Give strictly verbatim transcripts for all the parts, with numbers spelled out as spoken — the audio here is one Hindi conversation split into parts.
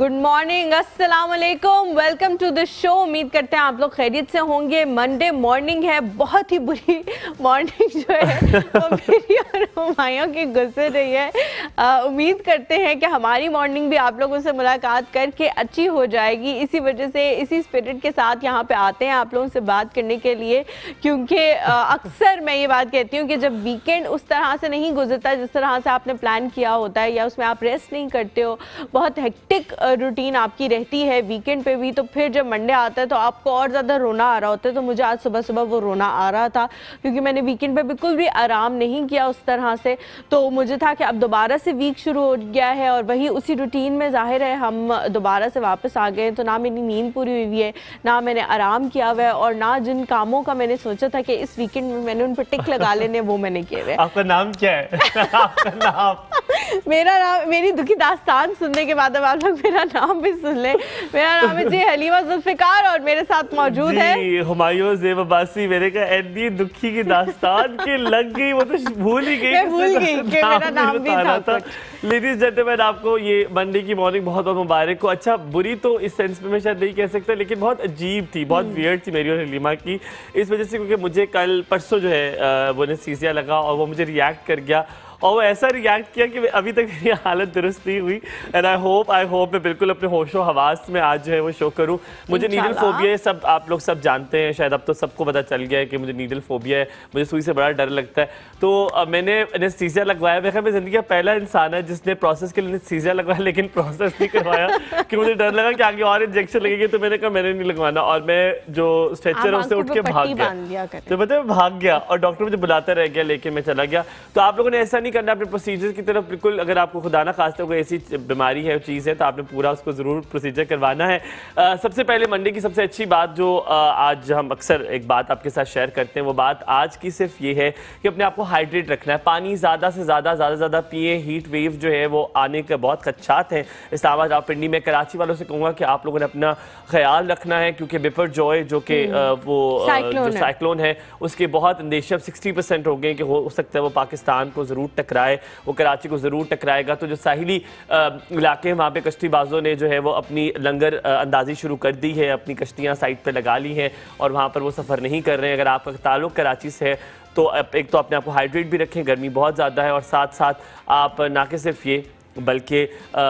गुड मॉर्निंग, अस्सलाम वालेकुम, वेलकम टू द शो। उम्मीद करते हैं आप लोग खैरियत से होंगे। मंडे मॉर्निंग है, बहुत ही बुरी मॉर्निंग जो है वो मेरी और हुमायूं की गुजर रही है। आ, उम्मीद करते हैं कि हमारी मॉर्निंग भी आप लोगों से मुलाकात करके अच्छी हो जाएगी। इसी वजह से इसी स्पिरिट के साथ यहाँ पे आते हैं आप लोगों से बात करने के लिए, क्योंकि अक्सर मैं ये बात कहती हूँ कि जब वीकेंड उस तरह से नहीं गुजरता जिस तरह से आपने प्लान किया होता है, या उसमें आप रेस्ट नहीं करते हो, बहुत हेक्टिक रूटीन आपकी रहती है वीकेंड पे भी, तो फिर जब मंडे आता है तो आपको और ज़्यादा रोना आ रहा होता है। तो मुझे आज सुबह सुबह वो रोना आ रहा था, क्योंकि मैंने वीकेंड पे बिल्कुल भी आराम नहीं किया उस तरह से। तो मुझे था कि अब दोबारा से वीक शुरू हो गया है और वही उसी रूटीन में ज़ाहिर है हम दोबारा से वापस आ गए। तो ना मेरी नींद पूरी हुई है, ना मैंने आराम किया हुआ है, और ना जिन कामों का मैंने सोचा था कि इस वीकेंड में मैंने उन पर टिक लगा लेने वो मैंने किए हुए। आपका नाम क्या है? आपका नाम? मेरा नाम, मेरी दुखी दास्तान सुनने के बाद अब आप लोग मेरा नाम भी सुन ले। मेरा नाम है जी हलीमा जुल्फिकार और मेरे साथ मौजूद है हुमायूं ज़ेब अब्बासी। मेरे का एडी दुखी की दास्तान के लग गई, वो तो भूल ही गई, मैं भूल गई कि मेरा नाम भी था, था। लेडीज जेंटलमैन, आपको ये मंडे की मॉर्निंग बहुत बहुत मुबारक हो। अच्छा, बुरी तो इस सेंस में मैं शायद नहीं कह सकता, लेकिन बहुत अजीब थी, बहुत वियर्ड थी मेरी और हलीमा की, इस वजह से क्योंकि मुझे कल परसों जो है वो एनेस्थीसिया लगा और वो मुझे रिएक्ट कर गया, और वो ऐसा रिएक्ट किया कि अभी तक मेरी हालत दुरुस्त नहीं हुई। And I hope I hope मैं बिल्कुल अपने होशो हवास में आज जो है वो शो करूं। मुझे नीडल फोबिया है, सब आप लोग सब जानते हैं, शायद अब तो सबको पता चल गया है कि मुझे नीडल फोबिया है, मुझे सुई से बड़ा डर लगता है। तो uh, मैंने एनेस्थीसिया लगवाया। मैं मैं ज़िंदगी का पहला इंसान है जिसने प्रोसेस के लिए एनेस्थीसिया लगवाया, लेकिन प्रोसेस नहीं करवाया कि मुझे डर लगा कि आगे और इंजेक्शन लगेगी, तो मैंने कहा मैंने नहीं लगवाना, और मैं जो स्ट्रेचर उससे उठ के भाग गया। तो मतलब भाग गया और डॉक्टर मुझे बुलाता रह गया, लेकिन मैं चला गया। तो आप लोगों ने ऐसा करना अपने प्रोसीजर की तरफ बिल्कुल। अगर आपको खुदा ना खास्ता कोई ऐसी बीमारी है, चीज़ है, तो आपने पूरा उसको ज़रूर प्रोसीजर करवाना है। आ, सबसे पहले मंडे की सबसे अच्छी बात जो आ, आज हम अक्सर एक बात आपके साथ शेयर करते हैं, वो बात आज की सिर्फ ये है कि अपने आप को हाइड्रेट रखना है। पानी ज़्यादा से ज़्यादा ज़्यादा ज़्यादा पिए। हीट वेव जो है वो आने के बहुत खदशात हैं इस्लामाबाद, रावलपिंडी में। कराची वालों से कहूँगा कि आप लोगों ने अपना ख्याल रखना है, क्योंकि बिपरजॉय जो कि वो जो साइक्लोन है उसके बहुत अंदेशा सिक्सटी परसेंट हो गए कि हो सकता है वो पाकिस्तान को ज़रूर टकराए, वो कराची को ज़रूर टकराएगा। तो जो साहिली इलाके हैं वहाँ पे कश्तीबाजों ने जो है वो अपनी लंगर अंदाजी शुरू कर दी है, अपनी कश्तियाँ साइड पे लगा ली हैं और वहाँ पर वो सफ़र नहीं कर रहे हैं। अगर आपका ताल्लुक़ कराची से है तो एक तो अपने आप को हाइड्रेट भी रखें, गर्मी बहुत ज़्यादा है, और साथ साथ आप ना कि सिर्फ ये बल्कि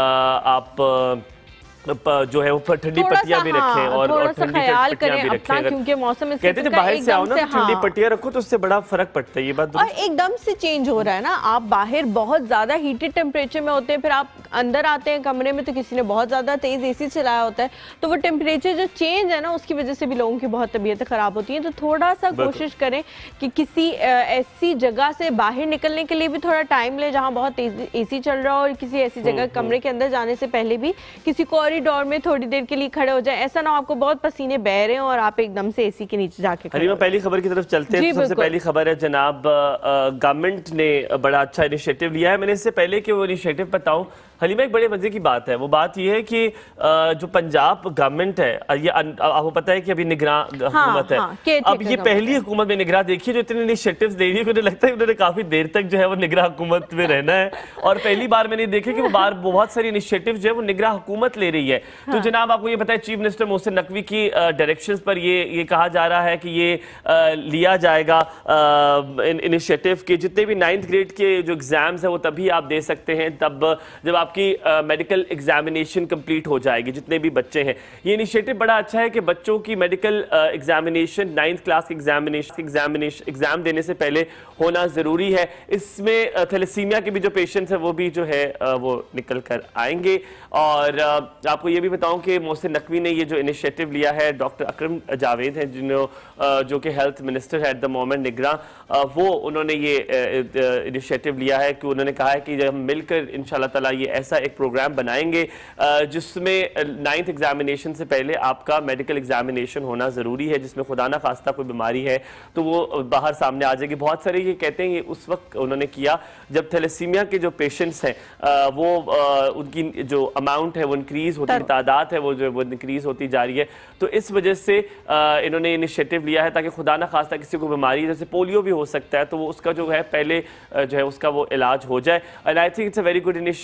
आप जो है वो ठंडी पट्टियां भी रखें, और और ठंडी पट्टियां भी रखें, क्योंकि मौसम कहते हैं बाहर से आओ ना ठंडी पट्टियां रखो तो उससे बड़ा फर्क पड़ता है। ये बात और एकदम से चेंज हो रहा है ना, आप बाहर बहुत ज्यादा हीटेड टेम्परेचर में होते हैं, फिर आप अंदर आते हैं कमरे में तो किसी ने बहुत ज्यादा तेज एसी चलाया होता है, तो वो टेम्परेचर जो चेंज है ना उसकी वजह से भी लोगों की बहुत तबीयत खराब होती है। तो थोड़ा सा कोशिश करें कि किसी ऐसी जगह से बाहर निकलने के लिए भी थोड़ा टाइम ले जहाँ बहुत तेज एसी चल रहा हो, और किसी ऐसी जगह कमरे के अंदर जाने से पहले भी किसी कॉरिडोर में थोड़ी देर के लिए खड़े हो जाए। ऐसा ना आपको बहुत पसीने बह रहे हैं और आप एकदम से एसी के नीचे जाके खड़े हो। पहली खबर की तरफ चलते हैं। सबसे पहली खबर है जनाब, गवर्नमेंट ने बड़ा अच्छा इनिशिएटिव लिया है। मैंने इससे पहले कि वो इनिशिएटिव बताऊं, हलीमा एक बड़े मजे की बात है, वो बात ये है कि जो पंजाब गवर्नमेंट है, ये आपको पता है कि अभी निगरान हुकूमत है। हाँ, अब ये पहली हुकूमत में निगरान देखिए जो इतने इनिशिएटिव्स दे रही है, मुझे लगता है उन्होंने काफी देर तक जो है वो निगरान हुकूमत में रहना है, और पहली बार मैंने देखा कि वो बार बहुत सारी इनिशिएटिव जो है वो निगरान हुकूमत ले रही है। हाँ। तो जनाब आपको ये पता है चीफ मिनिस्टर मोहसिन नकवी की डायरेक्शंस पर ये ये कहा जा रहा है कि ये लिया जाएगा इनिशिएटिव के जितने भी नाइन्थ ग्रेड के जो एग्जाम्स है वो तभी आप दे सकते हैं तब जब आपकी मेडिकल एग्जामिनेशन कंप्लीट हो जाएगी, जितने भी बच्चे हैं। ये इनिशिएटिव बड़ा अच्छा है कि बच्चों की मेडिकल एग्जामिनेशन नाइन्थ क्लास की एग्जामिनेशन एग्जामिनेशन एग्जाम देने से पहले होना ज़रूरी है। इसमें थैलेसीमिया के भी जो पेशेंट्स हैं वो भी जो है वो निकल कर आएंगे। और आपको ये भी बताऊं कि मोहसिन नकवी ने ये जो इनिशिएटिव लिया है, डॉक्टर अकरम जावेद हैं जिन्होंने जो कि हेल्थ मिनिस्टर है एट द मोमेंट निगरान, वो उन्होंने ये इनिशिएटिव लिया है कि उन्होंने कहा है कि जब हम मिलकर इंशाल्लाह ताला ये ऐसा एक प्रोग्राम बनाएंगे जिसमें नाइन्थ एग्जामिनेशन से पहले आपका मेडिकल एग्जामिनेशन होना ज़रूरी है, जिसमें खुदा ना खास्ता कोई बीमारी है तो वो बाहर सामने आ जाएगी। बहुत सारे ये कहते हैं ये उस वक्त उन्होंने किया जब थैलेसीमिया के जो पेशेंट्स हैं वो उनकी जो अमाउंट है वो इंक्रीज होती है, तादाद है वो जो वो इंक्रीज होती जा रही है। तो इस वजह से इन्होंने इनिशिएटिव लिया है ताकि खुदा ना खास्ता किसी को बीमारी जैसे पोलियो भी हो सकता है तो वो उसका जो है पहले जो है उसका वो इलाज हो जाए। And I think it's a very good initiative. और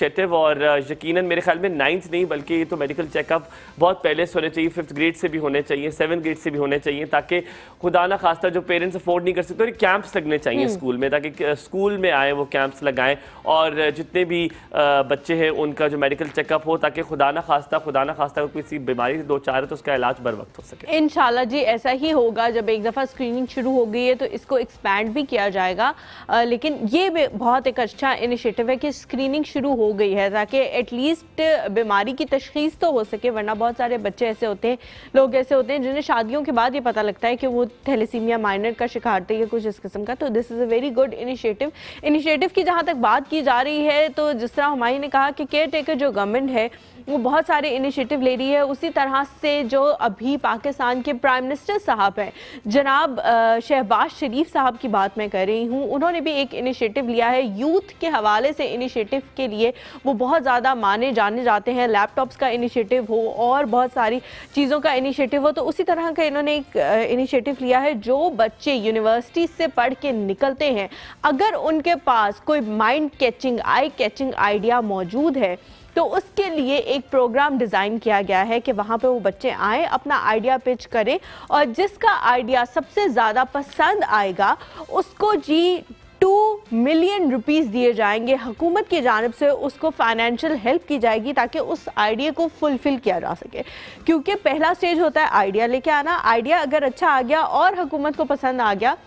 और यकीनन मेरे ख्याल में नाइन्थ नहीं बल्कि ये तो मेडिकल चेकअप बहुत पहले से होने चाहिए, फिफ्थ ग्रेड से भी होने चाहिए, सेवन ग्रेड से भी होने चाहिए, ताकि खुदा ना खास्ता जो पेरेंट्स अफोर्ड नहीं कर सकते, और कैंप्स लगने चाहिए स्कूल में, ताकि स्कूल में आए वो कैंप्स लगाएं और जितने भी बच्चे हैं उनका जो मेडिकल चेकअप हो, ताकि खुदा ना खास्ता खुदा ना खास्ता किसी बीमारी से दो चार है तो उसका इलाज बर वक्त हो सके। इंशाल्लाह जी ऐसा ही होगा। जब एक दफ़ा स्क्रीनिंग शुरू हो गई है तो इसको एक्सपैंड भी किया जाएगा, आ, लेकिन ये भी बहुत एक अच्छा इनिशिएटिव है कि स्क्रीनिंग शुरू हो गई है ताकि एटलीस्ट बीमारी की तशखीस तो हो सके, वरना बहुत सारे बच्चे ऐसे होते हैं, लोग ऐसे होते हैं जिन्हें शादियों के बाद ये पता लगता है कि वो थैलेसीमिया माइनर का शिकार थे या कुछ इस किस्म का। तो this is a very good initiative. Initiative की जहाँ तक बात की जा रही है तो जिस तरह हुमायूं ने कहा कि केयर टेकर जो गवर्नमेंट है वो बहुत सारे इनिशिएटिव ले रही है, उसी तरह से जो अभी पाकिस्तान के प्राइम मिनिस्टर साहब हैं जनाब शहबाज शरीफ साहब की बात मैं कर रही हूँ, उन्होंने भी एक इनिशिएटिव लिया है यूथ के हवाले से। इनिशिएटिव के लिए वो बहुत ज़्यादा माने जाने जाते हैं, लैपटॉप्स का इनिशिएटिव हो और बहुत सारी चीज़ों का इनिशिएटिव हो, तो उसी तरह का इन्होंने एक इनिशिएटिव लिया है। जो बच्चे यूनिवर्सिटी से पढ़ के निकलते हैं, अगर उनके पास कोई mind catching eye catching idea मौजूद है तो उसके लिए एक प्रोग्राम डिज़ाइन किया गया है कि वहाँ पे वो बच्चे आएँ, अपना आइडिया पिच करें और जिसका आइडिया सबसे ज़्यादा पसंद आएगा उसको जी टू मिलियन रुपीस दिए जाएंगे हुकूमत की जानिब से, उसको फाइनेंशियल हेल्प की जाएगी ताकि उस आइडिया को फुलफिल किया जा सके। क्योंकि पहला स्टेज होता है आइडिया लेके आना, आइडिया अगर अच्छा आ गया और हुकूमत को पसंद आ गया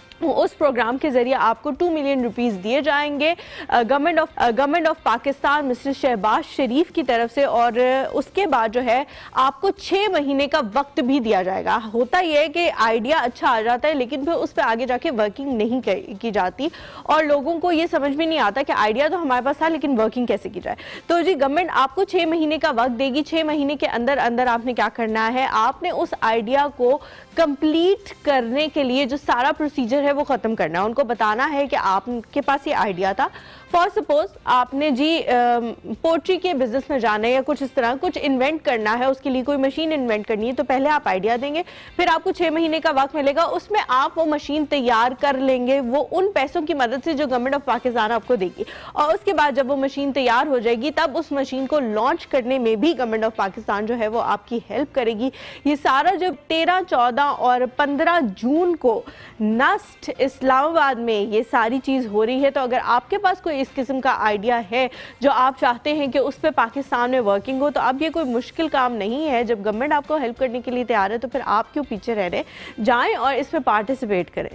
उस प्रोग्राम के जरिए आपको टू मिलियन रुपीस दिए जाएंगे government of government of Pakistan mister Shahbaz Sharif की तरफ से, और उसके बाद जो है आपको छः महीने का वक्त भी दिया जाएगा। होता यह है कि आइडिया अच्छा आ जाता है लेकिन फिर उस पर आगे जाके वर्किंग नहीं की जाती और लोगों को ये समझ में नहीं आता कि आइडिया तो हमारे पास था लेकिन वर्किंग कैसे की जाए। तो जी गवर्नमेंट आपको छः महीने का वक्त देगी, छः महीने के अंदर अंदर आपने क्या करना है, आपने उस आइडिया को कंप्लीट करने के लिए जो सारा प्रोसीजर है वो खत्म करना है। उनको बताना है कि आपके पास ये आइडिया था, फॉर सपोज आपने जी पोट्री के बिजनेस में जाना है या कुछ इस तरह कुछ इन्वेंट करना है, उसके लिए कोई मशीन इन्वेंट करनी है, तो पहले आप आइडिया देंगे, फिर आपको छः महीने का वक्त मिलेगा, उसमें आप वो मशीन तैयार कर लेंगे वो उन पैसों की मदद से जो गवर्नमेंट ऑफ पाकिस्तान आपको देगी, और उसके बाद जब वो मशीन तैयार हो जाएगी तब उस मशीन को लॉन्च करने में भी गवर्नमेंट ऑफ पाकिस्तान जो है वो आपकी हेल्प करेगी। ये सारा जब तेरह चौदह और पंद्रह जून को नस्ट इस्लामाबाद में ये सारी चीज़ हो रही है, तो अगर आपके पास कोई इस किस्म का आइडिया है जो आप चाहते हैं कि उस पर पाकिस्तान में वर्किंग हो, तो अब ये कोई मुश्किल काम नहीं है। जब गवर्नमेंट आपको हेल्प करने के लिए तैयार है तो फिर आप क्यों पीछे रह रहे, जाएं और इस पर पार्टिसिपेट करें।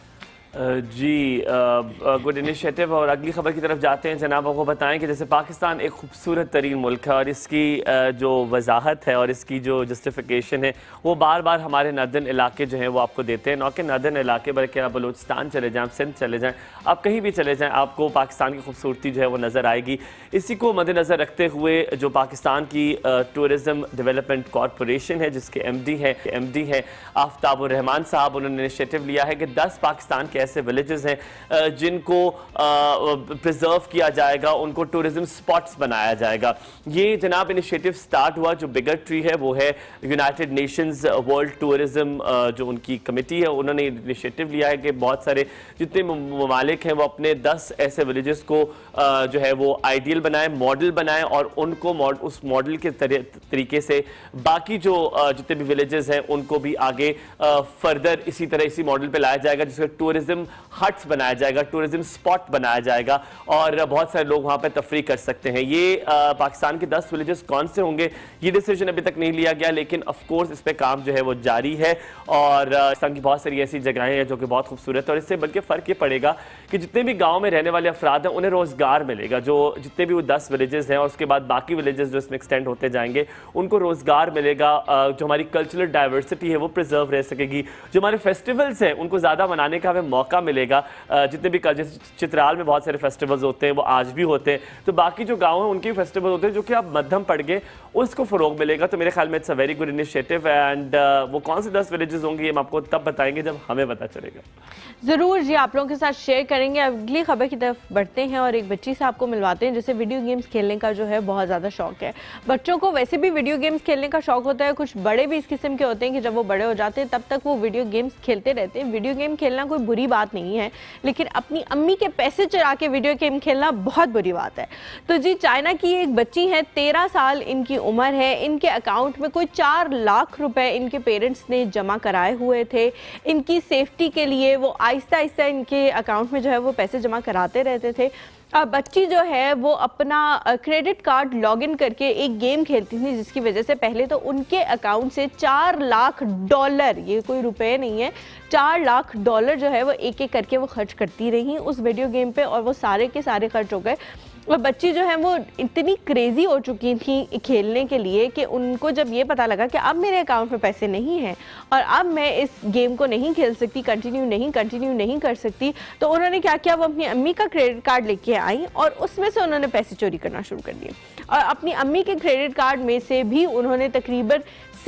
जी गुड इनिशिएटिव। और अगली खबर की तरफ जाते हैं। जनाब आपको बताएं कि जैसे पाकिस्तान एक खूबसूरत तरीन मुल्क है और इसकी जो वजाहत है और इसकी जो जस्टिफिकेशन है वो बार बार हमारे नर्दन इलाके जो हैं वो आपको देते हैं, न कि नर्दन इलाके बल्कि आप बलूचिस्तान चले जाएँ, सिंध चले जाएँ, आप कहीं भी चले जाएँ आपको पाकिस्तान की खूबसूरती जो है वो नज़र आएगी। इसी को मद्देनज़र रखते हुए जो पाकिस्तान की टूरिज़म डेवलपमेंट कॉरपोरेशन है जिसके एम डी है एम डी है आफ्ताबुर रहमान साहब, उन्होंने इनिशिएटिव लिया है कि दस पाकिस्तान के ऐसे विलेजेस हैं जिनको प्रिजर्व किया जाएगा, उनको टूरिज्म स्पॉट्स बनाया जाएगा। ये जनाब इनिशिएटिव स्टार्ट हुआ, जो बिगर ट्री है वो है यूनाइटेड नेशंस वर्ल्ड टूरिज्म जो उनकी कमेटी है, उन्होंने इनिशिएटिव लिया है कि बहुत सारे जितने ममालिक हैं वो अपने दस ऐसे विलेजेस को जो है वो आइडियल बनाएं, मॉडल बनाएं और उनको मॉड, उस मॉडल के तरीके से बाकी जो जितने भी विलेजेस हैं उनको भी आगे फर्दर इसी तरह इसी मॉडल पे लाया जाएगा, जिसका टूरिज्म हट्स बनाया जाएगा, टूरिज्म स्पॉट बनाया जाएगा और बहुत सारे लोग वहां पर तफरी कर सकते हैं। ये आ, पाकिस्तान के दस विलेजेस कौन से होंगे ये डिसीजन अभी तक नहीं लिया गया, लेकिन ऑफ कोर्स इस पे काम जो है वो जारी है और पाकिस्तान की बहुत सारी ऐसी जगहें हैं जो कि बहुत खूबसूरत है। और इससे बल्कि फ़र्क ये पड़ेगा कि जितने भी गाँव में रहने वाले अफराद हैं उन्हें रोज़गार मिलेगा, जो जितने भी वो दस विलेजेस हैं और उसके बाद बाकी विलेजेस जो इसमें एक्सटेंड होते जाएंगे उनको रोज़गार मिलेगा, जो हमारी कल्चरल डाइवर्सिटी है वो प्रिजर्व रह सकेगी, जो हमारे फेस्टिवल्स हैं उनको ज़्यादा मनाने का हमें मौका मिलेगा। जितने भी चित्राल में बहुत सारे फेस्टिवल्स होते हैं वो आज भी होते हैं, तो बाकी जो गाँव हैं उनके फेस्टिवल होते हैं जो कि अब मध्यम पड़ गए, उसको फ़रोग मिलेगा। तो मेरे ख्याल में it's a very good initiative and वो कौन से दस विलेजेस होंगे हम आपको तब बताएंगे जब हमें पता चलेगा। ज़रूर जी, आप लोगों के साथ शेयर करेंगे। अगली खबर की तरफ बढ़ते हैं और एक बच्ची से आपको मिलवाते हैं जिसे वीडियो गेम्स खेलने का जो है बहुत ज़्यादा शौक है। बच्चों को वैसे भी वीडियो गेम्स खेलने का शौक होता है, कुछ बड़े भी इस किस्म के होते हैं कि जब वो बड़े हो जाते हैं तब तक वो वीडियो गेम्स खेलते रहते हैं। वीडियो गेम खेलना कोई बुरी बुरी बात नहीं है, लेकिन अपनी अम्मी के पैसे चुरा के वीडियो गेम खेलना बहुत बुरी बात है। तो जी चाइना की एक बच्ची है, तेरह साल इनकी उम्र है, इनके अकाउंट में कोई चार लाख रुपए इनके पेरेंट्स ने जमा कराए हुए थे। इनकी सेफ्टी के लिए वो आहिस्ता आहिस्ता इनके अकाउंट में जो है वो पैसे जमा कराते रहते थे। अब बच्ची जो है वो अपना क्रेडिट कार्ड लॉगिन करके एक गेम खेलती थी, जिसकी वजह से पहले तो उनके अकाउंट से चार लाख डॉलर, ये कोई रुपए नहीं है, चार लाख डॉलर जो है वो एक एक करके वो खर्च करती रही उस वीडियो गेम पे, और वो सारे के सारे खर्च हो गए। और बच्ची जो है वो इतनी क्रेजी हो चुकी थी खेलने के लिए कि उनको जब ये पता लगा कि अब मेरे अकाउंट में पैसे नहीं हैं और अब मैं इस गेम को नहीं खेल सकती, कंटिन्यू नहीं कंटिन्यू नहीं कर सकती, तो उन्होंने क्या किया, वो अपनी अम्मी का क्रेडिट कार्ड लेके आई और उसमें से उन्होंने पैसे चोरी करना शुरू कर दिए। और अपनी अम्मी के क्रेडिट कार्ड में से भी उन्होंने तकरीबन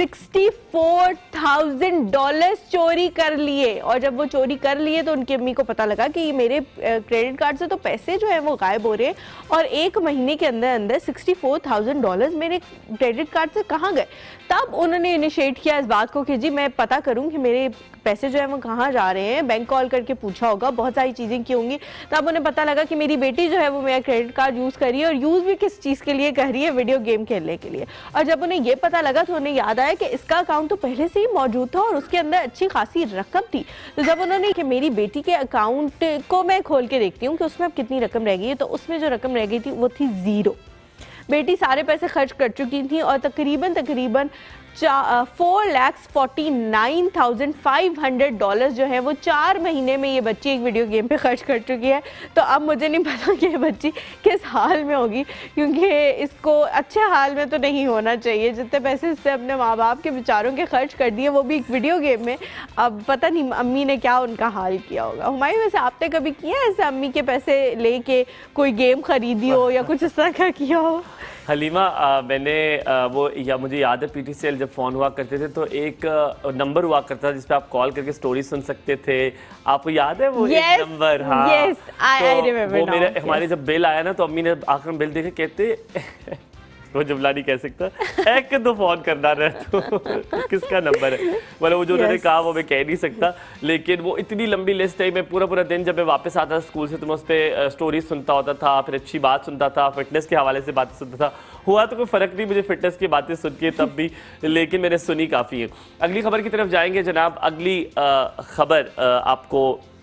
चौंसठ हज़ार डॉलर्स चोरी कर लिए। और जब वो चोरी कर लिए तो उनकी अम्मी को पता लगा कि ये मेरे क्रेडिट कार्ड से तो पैसे जो है वो गायब हो रहे हैं, और एक महीने के अंदर अंदर चौंसठ हज़ार डॉलर्स मेरे क्रेडिट कार्ड से कहाँ गए। तब उन्होंने इनिशिएट किया इस बात को कि जी मैं पता करूं कि मेरे पैसे जो है वो कहाँ जा रहे हैं। बैंक कॉल करके पूछा होगा, बहुत सारी चीज़ें की होंगी। तब उन्हें पता लगा कि मेरी बेटी जो है वो मेरा क्रेडिट कार्ड यूज़ कर रही है, और यूज़ भी किस चीज़ के लिए कर रही है, वीडियो गेम खेलने के लिए। और जब उन्हें ये पता लगा तो उन्हें याद आया कि इसका अकाउंट तो पहले से ही मौजूद था और उसके अंदर अच्छी खासी रकम थी। तो जब उन्होंने कि मेरी बेटी के अकाउंट को मैं खोल के देखती हूँ कि उसमें अब कितनी रकम रह गई है, तो उसमें जो रकम रह गई थी वो थी ज़ीरो। बेटी सारे पैसे खर्च कर चुकी थी और तकरीबन तकरीबन four lakhs forty nine thousand five hundred dollar जो है वो चार महीने में ये बच्ची एक वीडियो गेम पे खर्च कर चुकी है। तो अब मुझे नहीं पता कि ये बच्ची किस हाल में होगी, क्योंकि इसको अच्छे हाल में तो नहीं होना चाहिए। जितने पैसे इससे अपने माँ बाप के बेचारों के खर्च कर दिए, वो भी एक वीडियो गेम में। अब पता नहीं अम्मी ने क्या उनका हाल किया होगा। हुमायूं, वैसे आपने कभी किया ऐसे अम्मी के पैसे लेके कोई गेम खरीदी हो या कुछ इस तरह का किया हो? हलीमा, आ, मैंने आ, वो या मुझे याद है पीटीसीएल जब फ़ोन हुआ करते थे तो एक आ, नंबर हुआ करता था जिस पे आप कॉल करके स्टोरी सुन सकते थे। आपको याद है वो yes, एक नंबर? हाँ yes, I, तो I remember वो now, मेरे yes. हमारे जब बिल आया ना तो अम्मी ने आखिर में बिल देखे कहते वो जुमला नहीं कह सकता, एक तो फोन करना रहे तो किसका नंबर है, मतलब वो जो उन्होंने yes. कहा वो मैं कह नहीं सकता। लेकिन वो इतनी लंबी लिस्ट है, मैं पूरा पूरा दिन जब मैं वापस आता था स्कूल से तो मैं उस पर स्टोरी सुनता होता था, फिर अच्छी बात सुनता था, फिटनेस के हवाले से बातें सुनता था। हुआ तो कोई फ़र्क नहीं मुझे फिटनेस की बातें सुन के तब भी, लेकिन मैंने सुनी काफ़ी है। अगली खबर की तरफ जाएंगे जनाब। अगली खबर आपको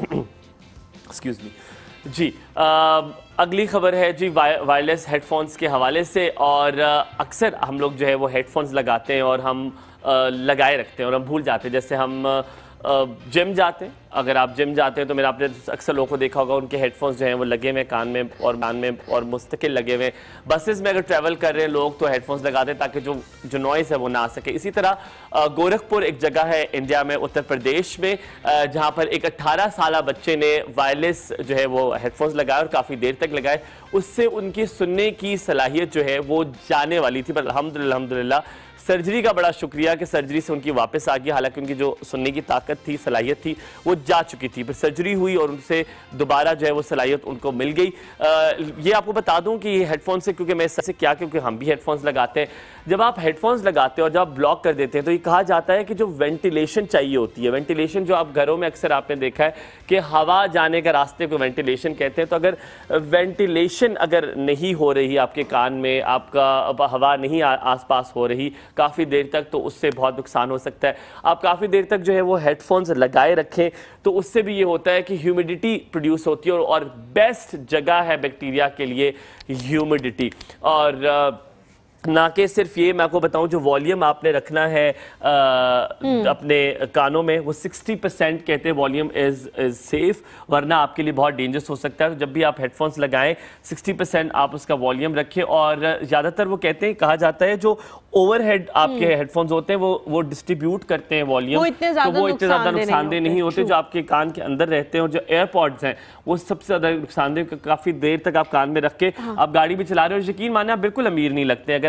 एक्सक्यूज़ मी जी आ, अगली खबर है जी वायरलेस हेडफोन्स के हवाले से। और अक्सर हम लोग जो है वो हेडफोन्स लगाते हैं और हम आ, लगाए रखते हैं और हम भूल जाते हैं। जैसे हम जिम जाते हैं, अगर आप जिम जाते हैं तो मेरा आपने अक्सर लोगों को देखा होगा उनके हेडफोन्स जो हैं वो लगे हुए कान में और कान में और मुस्तकिल लगे हुए। बसेस में अगर ट्रैवल कर रहे हैं लोग तो हेडफोन्स लगाते हैं ताकि जो जो नॉइज़ है वो ना आ सके। इसी तरह गोरखपुर एक जगह है इंडिया में, उत्तर प्रदेश में, जहाँ पर एक अट्ठारह साल बच्चे ने वायरलेस जो है वो हेडफोन्स लगाए और काफ़ी देर तक लगाए। उससे उनकी सुनने की सलाहियत जो है वो जाने वाली थी, पर अल्हम्दुलिल्लाह अल्हम्दुलिल्लाह सर्जरी का बड़ा शुक्रिया कि सर्जरी से उनकी वापस आ गई। हालांकि उनकी जो सुनने की ताकत थी, सलाहियत थी, वो जा चुकी थी, फिर सर्जरी हुई और उनसे दोबारा जो है वो सलाहियत उनको मिल गई। आ, ये आपको बता दूं कि ये हेडफोन से, क्योंकि मैं इससे क्या, क्योंकि हम भी हेडफोन्स लगाते हैं, जब आप हेडफोन्स लगाते हैं और जब आप ब्लॉक कर देते हैं तो ये कहा जाता है कि जो वेंटिलेशन चाहिए होती है, वेंटिलेशन जो आप घरों में अक्सर आपने देखा है कि हवा जाने का रास्ते को वेंटिलेशन कहते हैं। तो अगर वेंटिलेशन अगर नहीं हो रही आपके कान में, आपका हवा नहीं आस पास हो रही काफ़ी देर तक, तो उससे बहुत नुकसान हो सकता है। आप काफ़ी देर तक जो है वो हेडफोन्स लगाए रखें तो उससे भी ये होता है कि ह्यूमिडिटी प्रोड्यूस होती है, और बेस्ट जगह है बैक्टीरिया के लिए ह्यूमिडिटी। और ना कि सिर्फ ये, मैं आपको बताऊं जो वॉल्यूम आपने रखना है आ, अपने कानों में, वो साठ परसेंट कहते हैं वॉल्यूम इज इज सेफ, वरना आपके लिए बहुत डेंजरस हो सकता है। तो जब भी आप हेडफोन्स लगाएं साठ परसेंट आप उसका वॉल्यूम रखें। और ज़्यादातर वो कहते हैं, कहा जाता है जो ओवरहेड आपके हेडफोन्स होते हैं वो वो डिस्ट्रीब्यूट करते हैं वॉल्यूम, तो वो इतने ज़्यादा नुकसानदेह नहीं होते। जो आपके कान के अंदर रहते हैं और जो एयरपॉड्स हैं वो सबसे ज़्यादा नुकसानदेह, काफ़ी देर तक आप कान में रख के आप गाड़ी भी चला रहे हो, यकीन माने आप बिल्कुल अमीर नहीं लगते। अगर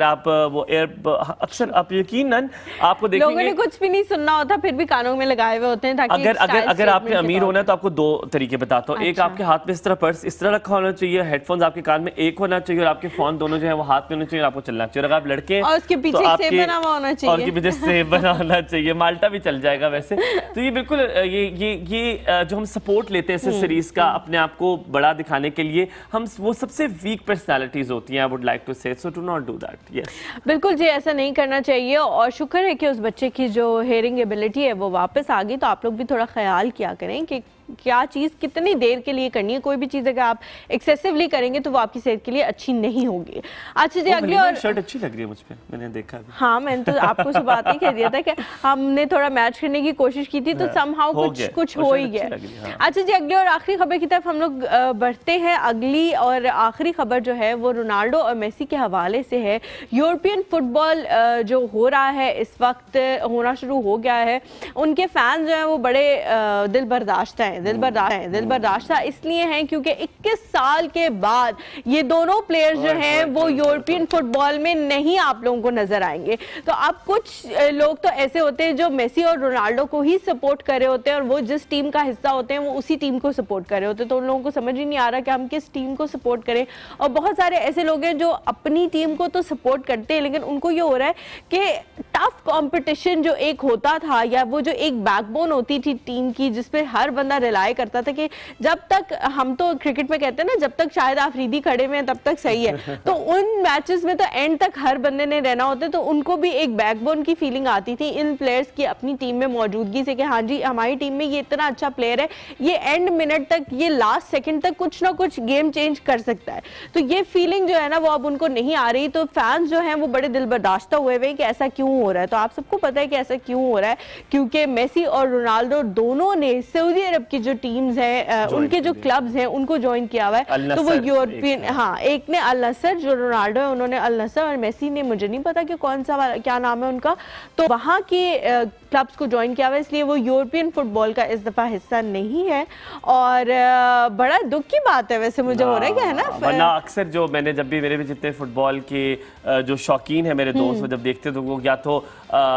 आप वो एयर अक्सर आप यकीनन आपको देखेंगे लोगों ने कुछ भी नहीं सुनना होता फिर भी कानों में लगाए हुए होते हैं ताकि अगर अगर अगर आपने अमीर होना है तो आपको दो तरीके बताता हूँ। एक आपके हाथ में इस तरह पर्स इस तरह रखा होना चाहिए, हेडफोन्स आपके कान में एक होना चाहिए और आपके फोन दोनों जो है वो हाथ में होना चाहिए, आपको चलना चाहिए। अगर आप लड़के हैं और उसके पीछे तो सेब बना हुआ होना चाहिए और पीछे सेब बना होना चाहिए, माल्टा भी चल जाएगा वैसे। तो ये बिल्कुल ये ये ये जो हम सपोर्ट लेते हैं एक्सेसरीज का अपने आप को बड़ा दिखाने के लिए, हम वो सबसे वीक पर्सनालिटीज होती हैं। I would like to say so do not do that. Yes बिल्कुल जी, ऐसा नहीं करना चाहिए। और शुक्र है कि उस बच्चे की जो हेयरिंग एबिलिटी है वो वापस आ गई, तो आप लोग भी थोड़ा ख्याल किया करें कि क्या चीज़ कितनी देर के लिए करनी है। कोई भी चीज़ अगर आप एक्सेसिवली करेंगे तो वो आपकी सेहत के लिए अच्छी नहीं होगी। अच्छा जी, अगली और शर्ट अच्छी लग रही है मुझ पे, मैंने देखा भी। हाँ, मैंने तो आपको सुबह आते ही कह दिया था कि हमने थोड़ा मैच करने की कोशिश की थी तो समहाउ कुछ कुछ हो ही गया। हाँ। अच्छा जी, अगली और आखिरी खबर की तरफ हम लोग बढ़ते हैं। अगली और आखिरी खबर जो है वो रोनाल्डो और मेसी के हवाले से है। यूरोपियन फुटबॉल जो हो रहा है इस वक्त, होना शुरू हो गया है। उनके फैन जो हैं वो बड़े दिल बर्दाश्त हैं दिल बर्दाश्त है दिल बर्दाश्त इसलिए हैं क्योंकि इक्कीस साल के बाद ये दोनों प्लेयर्स जो हैं वो यूरोपियन फुटबॉल में नहीं आप लोगों को नजर आएंगे। तो अब कुछ लोग तो ऐसे होते हैं जो मेसी और रोनाल्डो को ही सपोर्ट कर रहे होते हैं और वो जिस टीम का हिस्सा होते हैं वो उसी टीम को सपोर्ट कर रहे होते हैं। तो उन लोगों को समझ ही नहीं आ रहा कि हम किस टीम को सपोर्ट करें। और बहुत सारे ऐसे लोग हैं जो अपनी टीम को तो सपोर्ट करते हैं लेकिन उनको ये हो रहा है कि टफ कॉम्पिटिशन जो एक होता था या वो जो एक बैकबोन होती थी टीम की जिसपे हर बंदा रिलाय करता था कि जब तक, हम तो क्रिकेट में कहते हैं ना, जब तक शायद आफरीदी खड़े हुए हैं तब तक सही है। तो उन मैचेस में तो एंड तक हर बंदे ने रहना होता है, तो उनको भी एक बैकबोन की फीलिंग आती थी इन प्लेयर्स की अपनी टीम में मौजूदगी से कि हाँ जी हमारी टीम में ये इतना अच्छा प्लेयर है, ये एंड मिनट तक, ये लास्ट सेकंड तक कुछ ना कुछ गेम चेंज कर सकता है। तो ये फीलिंग जो है ना वो अब उनको नहीं आ रही। तो फैंस जो हैं वो बड़े दिल बर्दाश्ता हुए हुए कि ऐसा क्यों हो रहा है। तो आप सबको पता है कि ऐसा क्यों हो रहा है, क्योंकि मेसी और रोनाल्डो दोनों ने सऊदी अरब की जो टीम्स हैं, उनके जो क्लब्स हैं उनको ज्वाइन किया हुआ है। तो वो यूरोपियन, हाँ, एक ने अल नसर, जो रोनाल्डो है उन्होंने अल नसर, और मेसी ने मुझे नहीं पता कि कौन सा क्या नाम है उनका, तो वहाँ के क्लब्स को ज्वाइन किया हुआ है, इसलिए वो यूरोपियन फुटबॉल का इस दफा हिस्सा नहीं है। और बड़ा दुख की बात है वैसे मुझे हो रहा है कि है ना, वरना अक्सर जो मैंने जब भी मेरे भी जितने फुटबॉल के जो शौकीन है मेरे दोस्त वो जब देखते तो वो या तो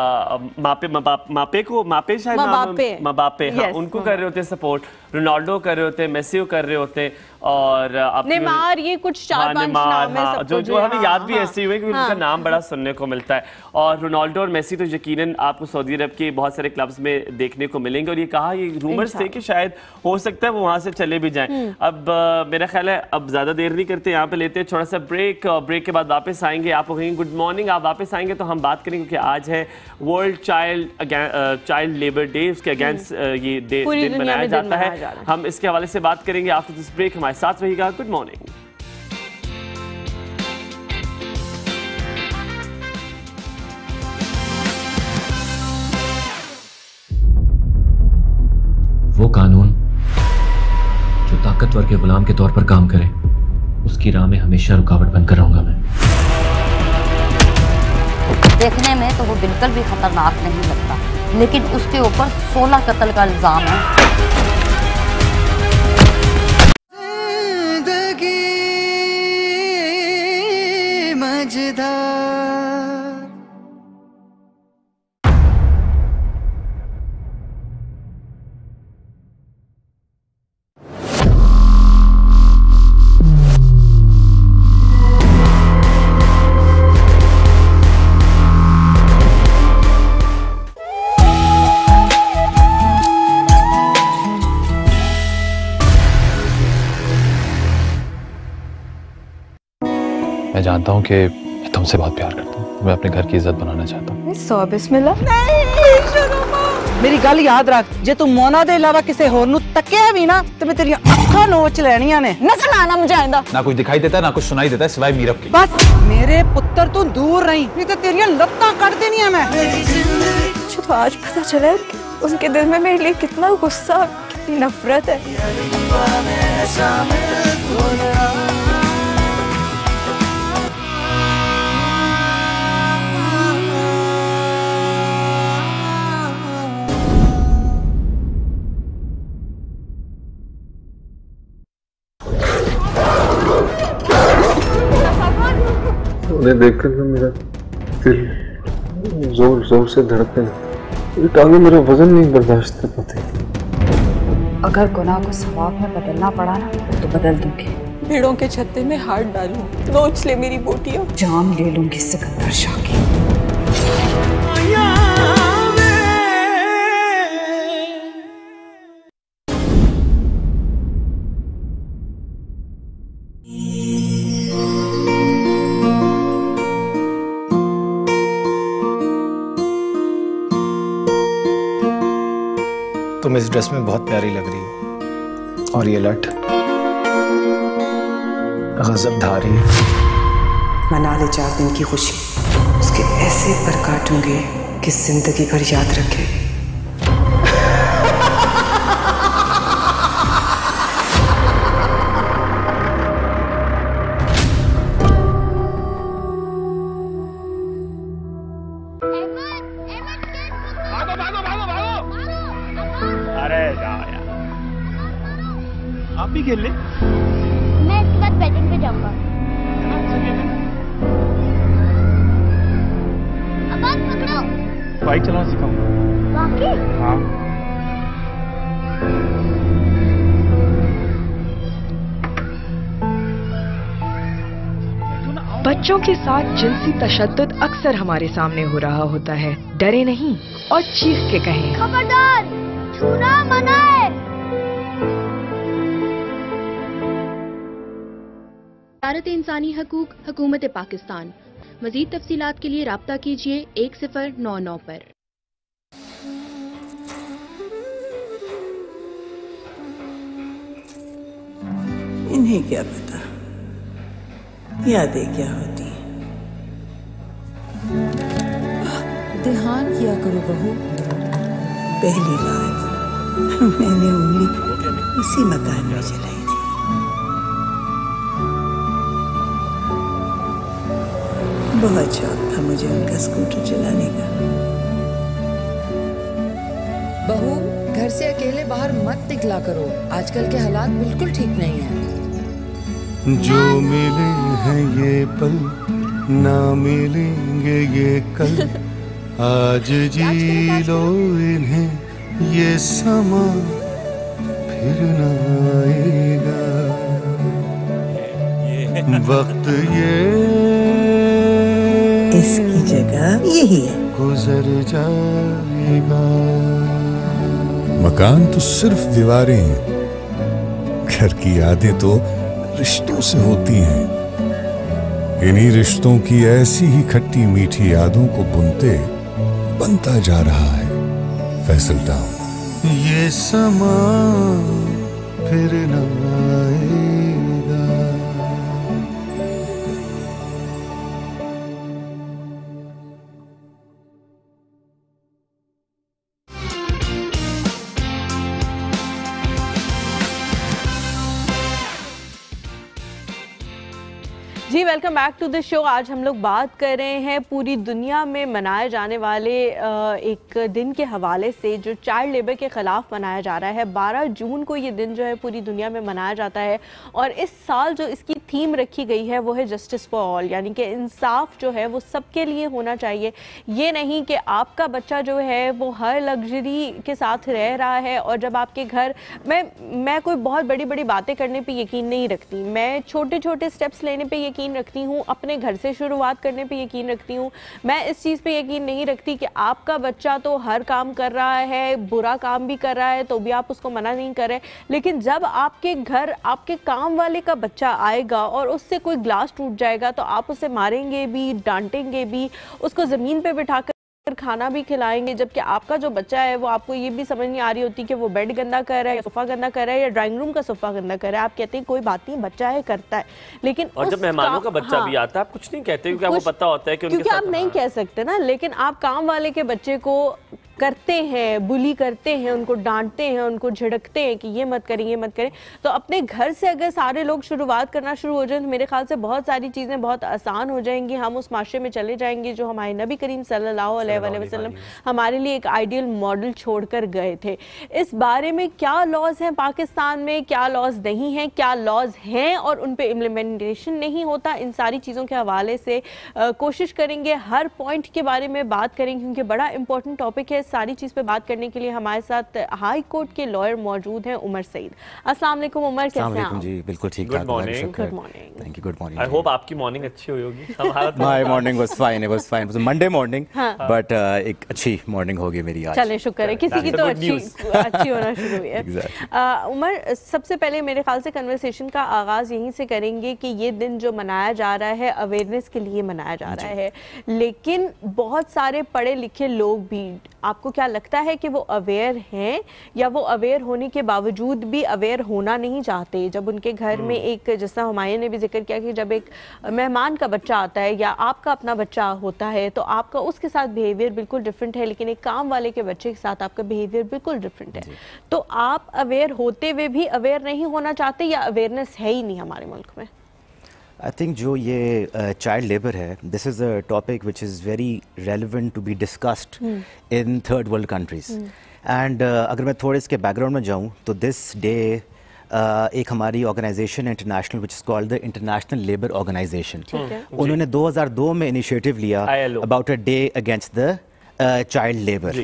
मापे मापे को मापे शायद मबापे, हाँ, उनको कर रहे होते सपोर्ट, रोनाल्डो कर रहे होते, मेसी कर रहे होते, और नेमार, ये कुछ चार पांच नाम है सब जो जो हमें याद भी ऐसे हुए क्योंकि उनका नाम बड़ा सुनने को मिलता है। और रोनाल्डो और मेसी तो यकीनन आपको सऊदी अरब के बहुत सारे क्लब्स में देखने को मिलेंगे। और ये कहा, ये रूमर्स थे कि शायद हो सकता है वो वहां से चले भी जाएं। अब मेरा ख्याल है अब ज्यादा देर नहीं करते, यहाँ पे लेते हैं थोड़ा सा ब्रेक। ब्रेक के बाद वापस आएंगे, आप कहेंगे गुड मॉर्निंग, आप वापस आएंगे तो हम बात करेंगे क्योंकि आज है world child child labour day, उसके अगेंस्ट ये डे दिन मनाया जाता है। हम इसके हवाले से बात करेंगे आफ्टर दिस ब्रेक। हमारे साथ रहिएगा। Good morning. वो कानून जो ताकतवर के गुलाम के तौर पर काम करे, उसकी राह में हमेशा रुकावट बनकर रहूंगा मैं। देखने में तो वो बिल्कुल भी खतरनाक नहीं लगता, लेकिन उसके ऊपर सोलह कत्ल का इल्जाम है। मैं जानता हूँ कि मैं तुमसे बहुत प्यार करता हूँ, मैं अपने घर की इज्जत बनाना चाहता हूँ। सौ बिस्मिल्लाह। मेरी गल याद रख, जे तू मोना दे अलावा किसी होर नू तकिया भी ना तो मैं तेरी अखां नोच लेनियां ने। नजर आना मुझे आइंदा। ना कुछ दिखाई देता है ना कुछ सुनाई देता है सिवाय मीरब के। बस मेरे पुत्र तू दूर रही, नहीं तो तेरी लत्तां काट देनियां मैं। मुझे तो आज पता चला कि उनके दिल में मेरे लिए कितना गुस्सा, कितनी नफरत है। उन्हें देखकर ना मेरा दिल जोर जोर से धड़कने लगा। ये टांगे मेरा वजन नहीं बर्दाश्त कर पाते। अगर गुनाह को सवाब में बदलना पड़ा ना तो बदल दूंगी। भेड़ों के छत्ते में हाथ डालूं, नोच ले मेरी बोटियां, जान ले लूंगी सिकंदर शाह की। तुम इस ड्रेस में बहुत प्यारी लग रही हो और ये लट गजबधारी है। मना ले चार दिन की खुशी, उसके ऐसे पर काटूंगे कि जिंदगी भर याद रखे। अरे जाओ यार, आप भी खेल ले। मैं इसके बाद बैटिंग पे जाऊंगा। अब बात पकड़ो। बाइक चलाना सिखाऊंगा। वाकई? हाँ। बच्चों के साथ जिनसी तशद्दुद अक्सर हमारे सामने हो रहा होता है। डरे नहीं और चीख के कहें, खबरदार, छूना मना है। भारत इंसानी हकूक हुकूमत पाकिस्तान। मजीद तफसीलात के लिए राब्ता कीजिए एक सिफर नौ नौ पर। इन्हें क्या पता यादें क्या होती हैं। ध्यान किया करो बहू। पहली बार मैंने उंगली इसी मकान में चलाई थी। बहुत शौक था मुझे उनका स्कूटर चलाने का। बहू, घर से अकेले बाहर मत निकला करो, आजकल के हालात बिल्कुल ठीक नहीं है। जो मिले हैं ये पल, ना मिलेंगे ये कल। आज जी लो इन्हें, ये समा फिर न आएगा। वक्त ये इसकी जगह यही है, गुजर जाएगा। मकान तो सिर्फ दीवारें हैं, घर की यादें तो रिश्तों से होती हैं। इन्हीं रिश्तों की ऐसी ही खट्टी मीठी यादों को बुनते बनता जा रहा है फैसल टाउन। ये समा फिर न आएगा। जी welcome back to the show. आज हम लोग बात कर रहे हैं पूरी दुनिया में मनाए जाने वाले एक दिन के हवाले से जो चाइल्ड लेबर के ख़िलाफ़ मनाया जा रहा है। बारह जून को ये दिन जो है पूरी दुनिया में मनाया जाता है और इस साल जो इसकी थीम रखी गई है वो है जस्टिस फॉर ऑल, यानी कि इंसाफ जो है वो सबके लिए होना चाहिए। ये नहीं कि आपका बच्चा जो है वो हर लग्जरी के साथ रह रहा है और जब आपके घर मैं मैं कोई बहुत बड़ी बड़ी बातें करने पे यकीन नहीं रखती, मैं छोटे छोटे स्टेप्स लेने पे यकीन रखती हूँ, अपने घर से शुरुआत करने पे यकीन रखती हूँ। मैं इस चीज़ पे यकीन नहीं रखती कि आपका बच्चा तो हर काम कर रहा है, बुरा काम भी कर रहा है तो भी आप उसको मना नहीं कर रहे, लेकिन जब आपके घर आपके काम वाले का बच्चा आएगा और उससे कोई ग्लास टूट जाएगा तो आप उसे मारेंगे भी, डांटेंगे भी, उसको ज़मीन पे बिठाकर खाना भी खिलाएंगे, जबकि आपका जो बच्चा है वो आपको ये भी समझ नहीं आ रही होती कि वो बेड गंदा कर रहा है या सोफ़ा गंदा कर रहा है या ड्राइंग रूम का सोफ़ा गंदा कर रहा है। आप कहते हैं कोई बात नहीं, बच्चा है करता है, लेकिन और जब मेहमानों का बच्चा हाँ, भी आता है आप कुछ नहीं कहते क्योंकि आपको पता होता है कि उनके क्योंकि साथ आप नहीं कह सकते ना, लेकिन आप काम वाले के बच्चे को करते हैं, बुली करते हैं, उनको डांटते हैं, उनको झिड़कते हैं कि ये मत करें, ये मत करें, तो अपने घर से अगर सारे लोग शुरुआत करना शुरू हो जाए तो मेरे ख्याल से बहुत सारी चीज़ें बहुत आसान हो जाएंगी। हम उस माशरे में चले जाएंगे जो हमारे नबी करीम सल्लल्लाहु अलैहि वसल्लम हमारे लिए एक आइडियल मॉडल छोड़कर गए थे। इस बारे में क्या लॉज हैं पाकिस्तान में, क्या लॉज नहीं हैं, क्या लॉज हैं और उन पे इम्प्लीमेंटेशन नहीं होता, इन सारी चीज़ों के हवाले से आ, कोशिश करेंगे, हर पॉइंट के बारे में बात करेंगे क्योंकि बड़ा इंपॉर्टेंट टॉपिक है। सारी चीज़ पे बात करने के लिए हमारे साथ हाई कोर्ट के लॉयर मौजूद हैं, उमर सईद। अस्सलाम वालेकुम उमर, कैसे हैं आप? जी बिल्कुल ठीक ठाक। Good morning. Good morning. Thank you. Good morning. I hope आपकी मॉर्निंग अच्छी हुई होगी। My morning was fine, it was fine, it was Monday morning, but एक अच्छी मॉर्निंग होगी मेरी आज। चलें, शुक्र है, किसी की तो अच्छी अच्छी होना शुरू हुई है। उमर, सबसे पहले मेरे ख्याल से कन्वर्सेशन का आगाज़ यहीं से करेंगे कि ये दिन जो मनाया जा रहा है अवेयरनेस के लिए मनाया जा रहा है, लेकिन बहुत सारे पढ़े लिखे लोग भी, आपको क्या लगता है कि वो अवेयर हैं या वो अवेयर होने के बावजूद भी अवेयर होना नहीं चाहते? जब उनके घर में एक, जैसा हुमायूं ने भी जिक्र किया कि जब एक मेहमान का बच्चा आता है या आपका अपना बच्चा होता है तो आपका उसके साथ बिहेवियर बिल्कुल डिफरेंट है, लेकिन एक काम वाले के बच्चे के साथ आपका बिहेवियर बिल्कुल डिफरेंट है। तो आप अवेयर होते हुए भी अवेयर नहीं होना चाहते या अवेयरनेस है ही नहीं हमारे मुल्क में? आई थिंक जो ये चाइल्ड uh, लेबर है, this is a topic which is very relevant to be discussed in third world countries. And अगर मैं थोड़े इसके बैकग्राउंड में जाऊँ तो दिस डे uh, एक हमारी organisation international which is called the international labour organisation, उन्होंने दो हज़ार दो में इनिशिएटिव लिया about a day against the child labour.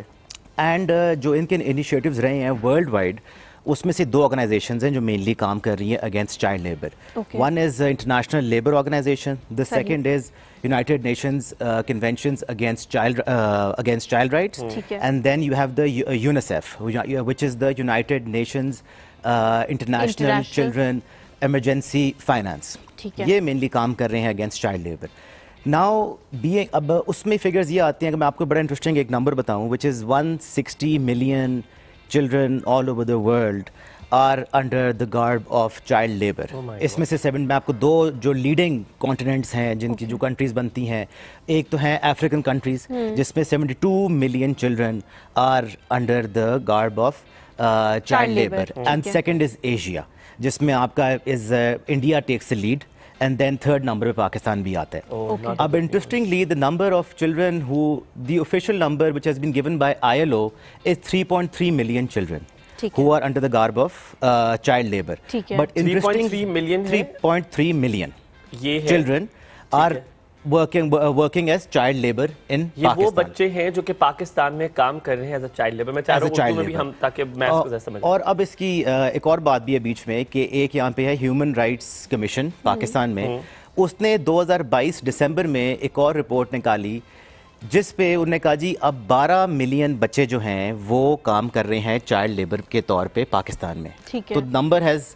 And जो इनके इनिशिएटिव्स रहे हैं वर्ल्ड वाइड, उसमें से दो ऑर्गेनाइजेशंस हैं जो मेनली काम कर रही हैं against child labour. One is international labour organisation, the second is United Nations conventions against child against child rights, and then you have the UNICEF which is the United Nations international children emergency finance. ये मेनली काम कर रहे हैं अगेंस्ट चाइल्ड लेबर। नाउ बी अब उसमें फिगर्स ये आती हैं कि मैं आपको बड़ा इंटरेस्टिंग एक नंबर बताऊं, which is one sixty million children all over the world are under the garb of child labor. Oh इसमें से सेवन, मैं आपको दो जो लीडिंग कॉन्टिनेंट्स हैं जिनकी okay. जो कंट्रीज बनती हैं, एक तो हैं अफ्रीकन कंट्रीज hmm. जिसमें seventy two million children are under the garb of child labour, and second is Asia जिसमें आपका is India takes the lead, and then third number पे पाकिस्तान भी आता है। okay. अब interestingly the number of children who the official number which has been given by I L O is three point three million children who are under the garb of uh, child labor. But interesting, three point three million children are working uh, working as child labor in ये Pakistan. वो बच्चे हैं जो कि पाकिस्तान में काम कर रहे हैं एज अ चाइल्ड लेबर। मैं चाह रहा हूं में भी हम ताकि मैं इसको ज़रा समझ। और अब इसकी uh, एक और बात भी है बीच में कि एक यहाँ पे है ह्यूमन राइट्स कमीशन पाकिस्तान में, उसने दो हज़ार बाईस दिसंबर में एक और रिपोर्ट निकाली जिस पे उन्होंने कहा जी अब बारह मिलियन बच्चे जो हैं वो काम कर रहे हैं चाइल्ड लेबर के तौर पे पाकिस्तान में। तो number has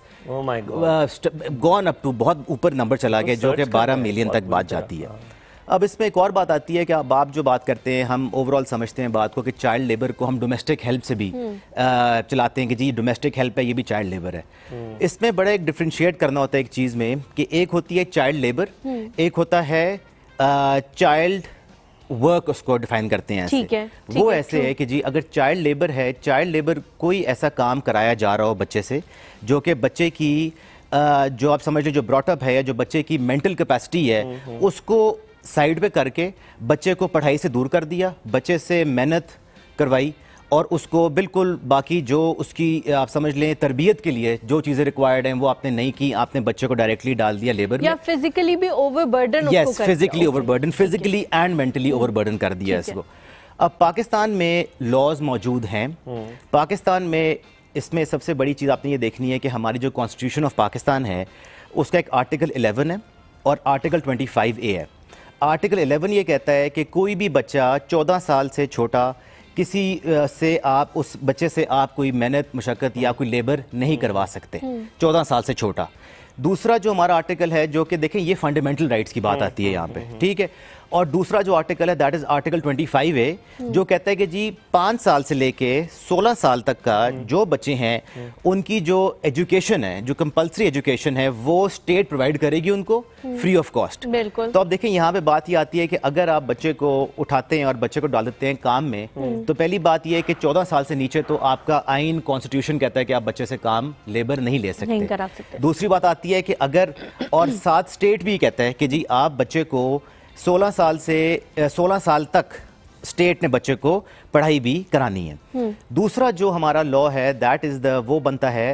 gone up to, बहुत ऊपर नंबर चला गया जो कि बारह मिलियन तक बात जाती है। अब इसमें एक और बात आती है कि अब आप जो बात करते हैं, हम ओवरऑल समझते हैं बात को कि चाइल्ड लेबर को हम डोमेस्टिक हेल्प से भी आ, चलाते हैं कि जी डोमेस्टिक हेल्प है, ये भी चाइल्ड लेबर है। इसमें बड़ा एक डिफ्रेंशिएट करना होता है एक चीज़ में कि एक होती है चाइल्ड लेबर, एक होता है चाइल्ड वर्क, उसको डिफाइन करते हैं ऐसे। है, वो है, ऐसे है कि जी अगर चाइल्ड लेबर है, चाइल्ड लेबर कोई ऐसा काम कराया जा रहा हो बच्चे से जो कि बच्चे की आ, जो आप समझ लें जो ब्रॉटअप है या जो बच्चे की मेंटल कैपेसिटी है उसको साइड पे करके बच्चे को पढ़ाई से दूर कर दिया, बच्चे से मेहनत करवाई और उसको बिल्कुल बाकी जो उसकी आप समझ लें तरबियत के लिए जो चीज़ें रिक्वायर्ड हैं वो आपने नहीं की, आपने बच्चे को डायरेक्टली डाल दिया लेबर या फिजिकली भी overburden. Yes, physically overburden, physically and mentally overburden कर दिया इसको। अब पाकिस्तान में लॉज मौजूद हैं, पाकिस्तान में इसमें सबसे बड़ी चीज़ आपने ये देखनी है कि हमारी जो कॉन्स्टिट्यूशन ऑफ पाकिस्तान है उसका एक आर्टिकल इलेवन है और आर्टिकल ट्वेंटी फाइव ए है। आर्टिकल इलेवन ये कहता है कि कोई भी बच्चा चौदह साल से छोटा किसी से आप उस बच्चे से आप कोई मेहनत मशक्क़त या कोई लेबर नहीं करवा सकते चौदह साल से छोटा। दूसरा जो हमारा आर्टिकल है जो कि देखें ये फंडामेंटल राइट्स की बात आती है यहाँ पे, ठीक है। और दूसरा जो आर्टिकल है दैट इज आर्टिकल पच्चीस ए, जो कहता है कि जी पाँच साल से लेके सोलह साल तक का जो बच्चे हैं उनकी जो एजुकेशन है, जो कंपलसरी एजुकेशन है, वो स्टेट प्रोवाइड करेगी उनको फ्री ऑफ कॉस्ट। बिल्कुल। तो अब देखें यहाँ पे बात ये आती है कि अगर आप बच्चे को उठाते हैं और बच्चे को डाल देते हैं काम में, तो पहली बात ये है कि चौदह साल से नीचे तो आपका आइन कॉन्स्टिट्यूशन कहता है कि आप बच्चे से काम लेबर नहीं ले सकते, नहीं करा सकते। दूसरी बात आती है कि अगर, और सात स्टेट भी कहता है कि जी आप बच्चे को सोलह साल से सोलह साल तक स्टेट ने बच्चे को पढ़ाई भी करानी है। दूसरा जो हमारा लॉ है दैट इज द वो बनता है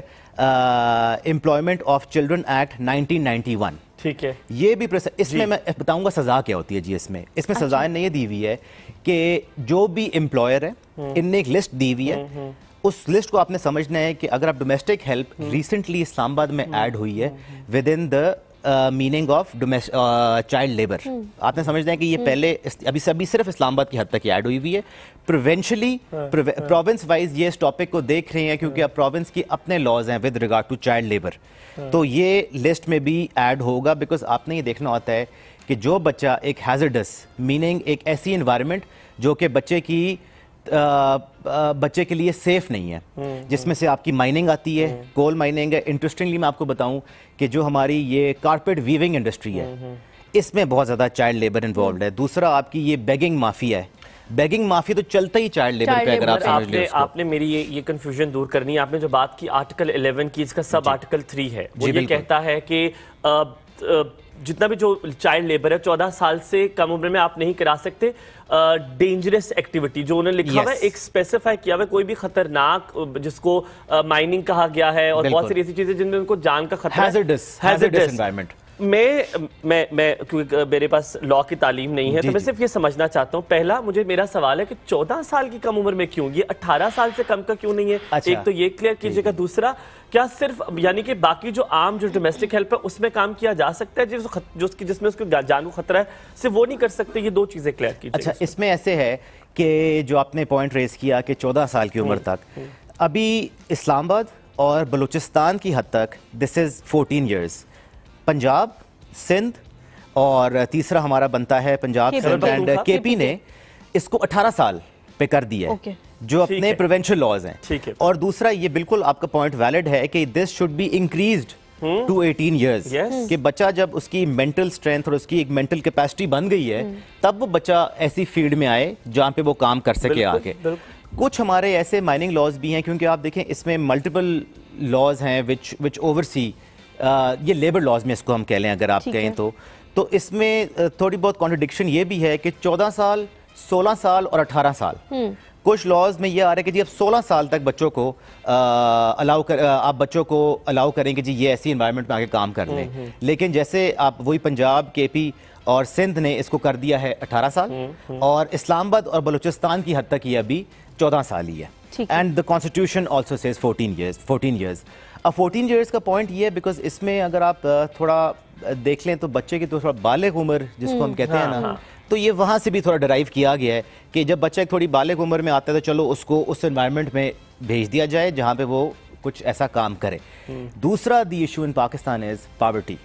employment of children act nineteen ninety one. ठीक है, ये भी इसमें मैं बताऊंगा सजा क्या होती है जी। इसमें इसमें अच्छा। सजाएं नहीं दी हुई है कि जो भी एम्प्लॉयर है इनने एक लिस्ट दी हुई है, उस लिस्ट को आपने समझना है कि अगर आप डोमेस्टिक हेल्प रिसेंटली इस्लामाबाद में ऐड हुई है within the meaning of child labour, आपने समझना है कि ये पहले अभी सभी सिर्फ इस्लामाबाद की हद तक ऐड हुई हुई है। प्रोविंशियली प्रोविंस वाइज ये इस टॉपिक को देख रहे हैं क्योंकि अब प्रोविंस की अपने लॉज हैं with regard to child labour, तो ये लिस्ट में भी ऐड होगा। बिकॉज आपने ये देखना होता है कि जो बच्चा एक हैजर्डस मीनिंग एक ऐसी एनवायरनमेंट जो कि बच्चे की आ, आ, बच्चे के लिए सेफ नहीं है, जिसमें से आपकी माइनिंग आती है, कोल माइनिंग है। इंटरेस्टिंगली मैं आपको बताऊं कि जो हमारी ये कारपेट वीविंग इंडस्ट्री है इसमें बहुत ज़्यादा चाइल्ड लेबर इन्वॉल्व है। दूसरा आपकी ये बेगिंग माफिया है, बेगिंग माफिया तो चलता ही चाइल्ड लेबर पे। अगर आप समझ आपने, आपने मेरी ये ये कंफ्यूजन दूर करनी है। आपने जो बात की आर्टिकल इलेवन की, इसका सब आर्टिकल थ्री है, वो ये कहता है कि आ, आ, जितना भी जो चाइल्ड लेबर है चौदह साल से कम उम्र में आप नहीं करा सकते। डेंजरस uh, एक्टिविटी जो उन्होंने लिखा हुआ yes. है, एक स्पेसिफाई किया हुआ है, कोई भी खतरनाक जिसको माइनिंग uh, कहा गया है और बहुत सारी ऐसी चीजें जिनमें उनको जान का खतरा, हैजर्डस हैजर्डस एनवायरनमेंट। मैं मैं मैं क्योंकि मेरे पास लॉ की तालीम नहीं है तो मैं सिर्फ ये समझना चाहता हूँ। पहला मुझे मेरा सवाल है कि चौदह साल की कम उम्र में क्यों, ये अठारह साल से कम का क्यों नहीं है? अच्छा। एक तो ये क्लियर कीजिएगा। दूसरा, क्या सिर्फ यानी कि बाकी जो आम जो डोमेस्टिक हेल्प है उसमें काम किया जा सकता है जिस जो उसकी जिसमें उसको जान को खतरा है, सिर्फ वो नहीं कर सकते? ये दो चीजें क्लियर कीजिए। अच्छा, इसमें ऐसे है कि जो आपने पॉइंट रेज किया कि चौदह साल की उम्र तक, अभी इस्लामाबाद और बलूचिस्तान की हद तक this is fourteen years, Punjab, Sindh और तीसरा हमारा बनता है पंजाब सिंध एंड केपी ने इसको अठारह साल पे कर दिया है, okay. जो अपने प्रोविंशियल लॉज हैं। और दूसरा ये बिल्कुल आपका पॉइंट वैलिड है कि this should be increased to eighteen years, कि बच्चा जब उसकी मेंटल स्ट्रेंथ और उसकी एक मेंटल कैपेसिटी बन गई है तब वो बच्चा ऐसी फील्ड में आए जहाँ पे वो काम कर सके आगे। कुछ हमारे ऐसे माइनिंग लॉज भी हैं, क्योंकि आप देखें इसमें मल्टीपल लॉज हैं विच विच ओवरसी Uh, ये लेबर लॉज में इसको हम कह लें अगर आप कहें तो तो इसमें uh, थोड़ी बहुत कॉन्ट्रडिक्शन ये भी है कि चौदह साल, सोलह साल और अठारह साल, कुछ लॉज में ये आ रहा है कि जी अब सोलह साल तक बच्चों को अलाउ uh, कर uh, आप बच्चों को अलाउ करेंगे जी ये ऐसी एनवायरनमेंट में आके काम कर लें। लेकिन जैसे आप वही पंजाब, केपी और सिंध ने इसको कर दिया है अठारह साल, और इस्लामाबाद और बलूचिस्तान की हद तक ये अभी चौदह साल ही है। And the constitution also says fourteen years fourteen years. अब फोर्टीन ईयर्स का पॉइंट ये है बिकॉज इसमें अगर आप थोड़ा देख लें तो बच्चे की तो थोड़ा बालिग उम्र जिसको हम कहते हैं ना, तो ये वहाँ से भी थोड़ा डराइव किया गया है कि जब बच्चा थोड़ी बालिग उम्र में आता है तो चलो उसको उस एनवायरनमेंट में भेज दिया जाए जहाँ पे वो कुछ ऐसा काम करे। दूसरा the issue in Pakistan is poverty.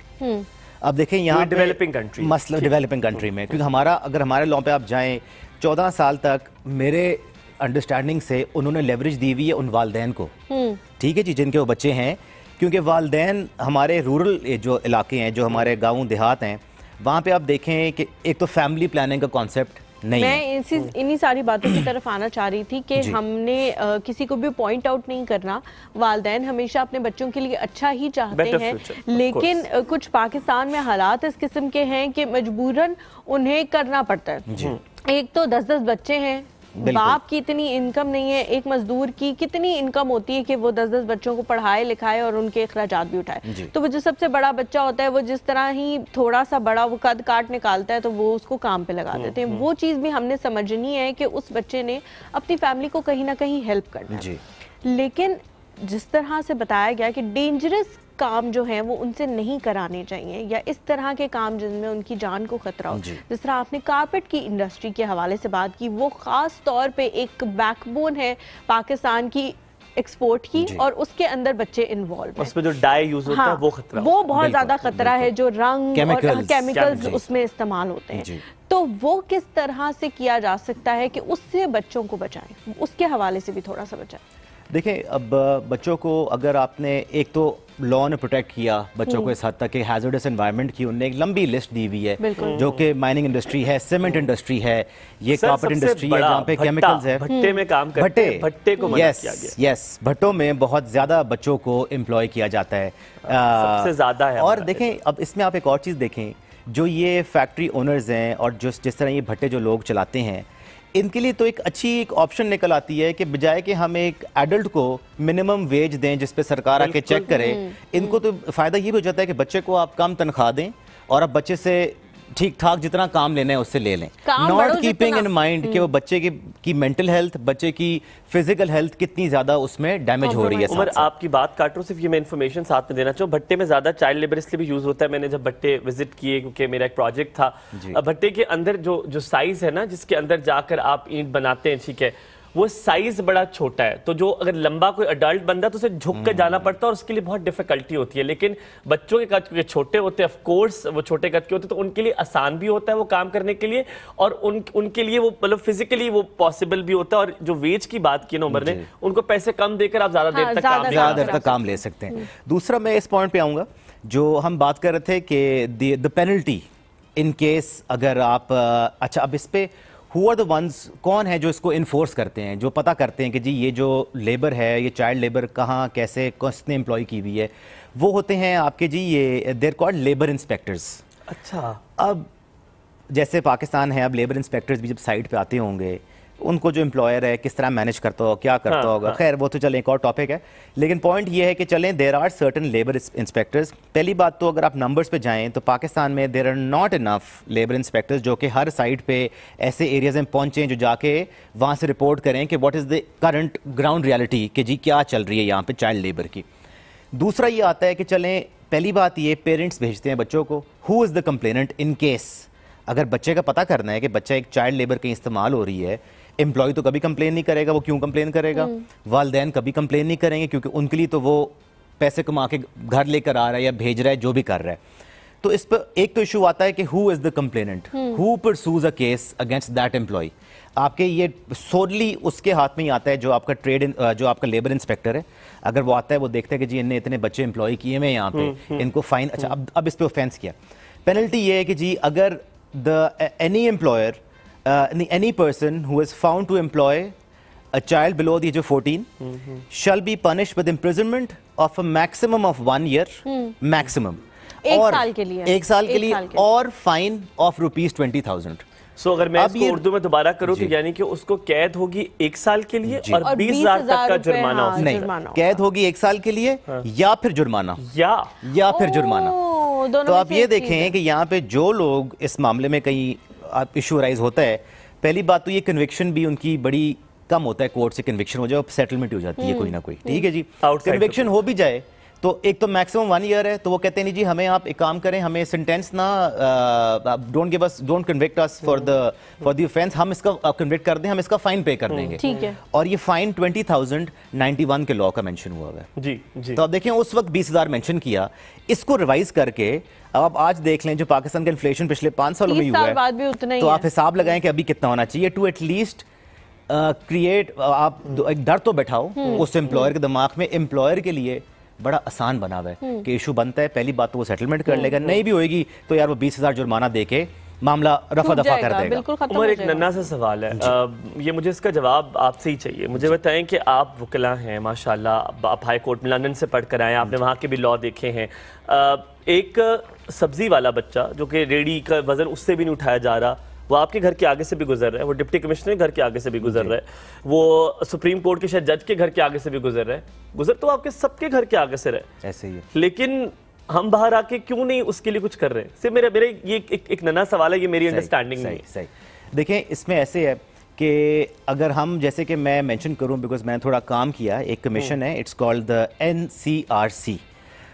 अब देखें यहाँ डेवलपिंग कंट्री, मसला डेवलपिंग कंट्री में, क्योंकि हमारा अगर हमारे लॉ पे आप जाएँ चौदह साल तक मेरे अंडरस्टैंडिंग से उन्होंने लेवरेज दी हुई है उन वालदैन को, ठीक है जी, जिनके वो बच्चे हैं, क्योंकि वालदैन हमारे रूरल जो इलाके हैं, जो हमारे गाँव देहात हैं, वहाँ पे आप देखें कि एक तो फैमिली प्लानिंग का कॉन्सेप्ट नहीं मैं है। इसी इन्हीं सारी बातों की तरफ आना चाह रही थी कि हमने आ, किसी को भी पॉइंट आउट नहीं करना, वालदैन हमेशा अपने बच्चों के लिए अच्छा ही चाहते हैं, लेकिन कुछ पाकिस्तान में हालात इस किस्म के हैं कि मजबूरन उन्हें करना पड़ता है। एक तो दस दस बच्चे हैं, बाप की इतनी इनकम नहीं है, एक मजदूर की कितनी इनकम होती है कि वो दस दस बच्चों को पढ़ाए लिखाए और उनके अखराजात भी उठाए। तो वो जो सबसे बड़ा बच्चा होता है वो जिस तरह ही थोड़ा सा बड़ा वो कद काट निकालता है तो वो उसको काम पे लगा देते हैं। वो चीज भी हमने समझनी है कि उस बच्चे ने अपनी फैमिली को कहीं ना कहीं हेल्प करना है। लेकिन जिस तरह से बताया गया कि डेंजरस काम जो है वो उनसे नहीं कराने चाहिए, या इस तरह के काम जिनमें उनकी जान को खतरा हो, जिस तरह आपने कारपेट की इंडस्ट्री के हवाले से बात की, वो ख़ास तौर पे एक बैकबोन है पाकिस्तान की एक्सपोर्ट की और उसके अंदर बच्चे इन्वॉल्व हैं। उसमें जो डाई यूज होता हाँ, है वो खतरा वो बहुत ज्यादा खतरा है, जो रंग Chemicals, और केमिकल्स उसमें इस्तेमाल होते हैं। तो वो किस तरह से किया जा सकता है कि उससे बच्चों को बचाएं, उसके हवाले से भी थोड़ा सा बचाएं। देखिए, अब बच्चों को अगर आपने एक तो लॉ ने प्रोटेक्ट किया बच्चों को इस हद तक कि हैजर्डस एनवायरनमेंट की उनने एक लंबी लिस्ट दी हुई है, जो कि माइनिंग इंडस्ट्री है, सीमेंट इंडस्ट्री है, ये कार्पेट इंडस्ट्री है जहाँ पे केमिकल्स है, भट्टे में काम करते हैं, भट्टे को मना किया गया। यस, भट्टों में बहुत ज्यादा बच्चों को एम्प्लॉय किया जाता है, सबसे ज्यादा है। और देखें, अब इसमें आप एक और चीज़ देखें, जो ये फैक्ट्री ओनर्स हैं और जो जिस तरह ये भट्टे जो लोग चलाते हैं, इनके लिए तो एक अच्छी एक ऑप्शन निकल आती है कि बजाय कि हम एक एडल्ट को मिनिमम वेज दें जिस पे सरकार आके चेक करे, इनको तो फ़ायदा ये भी हो जाता है कि बच्चे को आप कम तनख्वाह दें और अब बच्चे से ठीक ठाक जितना काम लेना है उससे ले लें, नॉट कीपिंग इन माइंड कि वो बच्चे की की मेंटल हेल्थ, बच्चे की फिजिकल हेल्थ कितनी ज्यादा उसमें डैमेज हो रही है। उमर, आपकी बात काट रहा हूं, सिर्फ ये मैं इन्फॉर्मेशन साथ में देना चाहूँ, भट्टे में ज्यादा चाइल्ड लेबर इसलिए भी यूज होता है। मैंने जब भट्टे विजिट किए, क्योंकि मेरा एक प्रोजेक्ट था, भट्टे के अंदर जो जो साइज है ना, जिसके अंदर जाकर आप ईंट बनाते हैं, ठीक है, वो साइज बड़ा छोटा है, तो जो अगर लंबा कोई अडल्ट बंदा तो उसे झुक कर जाना पड़ता है और उसके लिए बहुत डिफिकल्टी होती है। लेकिन बच्चों के कद के छोटे होते हैं, ऑफ कोर्स वो छोटे कद के होते हैं, तो उनके लिए आसान भी होता है वो काम करने के लिए, और उन उनके लिए वो मतलब फिजिकली वो पॉसिबल भी होता है। और जो वेज की बात की ना उमर ने, उनको पैसे कम देकर आप ज्यादा देर तक काम ज्यादा देर तक काम ले सकते हैं। दूसरा, मैं इस पॉइंट पे आऊंगा जो हम बात कर रहे थे कि द पेनल्टी इन केस अगर आप, अच्छा अब इस पे हु आर द वंस, कौन है जो इसको इन्फोर्स करते हैं, जो पता करते हैं कि जी ये जो लेबर है, ये चाइल्ड लेबर कहाँ कैसे किसने एम्प्लॉय की हुई है, वो होते हैं आपके जी ये देयर कॉल्ड लेबर इंस्पेक्टर्स। अच्छा, अब जैसे पाकिस्तान है, अब लेबर इंस्पेक्टर्स भी जब साइट पे आते होंगे, उनको जो एम्प्लॉयर है किस तरह मैनेज करता होगा, क्या करता हाँ, होगा, हाँ। खैर वो तो चले एक और टॉपिक है, लेकिन पॉइंट ये है कि चलें there are certain labour inspectors. पहली बात तो अगर आप नंबर्स पे जाएं तो पाकिस्तान में there are not enough labour inspectors जो कि हर साइट पे ऐसे एरियाज में पहुंचें जो जाके वहाँ से रिपोर्ट करें कि what is the current ground reality, कि जी क्या चल रही है यहाँ पे चाइल्ड लेबर की। दूसरा ये आता है कि चलें, पहली बात ये पेरेंट्स भेजते हैं बच्चों को, who is the complainant in case अगर बच्चे का pता करना है कि बच्चा एक चाइल्ड लेबर कहीं इस्तेमाल हो रही है, एम्प्लॉय तो कभी कंप्लेन नहीं करेगा, वो क्यों कंप्लेन करेगा, वालदैन कभी कंप्लेन नहीं करेंगे क्योंकि उनके लिए तो वो पैसे कमा के घर लेकर आ रहा है या भेज रहा है, जो भी कर रहा है। तो इस पर एक तो इशू आता है कि who is the complainant, who pursues a case against that employ. आपके ये सोडली उसके हाथ में ही आता है जो आपका ट्रेड, जो आपका लेबर इंस्पेक्टर है, अगर वो आता है वो देखता है कि जी इनने इतने बच्चे एम्प्लॉय किए हुए यहाँ पे, इनको फाइन, अच्छा अब अब इस पर ऑफेंस किया, पेनल्टी ये है कि जी अगर the any employer Uh, any person who is found to employ a child below the age of fourteen mm-hmm. shall be punished with imprisonment of a maximum of one year, hmm. maximum. एक साल के लिए एक साल के लिए और fine of rupees twenty thousand. So अगर मैं इसको उर्दू में दोबारा करूं तो यानी कि उसको कैद होगी एक साल के लिए और बीस हजार तक का जुर्माना। हाँ, नहीं, कैद होगी एक साल के लिए हाँ। या फिर जुर्माना या या फिर जुर्माना। तो आप ये देखें कि यहाँ पे जो लोग इस मामले में कहीं आप इशू राइज होता है, पहली बात तो ये कन्विक्शन भी उनकी बड़ी कम होता है, कोर्ट से कन्विक्शन हो जाए, सेटलमेंट हो जाती है कोई ना कोई, ठीक है जी। कन्विक्शन हो भी जाए तो एक तो मैक्सिमम वन ईयर है, तो वो कहते हैं नहीं जी हमें आप एक काम करें, हमें सेंटेंस ना, don't give us, don't convict us for the for the offence, हम इसका कन्विक्ट कर दें, हम इसका फाइन पे कर देंगे, ठीक है। और ये fine twenty thousand ninety one के लॉ का मेंशन हुआ है जी जी। तो आप देखें उस वक्त बीस हजार मेंशन किया, इसको रिवाइज करके अब आप आज देख लें जो पाकिस्तान का इन्फ्लेशन पिछले पांच सालों में हुआ है, भी उतना ही तो आप हिसाब लगाएं कि अभी कितना होना चाहिए टू एटलीस्ट क्रिएट, आप एक डर तो बैठाओ उस एम्प्लॉयर के दिमाग में, एम्प्लॉयर के लिए बड़ा आसान बना हुआ है कि इशू बनता है, पहली बात तो वो सेटलमेंट कर लेगा, नहीं भी होएगी तो यार वो बीस हजार जुर्माना दे के मामला रफा दफा कर देगा। उमर, एक नन्ना सा सवाल है, आ, ये मुझे इसका जवाब आपसे ही चाहिए। मुझे बताएं कि आप वकीला हैं माशाल्लाह, आप हाई कोर्ट में लंदन से पढ़ कर आए, आपने वहाँ के भी लॉ देखे हैं। आ, एक सब्जी वाला बच्चा जो कि रेडी का वजन उससे भी नहीं उठाया जा रहा, वो आपके घर के आगे से भी गुजर रहा है, वो डिप्टी कमिश्नर के घर के आगे से भी गुजर रहा है, वो सुप्रीम कोर्ट के शायद जज के घर के आगे से भी गुजर रहा है, गुजर तो आपके सबके घर के आगे से रहे, ऐसे ही। लेकिन हम बाहर आके क्यों नहीं उसके लिए कुछ कर रहे हैं? सिर्फ मेरा मेरे ये एक, एक नन्हा सवाल है, ये मेरी अंडरस्टैंडिंग नहीं है। सही, देखें इसमें ऐसे है कि अगर हम, जैसे कि मैं मेंशन करूं बिकॉज मैंने थोड़ा काम किया, एक कमीशन है, it's called the N C R C,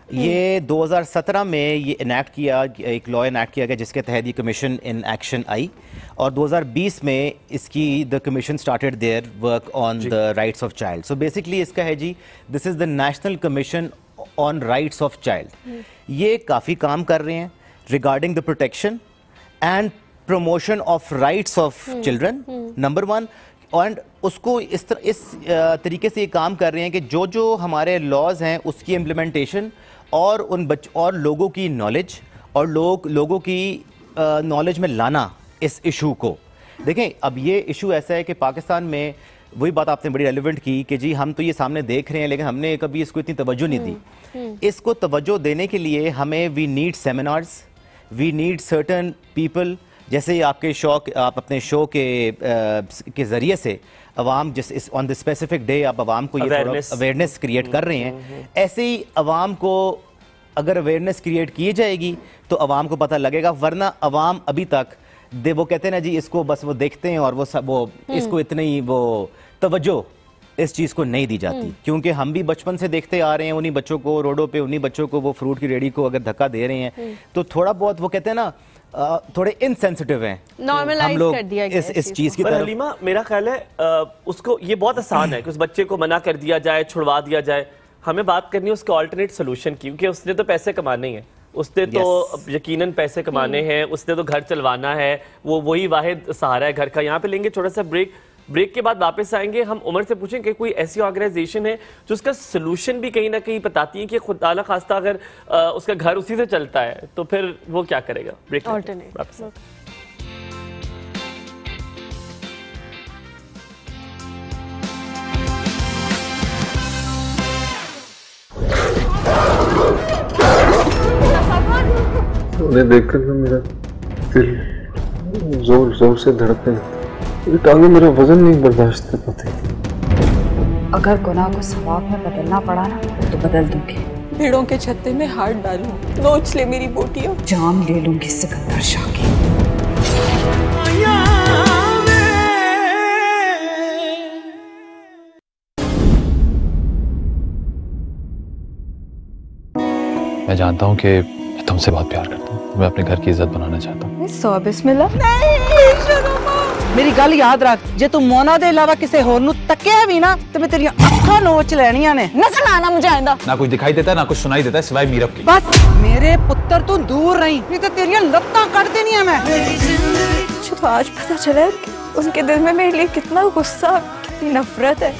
ये दो हज़ार सत्रह में ये इनैक्ट किया, एक लॉ इनैक्ट किया गया जिसके तहत ये कमीशन इन एक्शन आई, और दो हज़ार बीस में इसकी the commission started their work on the rights of child. So basically इसका है जी, this is the national commission on rights of child. ये काफ़ी काम कर रहे हैं regarding the protection and promotion of rights of children, number one. And उसको इस तर, इस तरीके से ये काम कर रहे हैं कि जो जो हमारे लॉज हैं उसकी इम्प्लीमेंटेशन और उन बच और लोगों की नॉलेज और लोग लोगों की नॉलेज में लाना इस इशू को। देखें, अब ये इशू ऐसा है कि पाकिस्तान में वही बात आपने बड़ी रेलिवेंट की कि जी हम तो ये सामने देख रहे हैं लेकिन हमने कभी इसको इतनी तवज्जो नहीं दी। इसको तवज्जो देने के लिए हमें we need seminars, we need certain people, जैसे आपके शौक आप अपने शो के के ज़रिए से अवाम जिस इस ऑन द स्पेसिफिक डे आप अवाम को ये अवेयरनेस क्रिएट कर रहे हैं, ऐसे ही अवाम को अगर अवेयरनेस क्रिएट की जाएगी तो अवाम को पता लगेगा। वरना अवाम अभी तक दे वो कहते हैं ना जी, इसको बस वो देखते हैं और वो सब वो इसको इतनी वो तवज्जो इस चीज़ को नहीं दी जाती, क्योंकि हम भी बचपन से देखते आ रहे हैं उन्हीं बच्चों को रोडों पे, उन्हीं बच्चों को वो फ्रूट की रेडी को अगर धक्का दे रहे हैं तो थोड़ा बहुत वो कहते हैं ना थोड़े इनसेंसिटिव हैं, हम लोग कर दिया इस इस चीज की तरफ। हलीमा, मेरा ख्याल है आ, उसको ये बहुत आसान है कि उस बच्चे को मना कर दिया जाए, छुड़वा दिया जाए। हमें बात करनी है उसके ऑल्टरनेट सोल्यूशन की, क्योंकि उसने तो पैसे कमाने हैं, उसने तो yes. यकीनन पैसे कमाने हैं, उसने तो घर चलवाना है, वो वही वाहिद सहारा है घर का। यहाँ पे लेंगे छोटा सा ब्रेक, ब्रेक के बाद वापस आएंगे। हम उमर से पूछेंगे कोई ऐसी ऑर्गेनाइजेशन है जो उसका सोल्यूशन भी कहीं ना कहीं बताती है कि खुदा न खास्ता अगर आ, उसका घर उसी से चलता है तो फिर वो क्या करेगा। ब्रेक वापस। उन्हें देखकर ना मेरा दिल जोर जोर से धड़कने लगा। ये टांगे मेरा वजन नहीं बर्दाश्त कर पाती। अगर गुनाह को सवाब में बदलना पड़ा ना तो बदल दूंगी। भेड़ों के छत्ते में हाथ डालूं, नोच ले मेरी बोटियां, जान ले लूंगी सिकंदर शाह की। मैं जानता हूँ कि मैं तुमसे बहुत प्यार करता हूँ, मैं अपने घर की इज्जत बनाना चाहता हूँ। सौ बिस्मिल्लाह। मेरी गल याद रख, जे तू मोना दे अलावा किसी होर नू तकिया भी ना तो मैं तेरी अखां नोच लेनियां ने। नजर आना मुझे आंदा। ना कुछ दिखाई देता है ना कुछ सुनाई देता है सिवाय मीरब की। बस मेरे पुत्र तू दूर रही, नहीं तो तेरी लत्तां काट देनियां मैं। मुझे तो आज पता चला कि उनके दिल में मेरे लिए कितना गुस्सा, कितनी नफरत है।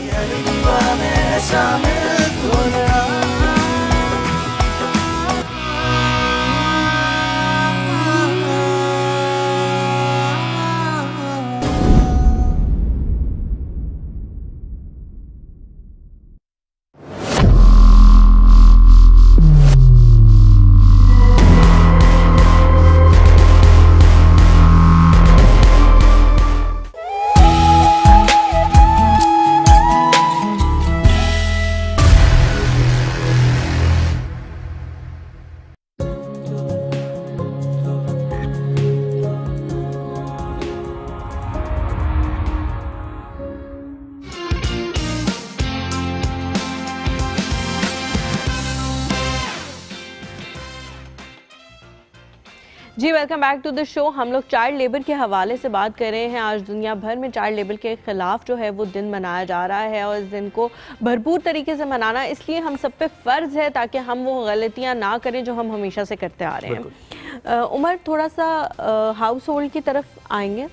जी welcome back to the show. हम लोग चाइल्ड लेबर के हवाले से बात कर रहे हैं। आज दुनिया भर में चाइल्ड लेबर के ख़िलाफ़ जो है वो दिन मनाया जा रहा है और इस दिन को भरपूर तरीके से मनाना इसलिए हम सब पे फ़र्ज़ है ताकि हम वो गलतियां ना करें जो हम हमेशा से करते आ रहे हैं। उमर, थोड़ा सा हाउस होल्ड की तरफ आएंगे।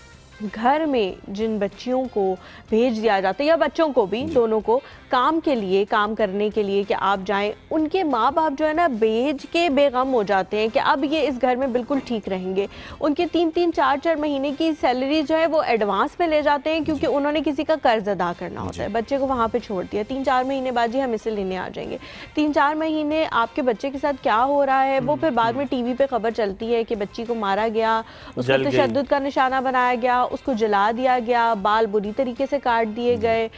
घर में जिन बच्चियों को भेज दिया जाता है या बच्चों को भी, दोनों को काम के लिए, काम करने के लिए कि आप जाएं, उनके माँ बाप जो है ना भेज के बेगम हो जाते हैं कि अब ये इस घर में बिल्कुल ठीक रहेंगे। उनके तीन तीन चार चार महीने की सैलरी जो है वो एडवांस में ले जाते हैं क्योंकि उन्होंने किसी का कर्ज अदा करना होता है। बच्चे को वहाँ पर छोड़ दिया, तीन चार महीने बाद जी हम इसे लेने आ जाएंगे। तीन चार महीने आपके बच्चे के साथ क्या हो रहा है वो फिर बाद में टी वी पर खबर चलती है कि बच्ची को मारा गया, उसको तशद्दुद का निशाना बनाया गया, उसको जला दिया गया, बाल बुरी तरीके से काट दिए गए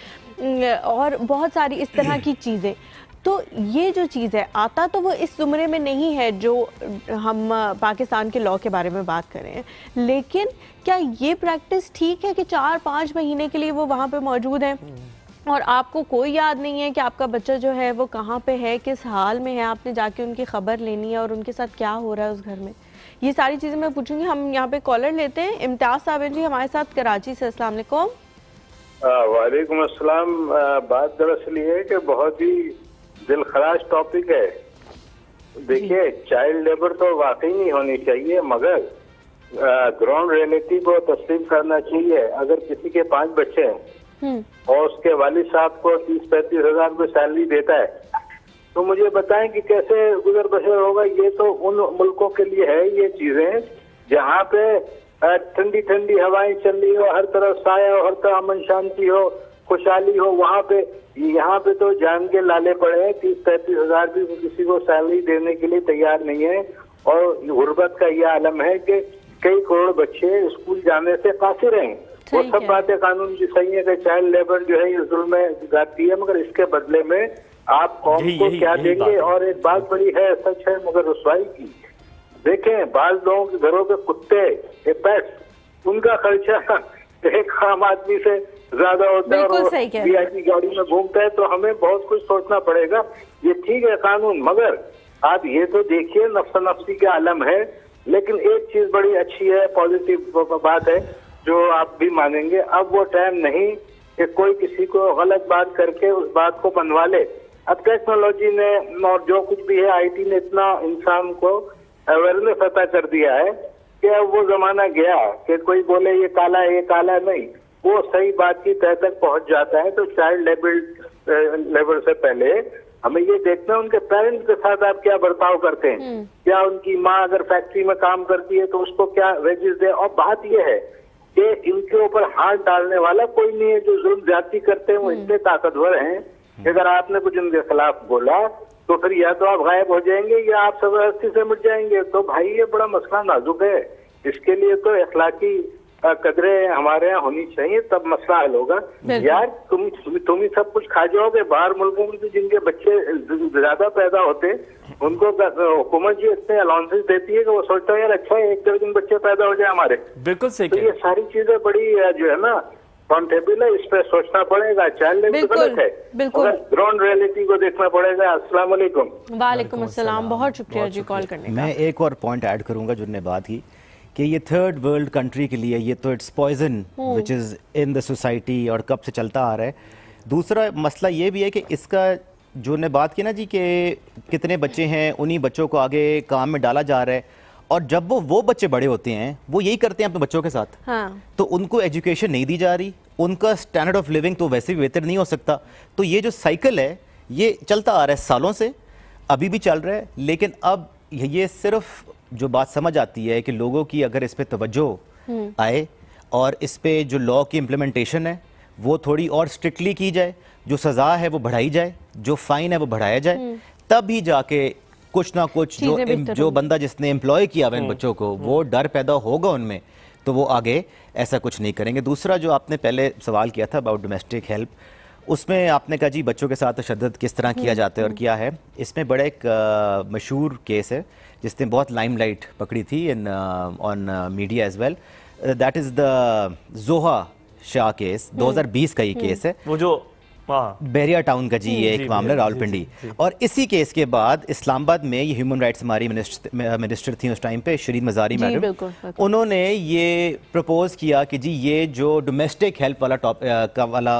और बहुत सारी इस तरह की चीज़ें। तो ये जो चीज़ है आता तो वो इस ज़ुमरे में नहीं है जो हम पाकिस्तान के लॉ के बारे में बात कर रहे हैं, लेकिन क्या ये प्रैक्टिस ठीक है कि चार पाँच महीने के लिए वो वहाँ पे मौजूद हैं? और आपको कोई याद नहीं है कि आपका बच्चा जो है वो कहाँ पे है, किस हाल में है, आपने जाके उनकी खबर लेनी है और उनके साथ क्या हो रहा है उस घर में, ये सारी चीज़ें मैं पूछूंगी। हम यहाँ पे कॉलर लेते हैं। इम्तियाज साहब जी हमारे साथ कराची से। अस्सलाम वालेकुम। वालेकुम अस्सलाम। बात दरअसल ये है कि बहुत ही दिलखराश टॉपिक है। देखिए, चाइल्ड लेबर तो वाकई नहीं होनी चाहिए, मगर ग्राउंड रियलिटी को तस्लीम करना चाहिए। अगर किसी के पांच बच्चे हैं और उसके वालिद साहब को तीस पैंतीस हजार रुपये सैलरी देता है, तो मुझे बताएं कि कैसे गुजर बसर होगा। ये तो उन मुल्कों के लिए है ये चीजें जहाँ पे ठंडी ठंडी हवाएं चल रही हो, हर तरफ साया हो, हर तरफ अमन शांति हो, खुशहाली हो। वहाँ पे यहाँ पे तो जान के लाले पड़े हैं। तीस पैंतीस हजार भी किसी को सैलरी देने के लिए तैयार नहीं है। और गुर्बत का यह आलम है कि कई करोड़ बच्चे स्कूल जाने से कासिर हैं। वो सब बातें कानून की सही है कि चाइल्ड लेबर जो है ये जुल्म जाती है, मगर इसके बदले में आप कौम को क्या देंगे। और एक बात बड़ी है, सच है मगर रुसवाई की। देखें, बाल लोगों के घरों के कुत्ते, पेट्स, उनका खर्चा एक आम आदमी से ज्यादा होता है और वीआईपी गाड़ी में घूमता है। तो हमें बहुत कुछ सोचना पड़ेगा। ये ठीक है कानून, मगर आप ये तो देखिए नफ्स नफ्सी के आलम है। लेकिन एक चीज बड़ी अच्छी है, पॉजिटिव बात है जो आप भी मानेंगे। अब वो टाइम नहीं कि कोई किसी को गलत बात करके उस बात को बनवा ले। अब टेक्नोलॉजी ने और जो कुछ भी है, आईटी ने इतना इंसान को अवेयरनेस अता कर दिया है कि अब वो जमाना गया कि कोई बोले ये काला है ये काला है, नहीं, वो सही बात की तह तक पहुंच जाता है। तो चाइल्ड लेबर लेबर से पहले हमें ये देखना है उनके पेरेंट्स के साथ आप क्या बर्ताव करते हैं। क्या उनकी माँ अगर फैक्ट्री में काम करती है तो उसको क्या वेजेस दे। और बात ये है कि इनके ऊपर हाथ डालने वाला कोई नहीं है। जो जुल्म ज्यादती करते हैं वो इतने ताकतवर हैं कि अगर आपने कुछ उनके खिलाफ बोला तो फिर या तो आप गायब हो जाएंगे या आप जबरदस्ती से मिट जाएंगे। तो भाई ये बड़ा मसला नाजुक है। इसके लिए तो इखलाकी कदरें हमारे यहाँ होनी चाहिए, तब मसला हल होगा। यार तुम तुम ही सब कुछ खा जाओगे। बाहर मुल्कों में जिनके बच्चे ज्यादा पैदा होते उनको हुकूमत जी इतने अलाउंसेस देती है कि वो सोचता है यार अच्छा है एक दिन बच्चे पैदा हो जाए हमारे। बिल्कुल सही। तो ये सारी चीजें बड़ी जो है ना काउंटेबल है, इस पर सोचना पड़ेगा। चाइल्ड लेबर गलत है, बिल्कुल ग्राउंड रियलिटी को देखना पड़ेगा। अस्सलाम वालेकुम। वालेकुम अस्सलाम, बहुत शुक्रिया जी कॉल करने का। मैं एक और पॉइंट ऐड करूंगा जो ने बात की कि ये थर्ड वर्ल्ड कंट्री के लिए ये तो it's poison which is in the society और कब से चलता आ रहा है। दूसरा मसला ये भी है कि इसका जो ने बात की ना जी कि कितने बच्चे हैं, उन्हीं बच्चों को आगे काम में डाला जा रहा है। और जब वो वो बच्चे बड़े होते हैं वो यही करते हैं अपने बच्चों के साथ। हाँ। तो उनको एजुकेशन नहीं दी जा रही, उनका स्टैंडर्ड ऑफ लिविंग तो वैसे भी बेहतर नहीं हो सकता। तो ये जो साइकिल है ये चलता आ रहा है सालों से, अभी भी चल रहा है। लेकिन अब ये सिर्फ जो बात समझ आती है कि लोगों की अगर इस पे तवज्जो आए और इस पे जो लॉ की इम्प्लीमेंटेशन है वो थोड़ी और स्ट्रिक्टली की जाए, जो सज़ा है वो बढ़ाई जाए, जो फाइन है वो बढ़ाया जाए, तब ही जाके कुछ ना कुछ जो जो बंदा जिसने एम्प्लॉय किया हुआ इन बच्चों को वो डर पैदा होगा उनमें, तो वो आगे ऐसा कुछ नहीं करेंगे। दूसरा जो आपने पहले सवाल किया था अबाउट डोमेस्टिक हेल्प, उसमें आपने कहा जी बच्चों के साथ तशद्दुद किस तरह किया जाता है और क्या है। इसमें बड़ा एक मशहूर केस है जिसने बहुत लाइमलाइट पकड़ी थी in on media as well, that is the Zohra Shah case. दो हज़ार बीस का ये केस है, वो जो बैरिया टाउन का जी ये एक मामला रावलपिंडी। और इसी केस के बाद इस्लामाबाद में ये ह्यूमन राइट्स हमारी मिनिस्टर मिनिस्टर थी उस टाइम पे शरीन मजारी मैडम, उन्होंने ये प्रपोज किया कि जी ये जो डोमेस्टिक हेल्प वाला टॉप का वाला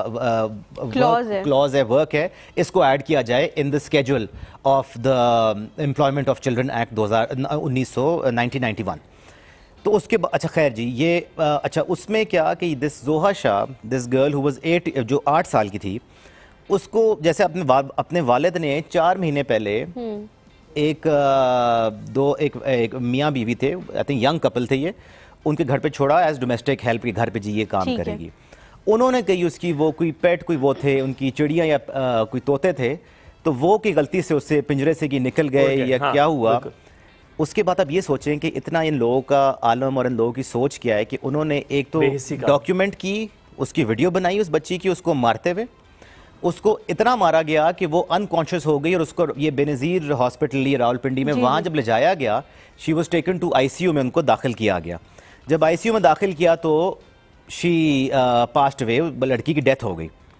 क्लॉज है, वर्क है, इसको ऐड किया जाए in the schedule of the employment of children act दो हज़ार उन्नीस सौ नाइनटीन नाइन्टी वन। तो उसके बाद अच्छा खैर जी ये अच्छा उसमें क्या कि this Zohra Shah, this girl who was eight, जो आठ साल की थी, उसको जैसे अपने वा, अपने वालिद ने चार महीने पहले एक दो एक, एक मियाँ बीवी थे, आई थिंक यंग कपल थे ये, उनके घर पे छोड़ा एज डोमेस्टिक हेल्प के घर पे जी ये काम करेगी। उन्होंने कही उसकी वो कोई पेट कोई वो थे उनकी चिड़िया या आ, कोई तोते थे, तो वो की गलती से उससे पिंजरे से कि निकल गए या हाँ, क्या हुआ। उसके बाद अब ये सोचें कि इतना इन लोगों का आलम और इन लोगों की सोच क्या है कि उन्होंने एक तो डॉक्यूमेंट की, उसकी वीडियो बनाई उस बच्ची की उसको मारते हुए, उसको इतना मारा गया कि वो अनकॉन्शियस हो गई और उसको ये बेनज़ीर हॉस्पिटल ये रावलपिंडी में वहाँ जब ले जाया गया, she was taken to ICU में, उनको दाखिल किया गया। जब आईसीयू में दाखिल किया तो शी पास्ट अवे, लड़की की डेथ हो गई।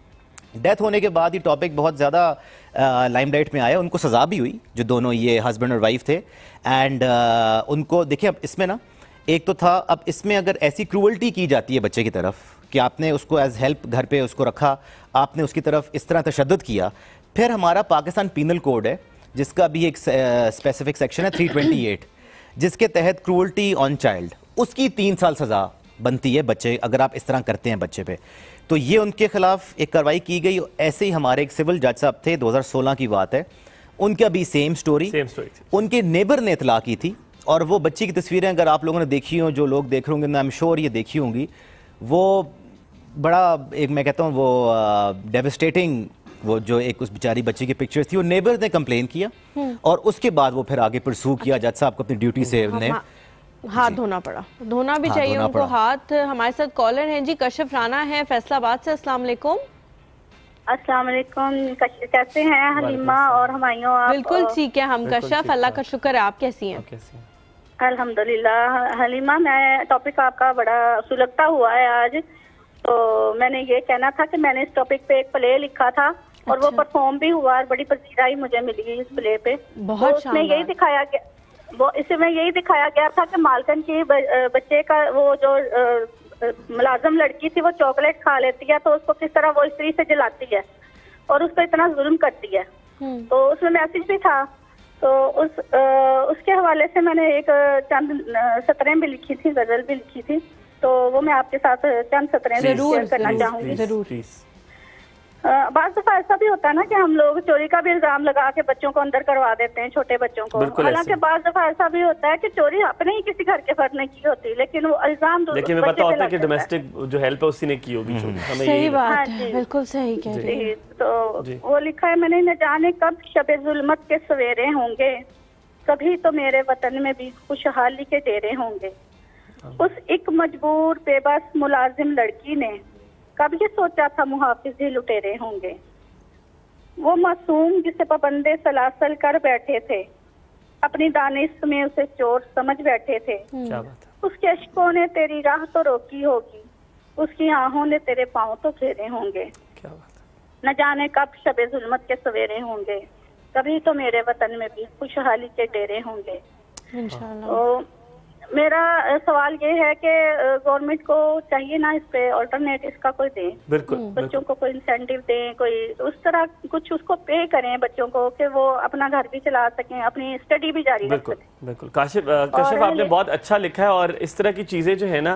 डेथ होने के बाद ये टॉपिक बहुत ज़्यादा लाइमलाइट में आया, उनको सज़ा भी हुई, जो दोनों ये हस्बैंड और वाइफ थे। एंड uh, उनको देखिए, अब इसमें ना एक तो था, अब इसमें अगर ऐसी क्रूअल्टी की जाती है बच्चे की तरफ कि आपने उसको एज हेल्प घर पे उसको रखा, आपने उसकी तरफ इस तरह तशद्दुद किया, फिर हमारा पाकिस्तान पीनल कोड है जिसका भी एक स्पेसिफिक सेक्शन है थ्री ट्वेंटी एट, जिसके तहत क्रूअल्टी ऑन चाइल्ड, उसकी तीन साल सज़ा बनती है बच्चे अगर आप इस तरह करते हैं बच्चे पे। तो ये उनके खिलाफ एक कार्रवाई की गई। ऐसे ही हमारे एक सिविल जज साहब थे, दो हज़ार सोलह की बात है, उनका भी सेम स्टोरी, सेम स्टोरी उनके नेबर ने इतला की थी। और वो बच्ची की तस्वीरें अगर आप लोगों ने देखी हो, जो लोग देख रहे होंगे, आई एम श्योर ये देखी होंगी, वो बड़ा एक मैं कहता हूँ वो डेविस्टेटिंग, वो जो एक उस बेचारी बच्ची की पिक्चर्स थी, वो नेबर्स ने कंप्लेन किया और उसके बाद वो फिर आगे परसू किया। जज साहब को अपनी ड्यूटी से ने हाथ धोना पड़ा, धोना भी चाहिए उनको हाथ। हमारे साथ कॉलर हैं जी, कशिफ राना है फैसलाबाद से। अस्सलाम वालेकुम। अस्सलाम वालेकुम, कैसे हैं हलीमा और हमायूं आप? बिल्कुल ठीक है हम कशिफ, अल्लाह का शुक्र है। आप कैसी हैं? अल्हम्दुलिल्लाह। हलीमा, मैं टॉपिक आपका बड़ा सुलगता हुआ है आज, तो मैंने ये कहना था कि मैंने इस टॉपिक पे एक प्ले लिखा था और वो परफॉर्म भी हुआ और बड़ी पसीराई मुझे मिली इस प्ले पे। बहुत तो उसमें यही दिखाया गया वो इसमें यही दिखाया गया था कि मालकन की बच्चे का वो जो मुलाजम लड़की थी वो चॉकलेट खा लेती है तो उसको किस तरह वो स्त्री से जलाती है और उस पर इतना जुल्म करती है। तो उसमें मैसेज भी था। तो उस आ, उसके हवाले से मैंने एक चंद सतरें भी लिखी थी, गजल भी लिखी थी, तो वो मैं आपके साथ चंद सतरें शेयर करना चाहूंगी। जरूर। बात दफा ऐसा भी होता है ना कि हम लोग चोरी का भी इल्जाम लगा के बच्चों को अंदर करवा देते हैं, छोटे बच्चों को। हालांकि बात दफा ऐसा भी होता है कि चोरी अपने ही किसी घर के फर्द ने की होती, लेकिन वो इल्जाम लेकिन मैं पता होता है कि डोमेस्टिक जो हेल्प है उसी ने की होगी। सही बात है, बिल्कुल सही कह रही है। तो वो लिखा है मैंने, न जाने कब शबे जुल्मत के सवेरे होंगे, कभी तो मेरे वतन में भी खुशहाली के डेरे होंगे। उस एक मजबूर बेबस मुलाजिम लड़की ने कब ये सोचा था मुहाफिज ही लुटेरे होंगे। वो मासूम जिसे पाबंदे सलासल कर बैठे थे, अपनी दानिश में उसे चोर समझ बैठे थे। क्या बात है। उसके अश्कों ने तेरी राह तो रोकी होगी, उसकी आहों ने तेरे पाँव तो घेरे होंगे। क्या बात है। न जाने कब शबे जुल्मत के सवेरे होंगे, कभी तो मेरे वतन में भी खुशहाली के डेरे होंगे। इंशाल्लाह। तो मेरा सवाल ये है कि गवर्नमेंट को चाहिए ना इस पे ऑल्टरनेट इसका कोई दें, बिल्कुल बच्चों को कोई इंसेंटिव दें, कोई उस तरह कुछ उसको पे करें बच्चों को कि वो अपना घर भी चला सकें, अपनी स्टडी भी जारी रख सकें। बिल्कुल काशिफ काशिफ आपने बहुत अच्छा लिखा है और इस तरह की चीज़ें जो है ना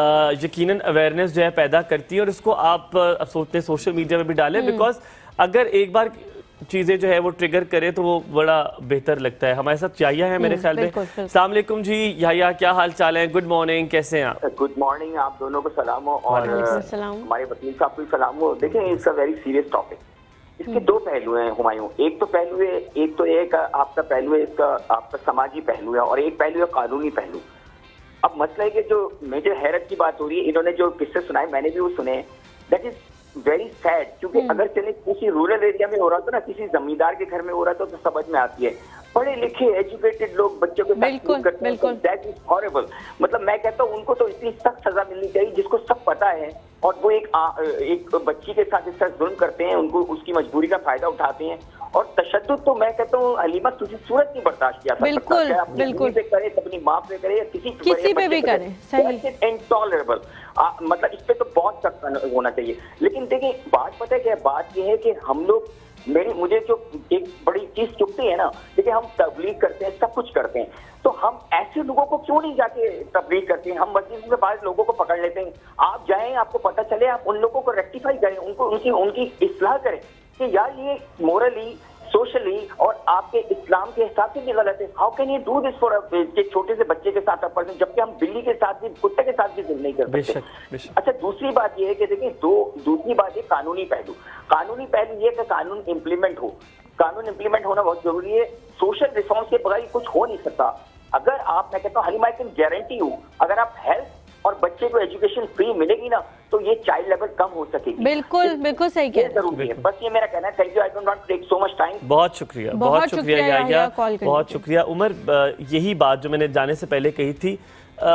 यकीनन अवेयरनेस जो है पैदा करती है और इसको आप अब सोचते हैं सोशल मीडिया में भी डालें, बिकॉज अगर एक बार चीजें जो है वो ट्रिगर करे तो वो बड़ा बेहतर लगता है। हमारे साथ याहिया है मेरे ख्याल में। अस्सलाम वालेकुम जी याहिया, क्या हाल चाल है? गुड मॉर्निंग, कैसे हैं आप? गुड मॉर्निंग, आप दोनों को सलाम हो और हमारे वकील साहब को सलाम हो। देखें, it's a very serious topic. इसके दो पहलू हैं हुमायूं। एक तो पहलू है, एक तो एक आपका पहलू है, इसका आपका समाजी पहलू है और एक पहलू है कानूनी पहलू। अब मसला है कि जो मेजर हैरत की बात हो रही है, इन्होंने जो किस्से सुनाए मैंने भी वो सुने, दैट इज वेरी सैड। क्योंकि अगर चले किसी रूरल एरिया में हो रहा तो ना, किसी जमींदार के घर में हो रहा तो, तो समझ में आती है। पढ़े लिखे एजुकेटेड लोग बच्चों के साथ करते हैं, दैट इज हॉरिबल। मतलब मैं कहता हूँ उनको तो इतनी सख्त सजा मिलनी चाहिए जिसको सब पता है और वो एक आ, एक बच्ची के साथ इस तरह जुल्म करते हैं, उनको उसकी मजबूरी का फायदा उठाते हैं। और तशद्दुद तो मैं कहता हूँ हलीमा तुझे सूरत नहीं बर्दाश्त किया बिल्कुल बिल्कुल पे करे, अपनी माँ पे करे या किसी किसी पे भी करे, सही इंटॉलरेबल। मतलब इस पे तो बहुत सख्त होना चाहिए। लेकिन देखिए बात पता है क्या, बात ये है कि हम लोग मेरी मुझे जो एक बड़ी चीज चुपती है ना, देखिए हम तबलीग करते हैं, सब कुछ करते हैं, तो हम ऐसे लोगों को क्यों नहीं जाके तबलीग करते हैं? हम मस्जिद में बाद लोगों को पकड़ लेते हैं। आप जाएं, आपको पता चले, आप उन लोगों को रेक्टिफाई करें, उनको उनकी उनकी इस्लाह करें कि यार ये मोरली सोशली और आपके इस्लाम के हिसाब से भी गलत है। How can you do this for एक छोटे से बच्चे के साथ पर्सन, जबकि हम बिल्ली के साथ भी, कुत्ते के साथ भी जुल्म नहीं कर सकते। अच्छा, दूसरी बात ये है कि देखिए दो दूसरी बात है कानूनी पहलू। कानूनी पहलू ये कि कानून इम्प्लीमेंट हो, कानून इम्प्लीमेंट होना बहुत जरूरी है। सोशल रिफॉर्म्स के बगैर कुछ हो नहीं सकता। अगर आप, मैं कहता हूँ हलीमा, आई कैन गारंटी हूँ, अगर आप हेल्थ और बच्चे को एजुकेशन फ्री मिलेगी ना तो ये चाइल्ड लेबर कम हो सकेगी। बिल्कुल बिल्कुल सही कह रहे हैं। बस ये मेरा कहना है। Thank you, I don't want to take so much time. बहुत शुक्रिया, बहुत शुक्रिया याहिया, बहुत शुक्रिया। उमर, यही बात जो मैंने जाने से पहले कही थी,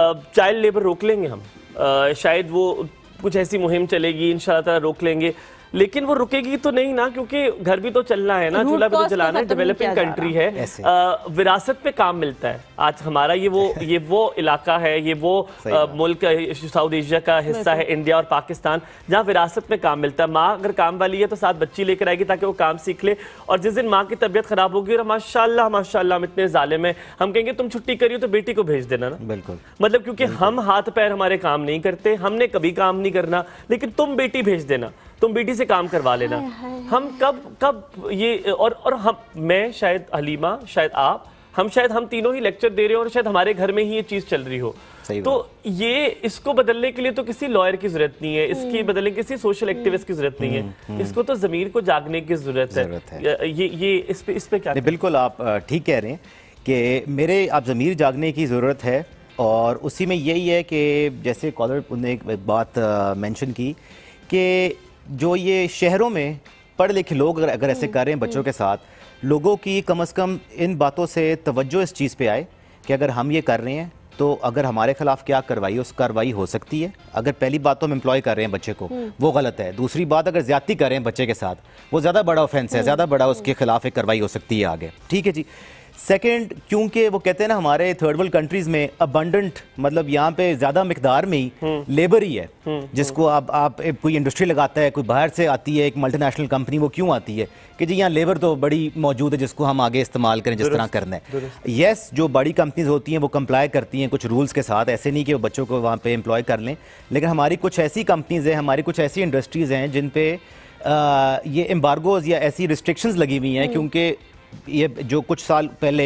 चाइल्ड लेबर रोक लेंगे हम, शायद वो कुछ ऐसी मुहिम चलेगी, इंशाल्लाह ताला रोक लेंगे। लेकिन वो रुकेगी तो नहीं ना, क्योंकि घर भी तो चलना है ना, चूल्हा भी तो जलाना है, डेवलपिंग कंट्री है, आ, विरासत पे काम मिलता है। आज हमारा ये वो ये वो इलाका है, ये वो आ, मुल्क साउथ एशिया का हिस्सा है, इंडिया और पाकिस्तान, जहाँ विरासत में काम मिलता है। माँ अगर काम वाली है तो साथ बच्ची लेकर आएगी ताकि वो काम सीख ले, और जिस दिन माँ की तबीयत खराब होगी और माशाल्लाह माशाल्लाह हम इतने जालिम हैं, हम कहेंगे तुम छुट्टी करियो तो बेटी को भेज देना ना। बिल्कुल, मतलब क्योंकि हम हाथ पैर हमारे काम नहीं करते, हमने कभी काम नहीं करना, लेकिन तुम बेटी भेज देना, तुम बेटी से काम करवा लेना। हम कब कब ये और और हम मैं शायद हलीमा, शायद आप, हम शायद हम तीनों ही लेक्चर दे रहे हो और शायद हमारे घर में ही ये चीज चल रही हो। तो ये इसको बदलने के लिए तो किसी लॉयर की जरूरत नहीं है, इसकी बदलने के किसी सोशल एक्टिविस्ट की जरूरत नहीं है, इसको तो जमीर को जागने की जरूरत है। ये ये इस पे इस पे क्या? बिल्कुल आप ठीक कह रहे हैं कि मेरे आप ज़मीर जागने की ज़रूरत है, और उसी में यही है कि जैसे कॉलर ने एक बात मेंशन की कि जो ये शहरों में पढ़े लिखे लोग अगर अगर ऐसे कर रहे हैं बच्चों के साथ, लोगों की कम अज़ कम इन बातों से तवज्जो इस चीज़ पे आए कि अगर हम ये कर रहे हैं तो अगर हमारे खिलाफ क्या कार्रवाई उस कार्रवाई हो सकती है। अगर पहली बात तो हम एम्प्लॉय कर रहे हैं बच्चे को, वो गलत है। दूसरी बात, अगर ज्यादती कर रहे हैं बच्चे के साथ, वो ज़्यादा बड़ा ऑफेंस है, ज़्यादा बड़ा उसके खिलाफ एक कार्रवाई हो सकती है आगे। ठीक है जी। सेकंड, क्योंकि वो कहते हैं ना हमारे थर्ड वर्ल्ड कंट्रीज में अबंडेंट, मतलब यहाँ पे ज़्यादा मिकदार में ही लेबर ही है, जिसको आप आप कोई इंडस्ट्री लगाता है, कोई बाहर से आती है एक मल्टीनेशनल कंपनी, वो क्यों आती है कि जी यहाँ लेबर तो बड़ी मौजूद है जिसको हम आगे इस्तेमाल करें जिस तरह करना है। येस, जो बड़ी कंपनीज होती हैं वो कंप्लाई करती हैं कुछ रूल्स के साथ, ऐसे नहीं कि वो बच्चों को वहाँ पे एम्प्लॉय कर लें, लेकिन हमारी कुछ ऐसी कंपनीज हैं, हमारी कुछ ऐसी इंडस्ट्रीज़ हैं जिन पे आ, ये एम्बार्गोज या ऐसी रिस्ट्रिक्शंस लगी हुई हैं, क्योंकि ये जो कुछ साल पहले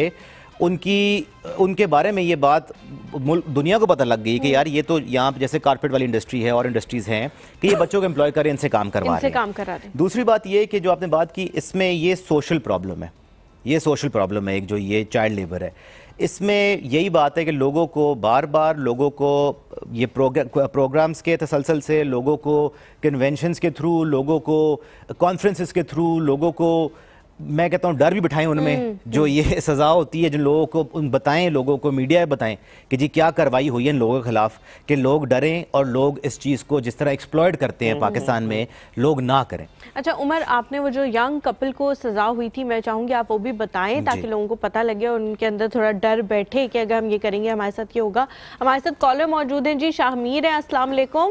उनकी उनके बारे में ये बात दुनिया को पता लग गई कि यार ये तो यहाँ जैसे कारपेट वाली इंडस्ट्री है और इंडस्ट्रीज़ हैं कि ये बच्चों को एम्प्लॉय करें, इनसे काम करवा रहे हैं, काम करा रहे हैं। दूसरी बात ये कि जो आपने बात की, इसमें ये सोशल प्रॉब्लम है, ये सोशल प्रॉब्लम है एक, जो ये चाइल्ड लेबर है। इसमें यही बात है कि लोगों को बार बार लोगों को ये प्रोग्राम्स के तसलसल से, लोगों को कन्वेंशंस के थ्रू, लोगों को कॉन्फ्रेंसेस के थ्रू, लोगों को मैं कहता हूँ डर भी बिठाएं उनमें, जो ये सज़ा होती है, जिन लोगों को उन बताएं, लोगों को मीडिया बताएं कि जी क्या कार्रवाई हुई है इन लोगों के खिलाफ, कि लोग डरें और लोग इस चीज़ को जिस तरह एक्सप्लॉयट करते हैं पाकिस्तान में, लोग ना करें। अच्छा उमर, आपने वो जो यंग कपल को सज़ा हुई थी, मैं चाहूँगी आप वो भी बताएं ताकि लोगों को पता लगे और उनके अंदर थोड़ा डर बैठे कि अगर हम ये करेंगे हमारे साथ ये होगा। हमारे साथ कॉलर मौजूद हैं जी, शाहमीर है। अस्सलाम वालेकुम।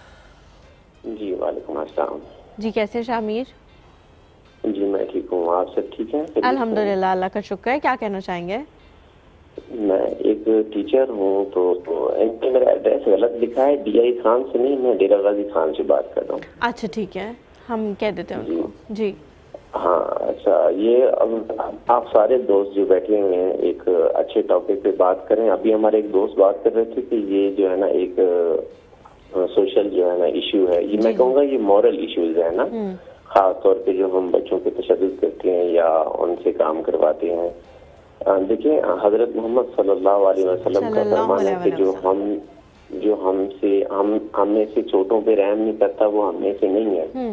जी वालेकुम अस्सलाम। जी कैसे हैं शाहमीर? जी मैं ठीक हूँ, आप सब ठीक हैं? अल्हम्दुलिल्लाह, अल्लाह का शुक्र है। क्या कहना चाहेंगे? मैं एक टीचर हूँ, तो, तो इनके मेरा एड्रेस गलत लिखा है, डी आई खान से नहीं, मैं डेरा गाजी खान से बात कर रहा हूँ। अच्छा ठीक है, हम कह देते हैं उनको। जी हाँ, अच्छा ये अब आप सारे दोस्त जो बैठे हुए हैं एक अच्छे टॉपिक पे बात करें। अभी हमारे एक दोस्त बात कर रहे थे कि ये जो है ना एक सोशल जो है ना इशू है, ये मैं कहूँगा ये मॉरल इश्यूज है ना, खास तौर पे जो हम बच्चों पे तशद्दुद करते हैं या उनसे काम करवाते हैं। देखिए हजरत मोहम्मद सल्लल्लाहु अलैहि वसल्लम का फरमान है कि जो हम जो हमसे हम हमें से छोटों पे रहम नहीं करता वो हमें से नहीं है।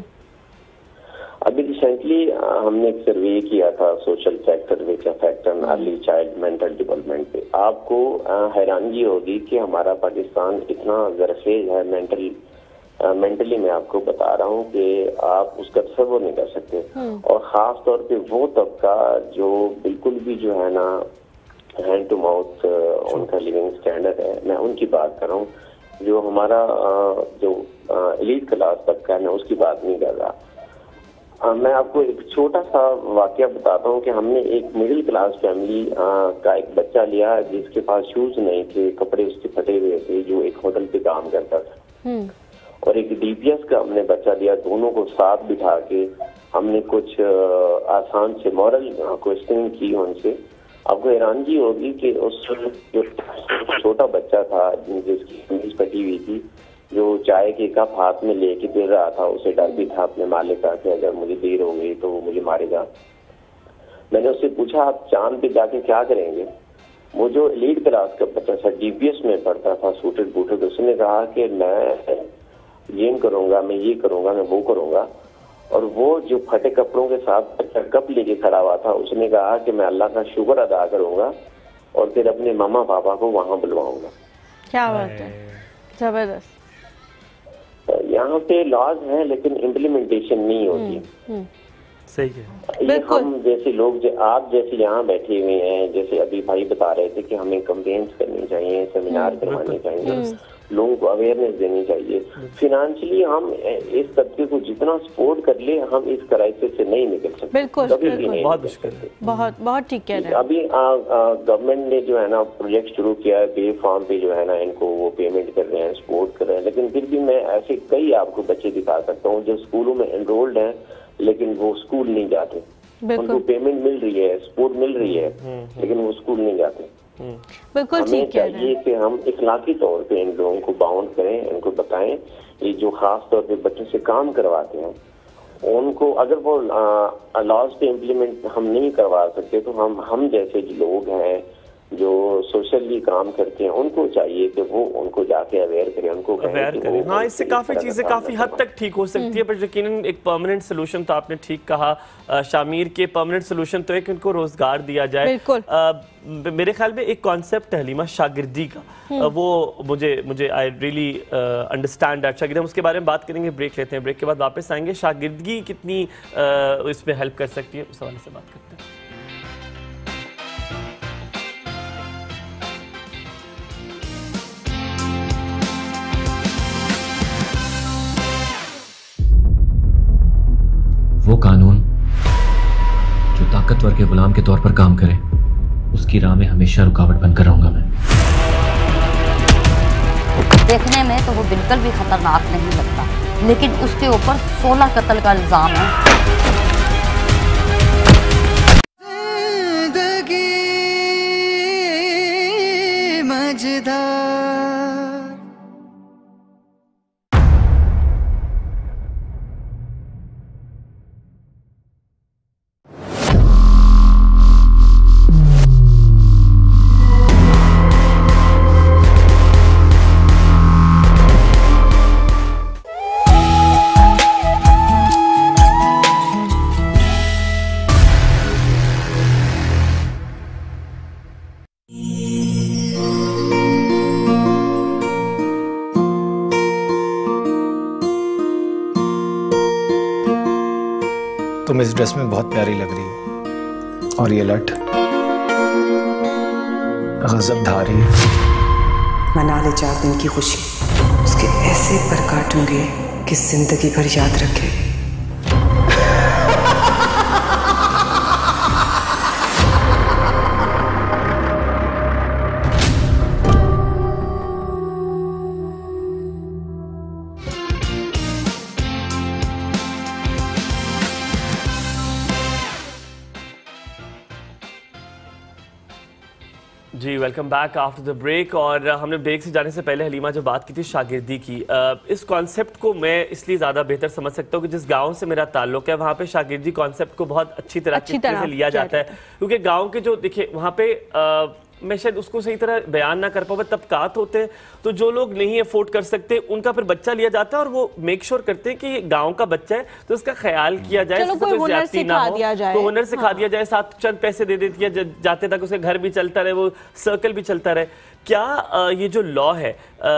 अभी रिसेंटली हमने एक सर्वे किया था social factor which affect an early child mental development पे। आपको हैरानगी होगी कि हमारा पाकिस्तान इतना ज़रखेज है मेंटल मेंटली, मैं आपको बता रहा हूँ कि आप उसका तस्वुर नहीं कर सकते। और ख़ास तौर पे वो तबका जो बिल्कुल भी जो है ना हैंड टू माउथ उनका लिविंग स्टैंडर्ड है, मैं उनकी बात कर रहा हूँ। जो हमारा जो एलीट क्लास तबका है, मैं उसकी बात नहीं कर रहा। आ, मैं आपको एक छोटा सा वाकया बताता हूँ कि हमने एक मिडिल क्लास फैमिली का एक बच्चा लिया जिसके पास शूज नहीं थे, कपड़े उसके फटे हुए थे, जो एक होटल पे काम करता था, और एक डीपीएस का हमने बच्चा लिया। दोनों को साथ बिठा के हमने कुछ आसान से मॉरल क्वेश्चन की उनसे। आपको हैरानगी होगी कि उस जो छोटा बच्चा था जिसकी कमीज फटी हुई थी, जो चाय के कप हाथ में लेके फिर रहा था, उसे डर भी था अपने मालिक का कि अगर मुझे देर हो गई तो वो मुझे मारेगा। मैंने उससे पूछा आप चांद पे जाके क्या करेंगे? वो जो एलीट क्लास का बच्चा था, डीपीएस में पढ़ता था, सूटेड बूटेड, उसने कहा कि मैं ये करूंगा, मैं ये करूंगा, मैं वो करूंगा। और वो जो फटे कपड़ों के साथ कप लेके खड़ा हुआ था, उसने कहा कि मैं अल्लाह का शुक्र अदा करूंगा और फिर अपने मामा पापा को वहां बुलवाऊंगा। क्या बात है, जबरदस्त। यहाँ पे लॉज हैं लेकिन इम्प्लीमेंटेशन नहीं होती। सही है। ये हम जैसे लोग जो आप जैसे यहाँ बैठे हुए हैं, जैसे अभी भाई बता रहे थे कि हमें कंपेन्स करनी चाहिए, सेमिनार करवाने चाहिए, लोगों को अवेयरनेस देनी चाहिए। फिनेंशियली हम इस तबके को जितना सपोर्ट कर ले, हम इस क्राइसिस से नहीं निकल सकते। बिल्कुल, कभी भी नहीं बहुत मुश्किल है। बहुत बहुत ठीक कह रहे हैं। अभी गवर्नमेंट ने जो है ना प्रोजेक्ट शुरू किया है, पे फॉर्म पे जो है ना इनको वो पेमेंट कर रहे हैं, सपोर्ट कर रहे हैं, लेकिन फिर भी मैं ऐसे कई आपको बच्चे दिखा सकता हूँ जो स्कूलों में एनरोल्ड हैं लेकिन वो स्कूल नहीं जाते। उनको पेमेंट मिल रही है, सपोर्ट मिल रही है, लेकिन वो स्कूल नहीं जाते। बिल्कुल ठीक कह रहे हैं। चाहिए कि हम इखलाकी तौर पे इन लोगों को बाउंड करें, इनको बताएं, ये जो खास तौर पे बच्चों से काम करवाते हैं उनको अगर वो लॉज पे इम्प्लीमेंट हम नहीं करवा सकते तो हम हम जैसे जो लोग हैं जो सोशली काम करते हैं उनको चाहिए कि वो उनको जाके अवेयर करें, उनको अवेयर करें। हाँ, इससे काफ़ी चीज़ें काफ़ी हद तक ठीक हो सकती है, पर यकीनन एक परमानेंट सोल्यूशन तो आपने ठीक कहा शामिर के, परमानेंट सोल्यूशन तो है कि उनको रोजगार दिया जाए। बिल्कुल। आ, मेरे ख्याल में एक कॉन्सेप्ट है हलीमा शागिर्दी का, आ, वो मुझे मुझे आई रियली अंडरस्टैंड दैट शागिर्दी। हम उसके बारे में बात करेंगे, ब्रेक लेते हैं, ब्रेक के बाद वापस आएंगे। शागिर्दी कितनी आ, इसमें हेल्प कर सकती है उस हवाले से बात करते हैं। वो कानून जो ताकतवर के गुलाम के तौर पर काम करे, उसकी राह में हमेशा रुकावट बनकर रहूंगा मैं। देखने में तो वो बिल्कुल भी खतरनाक नहीं लगता, लेकिन उसके ऊपर सोलह कत्ल का इल्जाम है। तुम इस ड्रेस में बहुत प्यारी लग रही हो, और ये लट गजबधारी। मना ले चार दिन की खुशी, उसके ऐसे पर काटूंगे कि जिंदगी भर याद रखे। जी welcome back after the break. और हमने ब्रेक से जाने से पहले हलीमा जो बात की थी शागिर्दी की, इस कॉन्सेप्ट को मैं इसलिए ज़्यादा बेहतर समझ सकता हूँ कि जिस गांव से मेरा ताल्लुक है वहाँ पे शागिर्दी कॉन्सेप्ट को बहुत अच्छी तरह अच्छी तरह से लिया जाता है, क्योंकि गाँव के जो देखिए वहाँ पे आ, मैं शायद उसको सही तरह बयान ना कर पाऊँ, तबकात होते हैं तो जो लोग नहीं अफोर्ड कर सकते उनका फिर बच्चा लिया जाता है और वो मेक श्योर करते हैं कि गांव का बच्चा है तो उसका ख्याल किया जाए, चलो कोई हुनर सिखा दिया जाए, तो हुनर सिखा दिया जाए, साथ चंद पैसे दे दे दिया जाते तक उसके घर भी चलता रहे, वो सर्कल भी चलता रहे। क्या ये जो लॉ है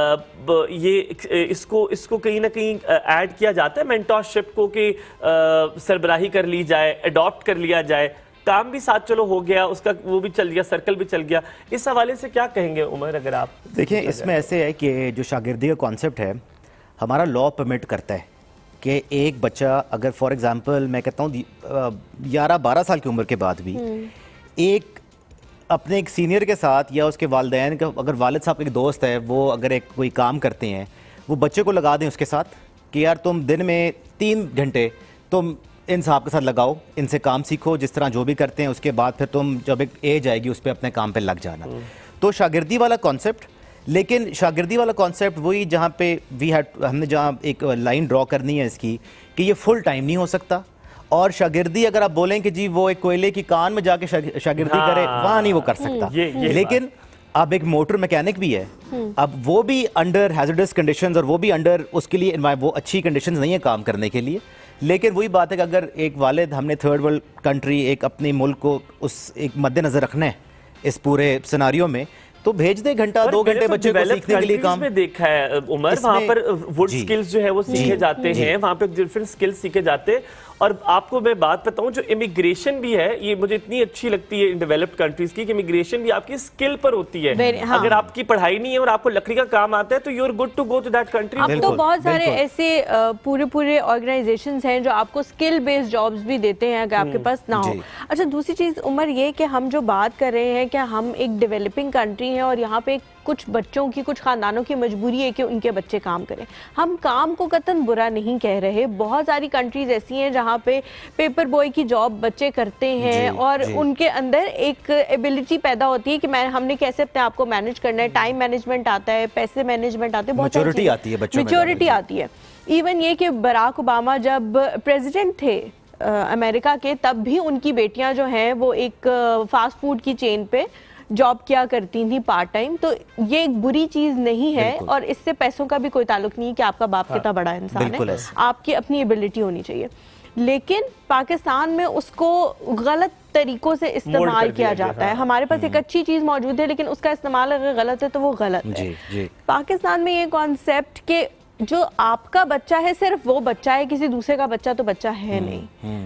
ये इसको इसको कहीं ना कहीं ऐड किया जाता है मेंटरशिप को कि सरबराही कर ली जाए, अडॉप्ट कर लिया जाए, काम भी साथ चलो हो गया, उसका वो भी चल गया, सर्कल भी चल गया, इस हवाले से क्या कहेंगे उमर? अगर आप देखिए इसमें ऐसे है कि जो शागिर्दी का कॉन्सेप्ट है हमारा लॉ परमिट करता है कि एक बच्चा अगर फॉर एग्जांपल मैं कहता हूँ ग्यारह बारह साल की उम्र के बाद भी एक अपने एक सीनियर के साथ या उसके वालिदैन का, अगर वालिद साहब एक दोस्त है वो अगर एक कोई काम करते हैं वो बच्चे को लगा दें उसके साथ कि यार तुम दिन में तीन घंटे तुम इन साहब के साथ लगाओ, इनसे काम सीखो, जिस तरह जो भी करते हैं उसके बाद फिर तुम जब एक एज आएगी उस पर अपने काम पे लग जाना। तो शागिर्दी वाला कॉन्सेप्ट, लेकिन शागिर्दी वाला कॉन्सेप्ट वही जहाँ पे वी हैड हमने जहाँ एक लाइन ड्रॉ करनी है इसकी कि ये फुल टाइम नहीं हो सकता, और शागिर्दी अगर आप बोलें कि जी वो एक कोयले की कान में जाके शागिर्दी करे वहाँ नहीं वो कर सकता। ये, ये लेकिन अब एक मोटर मैकेनिक भी है, अब वो भी अंडर हैजर्डस कंडीशंस और वो भी अंडर उसके लिए वो अच्छी कंडीशंस नहीं है काम करने के लिए। लेकिन वही बात है कि अगर एक वालिद हमने थर्ड वर्ल्ड कंट्री एक अपने मुल्क को उस एक मद्देनज़र रखना है इस पूरे सिनारियों में, तो भेज दे घंटा दो घंटे तो बच्चे को सीखने के लिए काम में देखा है उमर, वहाँ पर वुड स्किल्स जो है वो सीखे जाते हैं, वहाँ पे डिफरेंट स्किल्स सीखे जाते हैं। और आपको मैं बात बताऊं, जो इमिग्रेशन भी है, ये मुझे इतनी अच्छी लगती है इन डेवलप्ड कंट्रीज की, कि इमिग्रेशन भी आपकी स्किल पर होती है। हाँ। अगर आपकी पढ़ाई नहीं है और आपको लकड़ी का काम आता है तो you are good to go to that country. अब तो बहुत सारे ऐसे पूरे पूरे ऑर्गेनाइजेशंस हैं जो आपको स्किल बेस्ड जॉब्स भी देते हैं अगर आपके पास ना हो। अच्छा, दूसरी चीज उमर ये कि हम जो बात कर रहे हैं कि हम एक डेवलपिंग कंट्री हैं और यहाँ पे कुछ बच्चों की, कुछ खानदानों की मजबूरी है कि उनके बच्चे काम करें। हम काम को कतन बुरा नहीं कह रहे। बहुत सारी कंट्रीज ऐसी हैं जहाँ पे पेपर बॉय की जॉब बच्चे करते हैं जी, और जी. उनके अंदर एक एबिलिटी पैदा होती है कि मैं हमने कैसे अपने आप को मैनेज करना है, टाइम मैनेजमेंट आता है, पैसे मैनेजमेंट आते हैं, मैच्योरिटी आती है बच्चों में, मैच्योरिटी आती है। इवन ये कि बराक ओबामा जब प्रेसिडेंट थे अमेरिका के, तब भी उनकी बेटियां जो हैं वो एक फास्ट फूड की चेन पे जॉब किया करती थी पार्ट टाइम। तो ये एक बुरी चीज नहीं है और इससे पैसों का भी कोई ताल्लुक नहीं कि आपका बाप हाँ, कितना बड़ा इंसान है, आपकी अपनी एबिलिटी होनी चाहिए। लेकिन पाकिस्तान में उसको गलत तरीकों से इस्तेमाल किया जाता है। हमारे पास एक अच्छी चीज मौजूद है लेकिन उसका इस्तेमाल अगर गलत है तो वो गलत है। जी, जी। पाकिस्तान में ये कॉन्सेप्ट के जो आपका बच्चा है सिर्फ वो बच्चा है, किसी दूसरे का बच्चा तो बच्चा है नहीं,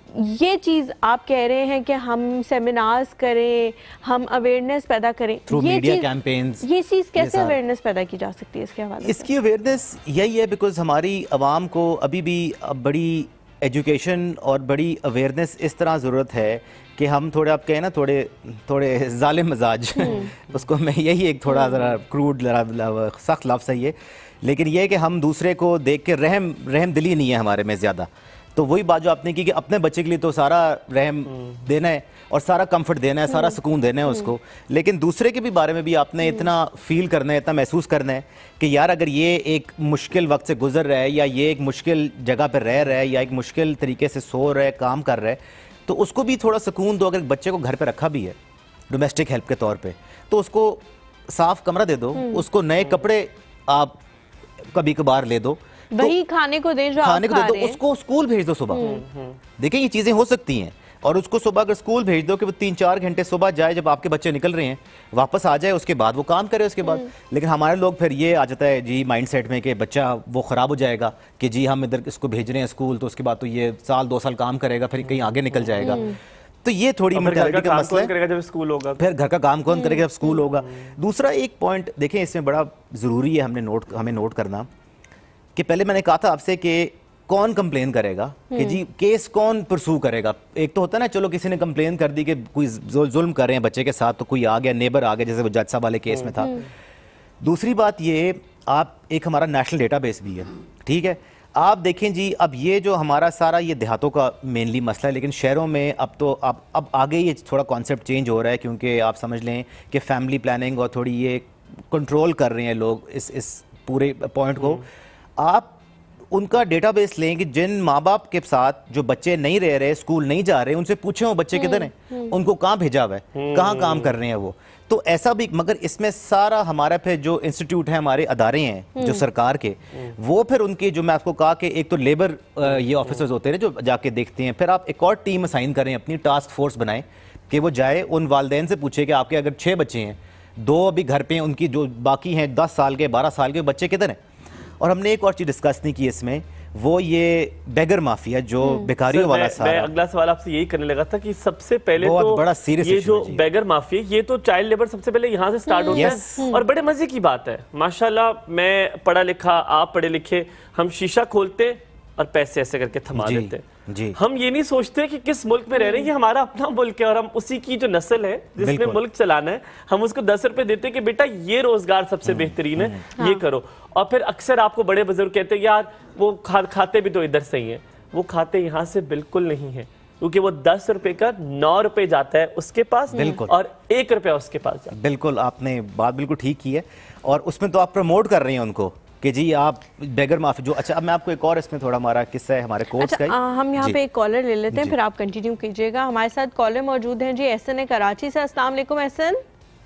ये चीज आप कह रहे हैं कि हम सेमिनार्स करें, हम अवेयरनेस पैदा करें थ्रू मीडिया कैंपेन्स, ये चीज कैसे अवेयरनेस पैदा की जा सकती है इसके हवाले? इसकी अवेयरनेस यही है बिकॉज हमारी आवाम को अभी भी बड़ी एजुकेशन और बड़ी अवेयरनेस इस तरह ज़रूरत है कि हम थोड़े, आप कहें ना, थोड़े थोड़े जालिम मिजाज उसको मैं यही एक थोड़ा ज़रा क्रूड सख्त लफ्ज़ है ये, लेकिन ये है कि हम दूसरे को देख के रहम रहम दिली नहीं है हमारे में ज़्यादा। तो वही बात जो आपने की कि अपने बच्चे के लिए तो सारा रहम देना है और सारा कंफर्ट देना है, सारा सुकून देना है उसको, लेकिन दूसरे के भी बारे में भी आपने इतना फील करना है, इतना महसूस करना है कि यार अगर ये एक मुश्किल वक्त से गुजर रहा है या ये एक मुश्किल जगह पर रह रहा है या एक मुश्किल तरीके से सो रहा है, काम कर रहा है, तो उसको भी थोड़ा सुकून दो। अगर बच्चे को घर पर रखा भी है डोमेस्टिक हेल्प के तौर पर, तो उसको साफ कमरा दे दो, उसको नए कपड़े आप कभी कभार ले दो, वही तो खाने को दे जो खाने को दे दो, उसको स्कूल भेज दो सुबह। देखिए ये चीजें हो सकती हैं, और उसको सुबह अगर स्कूल भेज दो कि वो तीन चार घंटे सुबह जाए, जब आपके बच्चे निकल रहे हैं वापस आ जाए, उसके बाद वो काम करे उसके बाद। लेकिन हमारे लोग फिर ये आ जाता है जी माइंडसेट में कि बच्चा वो ख़राब हो जाएगा कि जी हम इधर इसको भेज रहे हैं स्कूल, तो उसके बाद तो ये साल दो साल काम करेगा, फिर कहीं आगे निकल जाएगा। तो ये थोड़ी मेंटालिटी का मसला है, जब स्कूल होगा फिर घर का काम कौन करेगा जब स्कूल होगा। दूसरा एक पॉइंट देखें, इसमें बड़ा ज़रूरी है हमने नोट हमें नोट करना कि पहले मैंने कहा था आपसे कि कौन कंप्लेन करेगा, कि जी केस कौन परसू करेगा। एक तो होता है ना, चलो किसी ने कंप्लेन कर दी कि कोई जुल्म कर रहे हैं बच्चे के साथ, तो कोई आ गया, नेबर आ गया, जैसे वो जज साहब वाले केस में था। दूसरी बात ये, आप एक हमारा नेशनल डेटाबेस भी है, ठीक है। आप देखें जी, अब ये जो हमारा सारा ये देहातों का मेनली मसला है, लेकिन शहरों में अब तो अब अब आगे ये थोड़ा कॉन्सेप्ट चेंज हो रहा है, क्योंकि आप समझ लें कि फैमिली प्लानिंग और थोड़ी ये कंट्रोल कर रहे हैं लोग इस इस पूरे पॉइंट को। आप उनका डेटाबेस लें कि जिन माँ बाप के साथ जो बच्चे नहीं रह रहे, स्कूल नहीं जा रहे, उनसे पूछें वो बच्चे किधर हैं, उनको कहाँ भेजा हुआ है, कहाँ काम कर रहे हैं वो। तो ऐसा भी, मगर इसमें सारा हमारा फिर जो इंस्टीट्यूट है, हमारे अदारे हैं जो सरकार के, वो फिर उनके जो मैं आपको कहा कि एक तो लेबर ये ऑफिसर्स होते हैं जो जाके देखते हैं, फिर आप एक और टीम असाइन करें, अपनी टास्क फोर्स बनाएं कि वो जाए उन वालिदैन से पूछे कि आपके अगर छः बच्चे हैं, दो अभी घर पे, उनकी जो बाकी हैं दस साल के बारह साल के बच्चे किधर हैं। और हमने एक और चीज़ डिस्कस नहीं की इसमें, वो ये बेगर माफिया जो बेकारियों वाला सारा। मैं अगला सवाल आपसे यही करने लगा था कि सबसे पहले तो बड़ा सीरियस ये जो बेगर माफिया, ये तो चाइल्ड लेबर सबसे पहले यहाँ से स्टार्ट होता है। और बड़े मजे की बात है, माशाल्लाह, मैं पढ़ा लिखा, आप पढ़े लिखे, हम शीशा खोलते और पैसे ऐसे करके थमा देते। जी। हम ये नहीं सोचते कि किस मुल्क में रह रहे हैं, ये हमारा अपना मुल्क है और हम उसी की जो नस्ल है जिसमें मुल्क चलाना है, हम उसको दस रुपए देते कि बेटा ये रोजगार सबसे बेहतरीन है, हाँ। ये करो। और फिर अक्सर आपको बड़े बुजुर्ग कहते हैं यार वो खा, खाते भी तो इधर से ही है, वो खाते यहाँ से बिल्कुल नहीं है, क्योंकि वो दस रुपए का नौ रुपए जाता है उसके पास और एक रुपया उसके पास जाता है। बिल्कुल, आपने बात बिल्कुल ठीक की है, और उसमें तो आप प्रमोट कर रही हैं उनको कि जी आप बेगर माफी जो। अच्छा, अब मैं आपको एक और इसमें थोड़ा हमारा किस्सा है हमारे कोर्स अच्छा, का। आ, हम यहाँ पे एक कॉलर ले लेते हैं, फिर आप कंटिन्यू कीजिएगा। हमारे साथ कॉलर मौजूद हैं जी, एहसन है कराची से। अस्सलाम वालेकुम एहसन।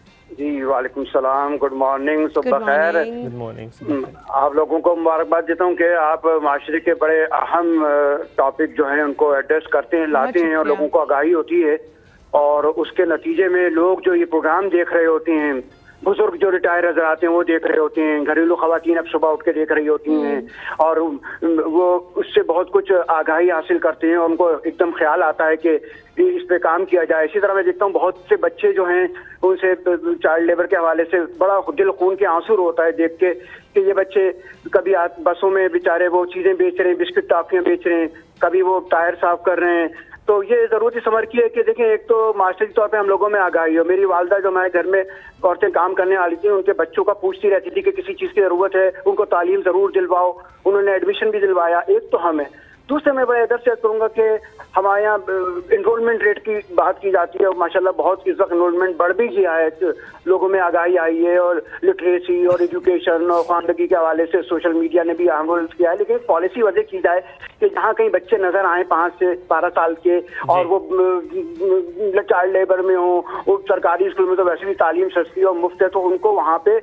जी वालेकुम सलाम, गुड मॉर्निंग, सुबह खैर। Good morning. आप लोगों को मुबारकबाद देता हूँ कि आप माशरे के बड़े अहम टॉपिक जो हैं उनको एड्रेस करते हैं, लाते हैं और लोगों को आगाही होती है, और उसके नतीजे में लोग जो ये प्रोग्राम देख रहे होते हैं बुजुर्ग जो रिटायर नजर आते हैं वो देख रहे होते हैं, घरेलू खवातीन अब सुबह उठ के देख रही होती हैं और वो उससे बहुत कुछ आगाही हासिल करते हैं और उनको एकदम ख्याल आता है कि इस पे काम किया जाए। इसी तरह मैं देखता हूँ बहुत से बच्चे जो हैं उनसे चाइल्ड लेबर के हवाले से बड़ा दिल खून के आंसू होता है देख के कि ये बच्चे कभी बसों में बेचारे वो चीजें बेच रहे हैं, बिस्किट टॉफियां बेच रहे हैं, कभी वो टायर साफ कर रहे हैं। तो ये जरूरत इस उम्र की है कि देखें, एक तो मास्टरी तौर पे हम लोगों में आगाही हो। मेरी वालदा जो हमारे घर में औरतें काम करने वाली थी उनके बच्चों का पूछती रहती थी कि किसी चीज़ की ज़रूरत है, उनको तालीम ज़रूर दिलवाओ। उन्होंने एडमिशन भी दिलवाया। एक तो हमें, दूसरे मैं बड़े अदब से करूँगा कि हमारे यहाँ इनरोलमेंट रेट की बात की जाती है और माशाल्लाह बहुत इस वक्त इनरोलमेंट बढ़ भी गया है, लोगों में आगाही आई है और लिटरेसी और एजुकेशन और खानदगी के हवाले से सोशल मीडिया ने भी अहम रोल किया है। लेकिन पॉलिसी वजह की जाए कि जहाँ कहीं बच्चे नजर आए पाँच से बारह साल के और वो चाइल्ड लेबर में हो, वो सरकारी स्कूल में तो वैसे भी तालीम सस्ती और मुफ्त है, तो उनको वहाँ पे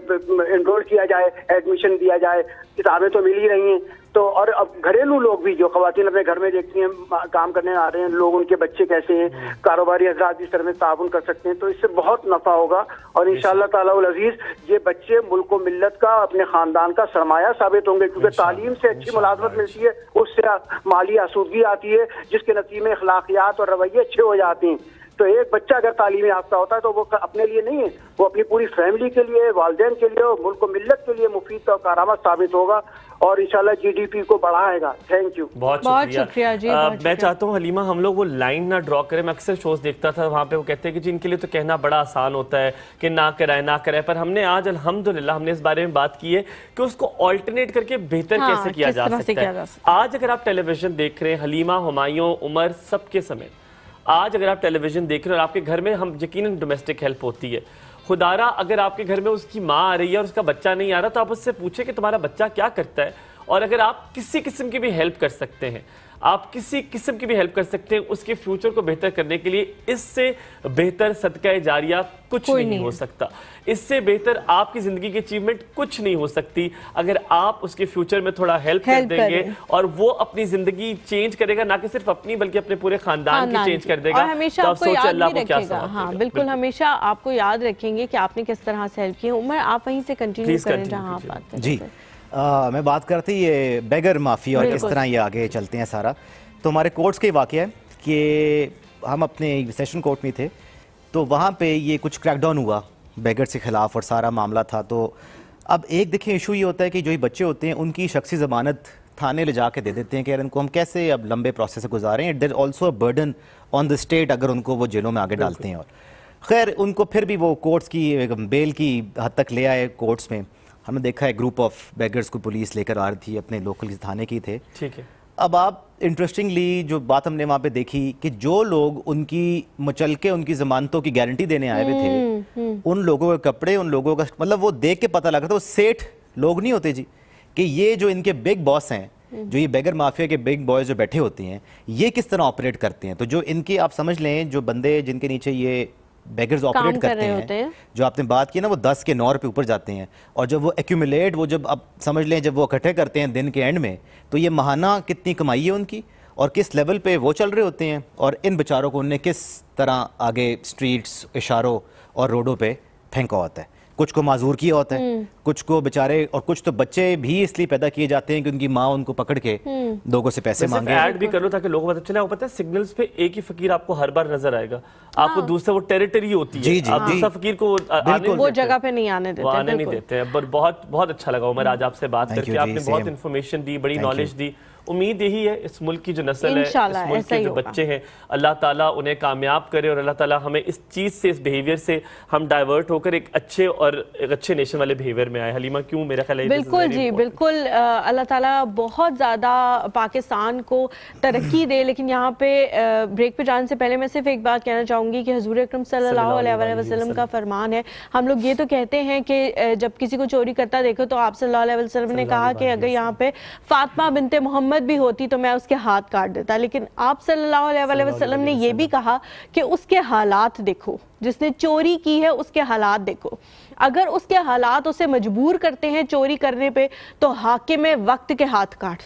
इनरोल किया जाए, एडमिशन दिया जाए। किताबें तो मिल ही रही हैं। तो और अब घरेलू लोग भी जो खवातीन अपने घर में देखती हैं काम करने आ रहे हैं लोग, उनके बच्चे कैसे हैं, कारोबारी हजरात इस तरह में ताउन कर सकते हैं, तो इससे बहुत नफा होगा और इंशाअल्लाह ताला उल अजीज ये बच्चे मुल्क व मिल्लत का, अपने खानदान का सरमाया साबित होंगे, क्योंकि तालीम से अच्छी मुलाजमत मिलती है, उससे माली आसूदगी आती है, जिसके नतीजे में अखलाकियात और रवैये अच्छे हो जाते हैं। तो एक बच्चा अगर तालीम याफ्ता होता है तो वो अपने लिए नहीं है, वो अपनी पूरी फैमिली के लिए, वालिदैन के लिए और मुल्क मिल्लत के लिए मुफीद और कारआमद साबित होगा और इंशाल्लाह जीडीपी को बढ़ाएगा। थैंक यू, बहुत शुक्रिया जी। आ, मैं चाहता हूँ हलीमा हम लोग वो लाइन ना ड्रॉ करें। मैं अक्सर शोज देखता था, वहाँ पे वो कहते हैं कि जिनके लिए तो कहना बड़ा आसान होता है कि ना कराए ना कराए, पर हमने आज अल्हम्दुलिल्लाह हमने इस बारे में बात की है कि उसको ऑल्टरनेट करके बेहतर हाँ, कैसे किया जा सकता है। आज अगर आप टेलीविजन देख रहे हैं, हलीमा, हुमायूं, उमर सबके समेत आज अगर आप टेलीविजन देख रहे हैं और आपके घर में हम यकीनन डोमेस्टिक हेल्प होती है, खुदारा अगर आपके घर में उसकी माँ आ रही है और उसका बच्चा नहीं आ रहा तो आप उससे पूछे कि तुम्हारा बच्चा क्या करता है, और अगर आप किसी किस्म की भी हेल्प कर सकते हैं, आप किसी किस्म की भी हेल्प कर सकते हैं उसके फ्यूचर को बेहतर करने के लिए, इससे बेहतर सदका जारिया कुछ नहीं, नहीं हो सकता। इससे बेहतर आपकी जिंदगी की अचीवमेंट कुछ नहीं हो सकती अगर आप उसके फ्यूचर में थोड़ा हेल्प कर देंगे और वो अपनी जिंदगी चेंज करेगा, ना कि सिर्फ अपनी बल्कि अपने पूरे खानदान की चेंज कर देगा। और हमेशा आपको याद भी रखेगा। हाँ बिल्कुल, हमेशा आपको याद रखेंगे कि आपने किस तरह से हेल्प की। उमर आप वहीं से कंटिन्यू करें जहाँ आप बात करें। जी आ, मैं बात करती ये बेगर माफी और किस तरह ये आगे चलते हैं सारा। तो हमारे कोर्ट्स का वाक़या है कि हम अपने सेशन कोर्ट में थे तो वहाँ पे ये कुछ क्रैकडाउन हुआ बेगर के ख़िलाफ़ और सारा मामला था। तो अब एक देखें इशू ये होता है कि जो ये बच्चे होते हैं उनकी शख्सी ज़मानत थाने ले जाके दे देते हैं कि यार इनको हम कैसे अब लंबे प्रोसेस से गुजारें। There also a burden on the state अगर उनको वो जेलों में आगे डालते हैं। और खैर उनको फिर भी वो कोर्ट्स की बेल की हद तक ले आए। कोर्ट्स में हमने देखा है ग्रुप ऑफ बेगर्स को पुलिस लेकर आ रही थी, अपने लोकल थाने की थे। ठीक है। अब आप इंटरेस्टिंगली जो बात हमने वहाँ पे देखी कि जो लोग उनकी मचल के उनकी जमानतों की गारंटी देने आए हुए थे, उन लोगों के कपड़े, उन लोगों का मतलब वो देख के पता लग रहा था वो सेठ लोग नहीं होते जी, कि ये जो इनके बिग बॉस हैं, जो ये बेगर माफिया के बिग बॉयज जो बैठे होते हैं, ये किस तरह ऑपरेट करते हैं। तो जो इनके आप समझ लें जो बंदे जिनके नीचे ये बेगर्स ऑपरेट करते हैं, हैं जो आपने बात की ना, वो दस के नौ रुपये ऊपर जाते हैं और जब वो एक्यूमुलेट, वो जब आप समझ लें जब वो इकट्ठे करते हैं दिन के एंड में, तो ये महाना कितनी कमाई है उनकी और किस लेवल पे वो चल रहे होते हैं और इन बेचारों को उन्हें किस तरह आगे स्ट्रीट्स, इशारों और रोडों पे फेंका होता है। कुछ को माजूर किया होता है, कुछ को बेचारे, और कुछ तो बच्चे भी इसलिए पैदा किए जाते हैं कि उनकी माँ उनको पकड़ के लोगों से पैसे मांगे। ऐड भी कर लो ताकि लोगों को पता चले। वो पता है सिग्नल्स पे एक ही फकीर आपको हर बार नजर आएगा, आपको दूसरा वो टेरिटरी होती है, जी, जी, आप दूसरा फकीर को वो जगह पे नहीं आने देते, आने नहीं देते हैं। पर बहुत बहुत अच्छा लगा उमर आज आपसे बात करके, आपने बहुत इन्फॉर्मेशन दी, बड़ी नॉलेज दी। उम्मीद यही है इस मुल्क की जो नस्ल है, इस मुल्क के जो बच्चे हैं, अल्लाह ताला उन्हें कामयाब करे और अल्लाह ताला हमें इस चीज़ से, इस बिहेवियर से हम डाइवर्ट होकर एक अच्छे और एक अच्छे नेशन वाले बिहेवियर में आए। हलीमा क्यों, मेरा ख्याल है बिल्कुल जी बिल्कुल, अल्लाह ताला बहुत ज़्यादा पाकिस्तान को तरक्की दे। लेकिन यहाँ पे ब्रेक पे जाने से पहले मैं सिर्फ एक बात कहना चाहूँगी कि हुजूर अकरम सल्लल्लाहु अलैहि वसल्लम का फरमान है, हम लोग ये तो कहते हैं कि जब किसी को चोरी करता देखो तो आप सल्लल्लाहु अलैहि वसल्लम ने कहा कि अगर यहाँ पे फातिमा बिनते मोहम्मद भी होती तो मैं उसके हाथ काट देता। लेकिन आप सल्लल्लाहु अलैहि वसल्लम ने ये भी कहा कि उसके हालात देखो, जिसने चोरी की है उसके हालात देखो। अगर उसके हालात उसे मजबूर करते हैं चोरी करने पे तो हाकिम वक्त के हाथ काट दो।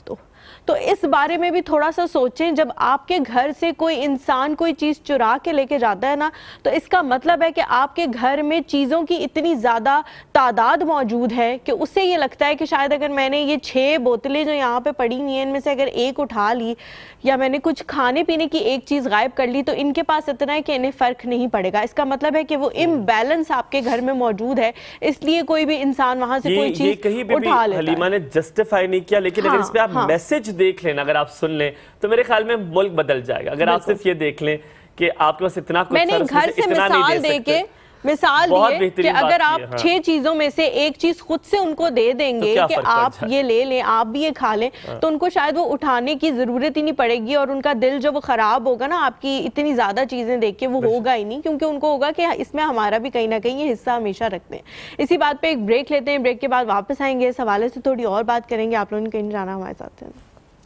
तो इस बारे में भी थोड़ा सा सोचें। जब आपके घर से कोई इंसान कोई चीज़ चुरा के लेके जाता है ना, तो इसका मतलब है कि आपके घर में चीज़ों की इतनी ज़्यादा तादाद मौजूद है कि उससे ये लगता है कि शायद अगर मैंने ये छः बोतलें जो यहाँ पे पड़ी हुई हैं इनमें से अगर एक उठा ली या मैंने कुछ खाने पीने की एक चीज़ गायब कर ली तो इनके पास इतना है कि इन्हें फ़र्क नहीं पड़ेगा। इसका मतलब है कि वो इम्बैलेंस आपके घर में मौजूद है, इसलिए कोई भी इंसान वहाँ से कोई चीज़ उठा लेता है। हलीमा ने जस्टिफाई नहीं किया, लेकिन हाँ, अगर इस पे आप हाँ। मैसेज देख लें, अगर आप सुन लें तो मेरे ख्याल में मुल्क बदल जाएगा। अगर आप सिर्फ ये देख लें कि आपके पास इतना कुछ मैंने घर से मिसाल दे के मिसाल दी कि अगर आप हाँ। छह चीजों में से एक चीज खुद से उनको दे देंगे तो कि आप ये ले लें, आप भी ये खा लें, हाँ। तो उनको शायद वो उठाने की जरूरत ही नहीं पड़ेगी और उनका दिल जो वो खराब होगा ना आपकी इतनी ज्यादा चीजें देख के वो होगा ही नहीं, क्योंकि उनको होगा कि इसमें हमारा भी कहीं ना कहीं ये हिस्सा हमेशा रखते हैं। इसी बात पे एक ब्रेक लेते हैं, ब्रेक के बाद वापस आएंगे, इस हवाले से थोड़ी और बात करेंगे। आप लोगों ने कहीं जाना हमारे साथ है।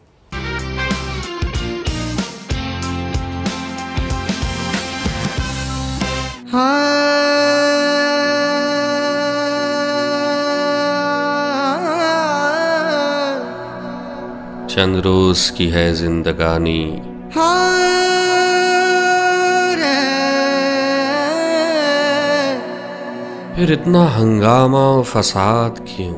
चंद रोज की है जिंदगानी, फिर इतना हंगामा और फसाद क्यों?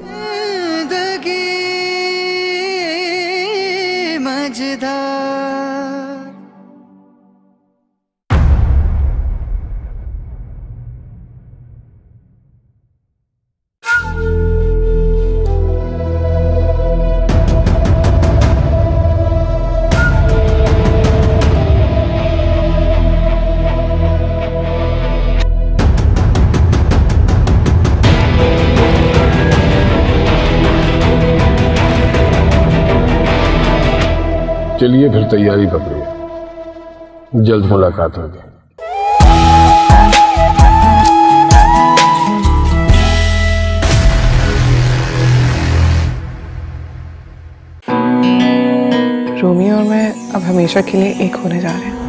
चलिए फिर तैयारी पकड़िए, जल्द मुलाकात होगी। रोमियो और मैं अब हमेशा के लिए एक होने जा रहे हैं।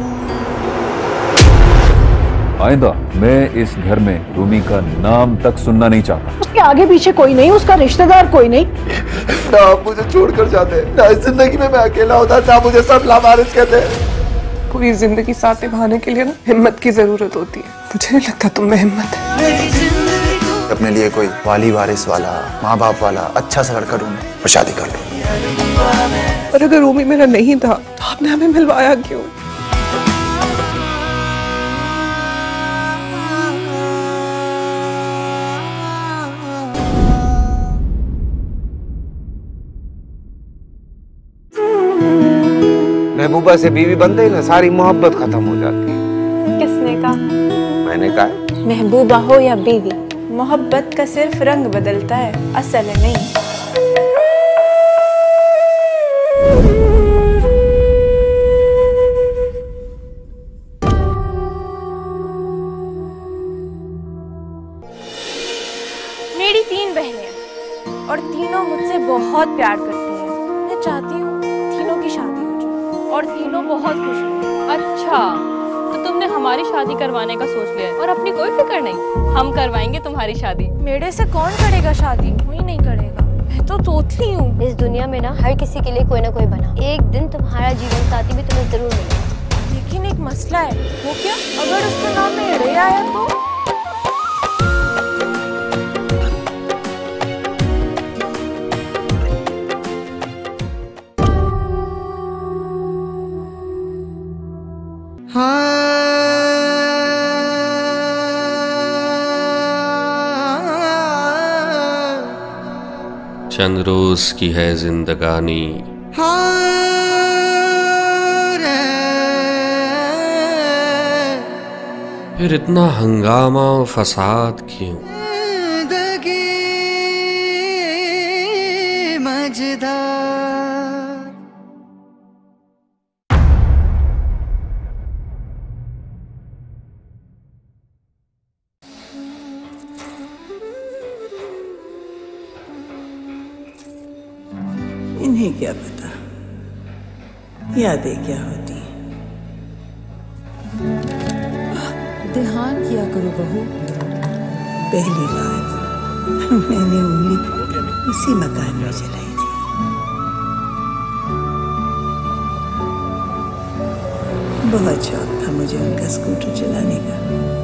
आइंदा मैं इस घर में रूमी का नाम तक सुनना नहीं चाहता। उसके आगे पीछे कोई नहीं, उसका रिश्तेदार कोई नहीं। ना आप मुझे छोड़कर जाते, ना इस जिंदगी में मैं अकेला होता, ना मुझे सब लावारिस कहते। पूरी जिंदगी साथ निभाने के लिए ना हिम्मत की जरूरत होती है। मुझे नहीं लगता तुम में हिम्मत है। अपने लिए कोई वाली वारिस वाला, माँ बाप वाला अच्छा सा लड़का ढूंढो और शादी कर लो। और अगर रोमी मेरा नहीं था तो आपने हमें मिलवाया क्यों? महबूबा से बीवी बनते ही ना सारी मोहब्बत खत्म हो जाती है। किसने कहा? मैंने कहा। महबूबा हो या बीवी, मोहब्बत का सिर्फ रंग बदलता है, असल नहीं। मेरी तीन बहनें हैं और तीनों मुझसे बहुत प्यार करती हैं। मैं चाहती हूँ तीनों की शादी हो जाए और तीनों बहुत खुश हैं। अच्छा, तो तुमने हमारी शादी करवाने का सोच लिया है और अपनी कोई फिक्र नहीं, हम करवाएंगे तुम्हारी शादी। मेरे से कौन करेगा शादी? कोई नहीं करेगा, मैं तो तोतली हूँ। इस दुनिया में ना हर किसी के लिए कोई ना कोई बना, एक दिन तुम्हारा जीवन साथी भी तुम्हें जरूर मिलेगा। लेकिन एक मसला है। वो क्या? अगर उसका नाम मेरे आया तो? चंद रोज की है जिंदगानी, फिर इतना हंगामा और फसाद क्यों? इन्हें क्या पता यादें क्या होती हैं। ध्यान किया करो बहू, पहली बार मैंने उंगली उसी मकान में चलाई थी। बहुत शौक था मुझे उनका स्कूटर चलाने का।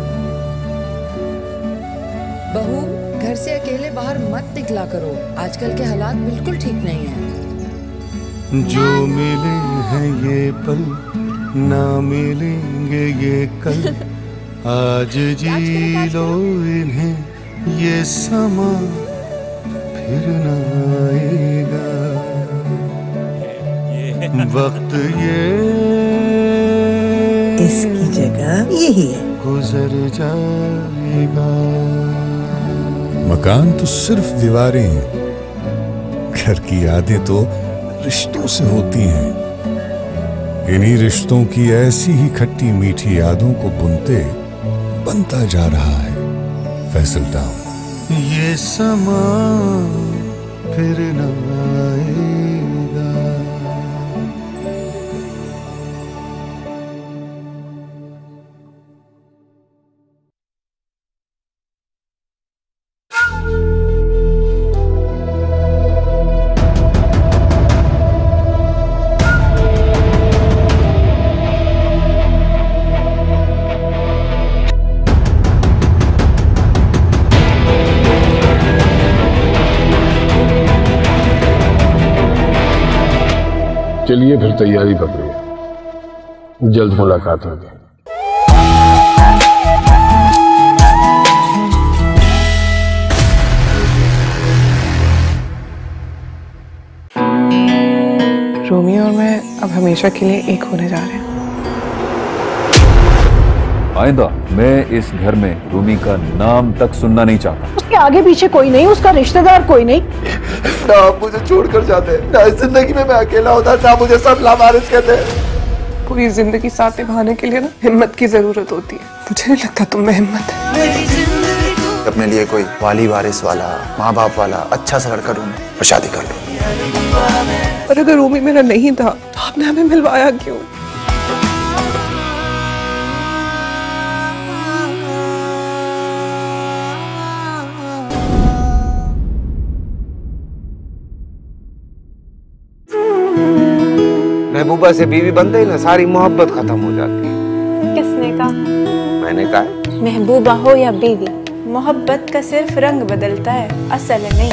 बहू, घर से अकेले बाहर मत निकला करो, आजकल के हालात बिल्कुल ठीक नहीं है। जो मिले हैं ये पल, ना मिलेंगे ये कल, आज जी लो इन्हें, ये समा फिर न आएगा, वक्त ये इसकी जगह यही है, गुजर जाएगा। मकान तो सिर्फ दीवारें हैं, घर की यादें तो रिश्तों से होती हैं। इन्हीं रिश्तों की ऐसी ही खट्टी मीठी यादों को बुनते बनता जा रहा है फैसल टाउन। ये समा फिर न आएगा। चलिए फिर तैयारी पकड़िए, जल्द मुलाकात होगी। रोमियो और मैं अब हमेशा के लिए एक होने जा रहे हैं। आइंदा मैं इस घर में रूमी का नाम तक सुनना नहीं चाहता। उसके आगे पीछे कोई नहीं, उसका रिश्तेदार कोई नहीं। ना आप मुझे छोड़कर जाते हैं, ना इस जिंदगी में मैं अकेला होता, ना मुझे सब लावारिस कहते हैं। पूरी जिंदगी साथ निभाने के लिए ना हिम्मत की जरूरत होती है। मुझे नहीं लगता तुम में हिम्मत है। अपने लिए कोई वाली वारिस वाला, माँ बाप वाला अच्छा सा लड़का ढूंढो और शादी कर लो। और अगर रोमी मेरा नहीं था तो आपने हमें मिलवाया क्यों? महबूबा से बीवी बनते ही ना सारी मोहब्बत खत्म हो जाती है। किसने कहा? मैंने कहा। महबूबा हो या बीवी, मोहब्बत का सिर्फ रंग बदलता है, असल नहीं।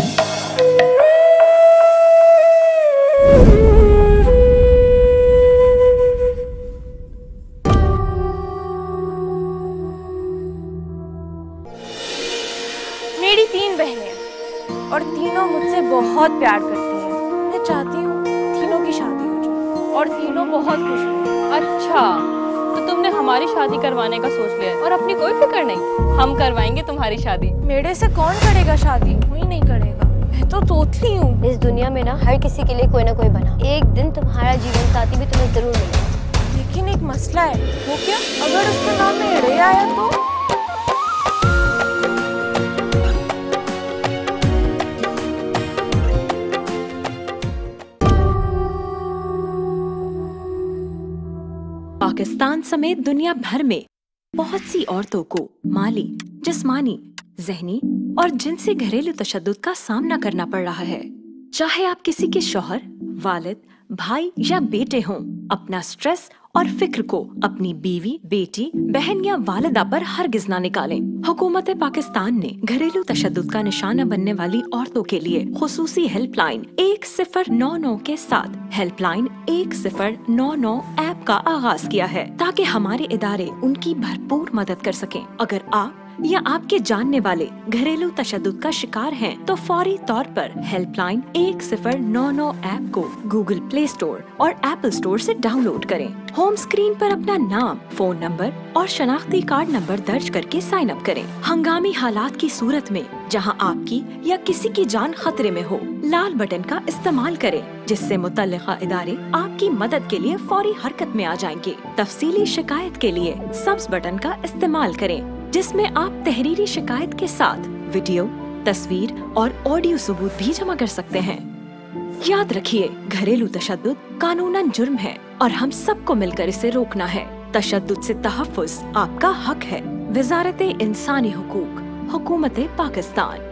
मेरी तीन बहनें और तीनों मुझसे बहुत प्यार करती हैं। मैं चाहती हूँ तीनों की शादी हो जाए और तीनों बहुत खुश हैं। अच्छा, तो तुमने हमारी शादी करवाने का सोच लिया है और अपनी कोई फिक्र नहीं, हम करवाएंगे तुम्हारी शादी। मेरे से कौन करेगा शादी? कोई नहीं करेगा, मैं तो तोतली हूँ। इस दुनिया में ना हर किसी के लिए कोई ना कोई बना, एक दिन तुम्हारा जीवन साथी भी तुम्हें जरूर मिलेगा। लेकिन एक मसला है। वो क्या? अगर उसका नाम मेरे आया तो? पाकिस्तान समेत दुनिया भर में बहुत सी औरतों को माली, जिस्मानी, ज़हनी और जिनसी घरेलू तशद्दुद का सामना करना पड़ रहा है। चाहे आप किसी के शौहर, वालिद, भाई या बेटे हों, अपना स्ट्रेस और फिक्र को अपनी बीवी, बेटी, बहन या वालिदा पर हरगिज ना निकालें। हुकूमत पाकिस्तान ने घरेलू तशद्दुद का निशाना बनने वाली औरतों के लिए खुसूसी हेल्पलाइन एक सिफर नौ नौ के साथ हेल्पलाइन एक सिफर नौ नौ ऐप का आगाज किया है, ताकि हमारे इदारे उनकी भरपूर मदद कर सकें। अगर आप या आपके जानने वाले घरेलू तशद्दुद का शिकार हैं, तो फौरी तौर पर हेल्पलाइन एक सिफर नौ नौ ऐप को गूगल प्ले स्टोर और एप्पल स्टोर से डाउनलोड करें। होम स्क्रीन पर अपना नाम, फोन नंबर और शनाख्ती कार्ड नंबर दर्ज करके साइन अप करें। हंगामी हालात की सूरत में जहां आपकी या किसी की जान खतरे में हो, लाल बटन का इस्तेमाल करें, जिससे मुतल्लिका इदारे आपकी मदद के लिए फौरी हरकत में आ जाएंगे। तफसीली शिकायत के लिए सब्ज बटन का इस्तेमाल करें, जिसमें आप तहरीरी शिकायत के साथ वीडियो, तस्वीर और ऑडियो सबूत भी जमा कर सकते हैं। याद रखिए, घरेलू तशद्दुद कानूनन जुर्म है और हम सबको मिलकर इसे रोकना है। तशद्दुद से तहफ़्फ़ुज़ आपका हक है। वज़ारत इंसानी हुकूक, हुकूमत पाकिस्तान।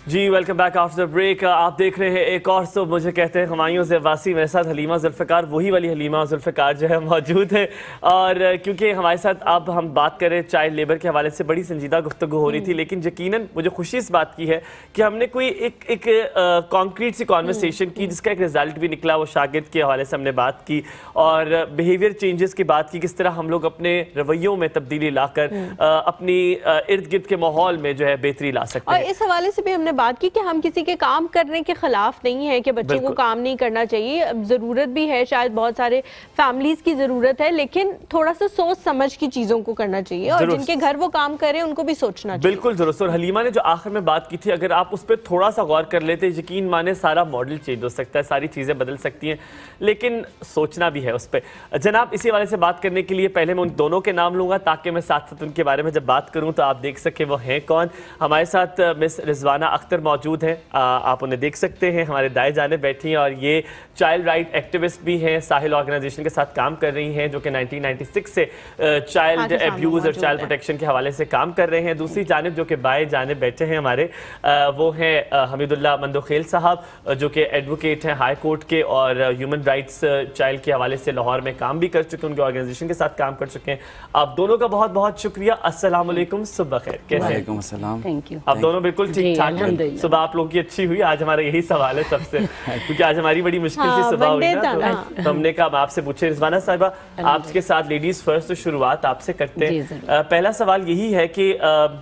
जी welcome back after the break. आप देख रहे हैं एक और सो मुझे कहते हैं हुमायूं से वासी, मेरे साथ हलीमा जुल्फ़िकार, वही वाली हलीमा जुल्फ़िकार जो है मौजूद है। और क्योंकि हमारे साथ अब हम बात करें चाइल्ड लेबर के हवाले से, बड़ी संजीदा गुफ्तगू हो रही थी, लेकिन यकीनन मुझे खुशी इस बात की है कि हमने कोई एक एक कॉन्क्रीट सी कॉन्वर्सेशन की जिसका एक रिजल्ट भी निकला। वो शागिर्द के हवाले से हमने बात की और बिहेवियर चेंजेस की बात की, किस तरह हम लोग अपने रवैयों में तब्दीली लाकर अपनी इर्द गिर्द के माहौल में जो है बेहतरी ला सकते हैं। और इस हवाले से भी हमने बात की कि हम किसी के काम करने के खिलाफ नहीं है कि बच्चों को काम नहीं करना चाहिए, ज़रूरत भी है, शायद बहुत सारे फैमिलीज की ज़रूरत है, लेकिन थोड़ा सा सोच समझ की चीज़ों को करना चाहिए और जिनके घर वो काम करें उनको भी सोचना चाहिए। बिल्कुल दुरुस्त। और हलीमा ने जो आखिर में बात की थी, अगर आप उस पर थोड़ा सा गौर कर लेते, यकीन माने सारा मॉडल चेंज हो सकता है, सारी चीज़ें बदल सकती हैं, लेकिन सोचना भी है उस पर। जनाब, इसी वाले से बात करने के लिए पहले मैं उन दोनों के नाम लूँगा ताकि मैं साथ साथ उनके बारे में जब बात करूँ तो आप देख सकें वो हैं कौन। हमारे साथ मिस रिजवाना अख्तर मौजूद हैं, आप उन्हें देख सकते हैं, हमारे दाएं जाने बैठी हैं और ये चाइल्ड राइट एक्टिविस्ट भी हैं, साहिल ऑर्गेनाइजेशन के साथ काम कर रही हैं जो कि नाइनटीन नाइंटी सिक्स से चाइल्ड एब्यूज़ और चाइल्ड प्रोटेक्शन के हवाले से काम कर रहे हैं। दूसरी जानिब जो कि बाएं जाने बैठे हैं हमारे, वो हैं हमीदुल्लाह मंदोखेल साहब जो कि एडवोकेट हैं हाई कोर्ट के और ह्यूमन राइट्स चाइल्ड के हवाले से लाहौर में काम भी कर चुके हैं, उनके ऑर्गेनाइजेशन के साथ काम कर चुके हैं। आप दोनों का बहुत बहुत शुक्रिया। अस्सलाम वालेकुम, सुबह खैर, कैसे हैं? Thank you. आप दोनों बिल्कुल ठीक ठाक हैं? सुबह आप लोगों की अच्छी हुई? आज हमारा यही सवाल है सबसे, क्योंकि आज हमारी बड़ी मुश्किल सी सुबह हुई ना, तो, तो हमने कहा आपसे पूछे। रिजवाना साहिबा, आपके साथ लेडीज फर्स्ट तो शुरुआत आपसे करते हैं। पहला सवाल यही है कि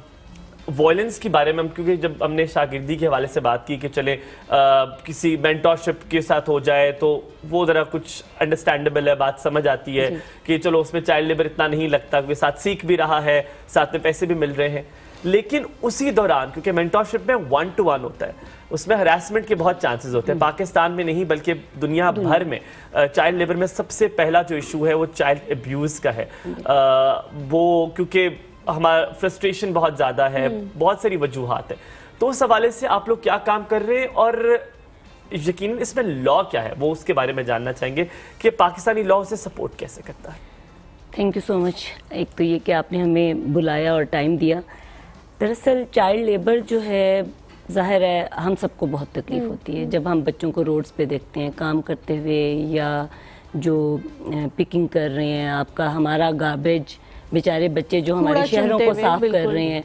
वॉयलेंस के बारे में हम, क्योंकि जब हमने शागिर्दी के हवाले से बात की कि चले आ, किसी मेंटरशिप के साथ हो जाए तो वो ज़रा कुछ अंडरस्टैंडेबल है, बात समझ आती है कि चलो उसमें चाइल्ड लेबर इतना नहीं लगता, क्योंकि साथ सीख भी रहा है, साथ में पैसे भी मिल रहे हैं। लेकिन उसी दौरान, क्योंकि मेंटरशिप में वन टू वन होता है, उसमें हरासमेंट के बहुत चांसेस होते हैं। पाकिस्तान में नहीं बल्कि दुनिया भर में चाइल्ड लेबर में सबसे पहला जो इशू है वो चाइल्ड एब्यूज़ का है। आ, वो क्योंकि हमारा फ्रस्ट्रेशन बहुत ज़्यादा है, बहुत सारी वजूहात है, तो उस हवाले से आप लोग क्या काम कर रहे हैं और यकीनन इसमें लॉ क्या है वो उसके बारे में जानना चाहेंगे कि पाकिस्तानी लॉ उसे सपोर्ट कैसे करता है। Thank you so much. एक तो ये कि आपने हमें बुलाया और टाइम दिया। दरअसल चाइल्ड लेबर जो है, ज़ाहिर है हम सबको बहुत तकलीफ़ होती है जब हम बच्चों को रोड्स पे देखते हैं काम करते हुए, या जो पिकिंग कर रहे हैं, आपका हमारा गार्बेज, बेचारे बच्चे जो हमारे शहरों को साफ कर रहे हैं।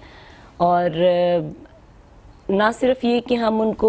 और ना सिर्फ ये कि हम उनको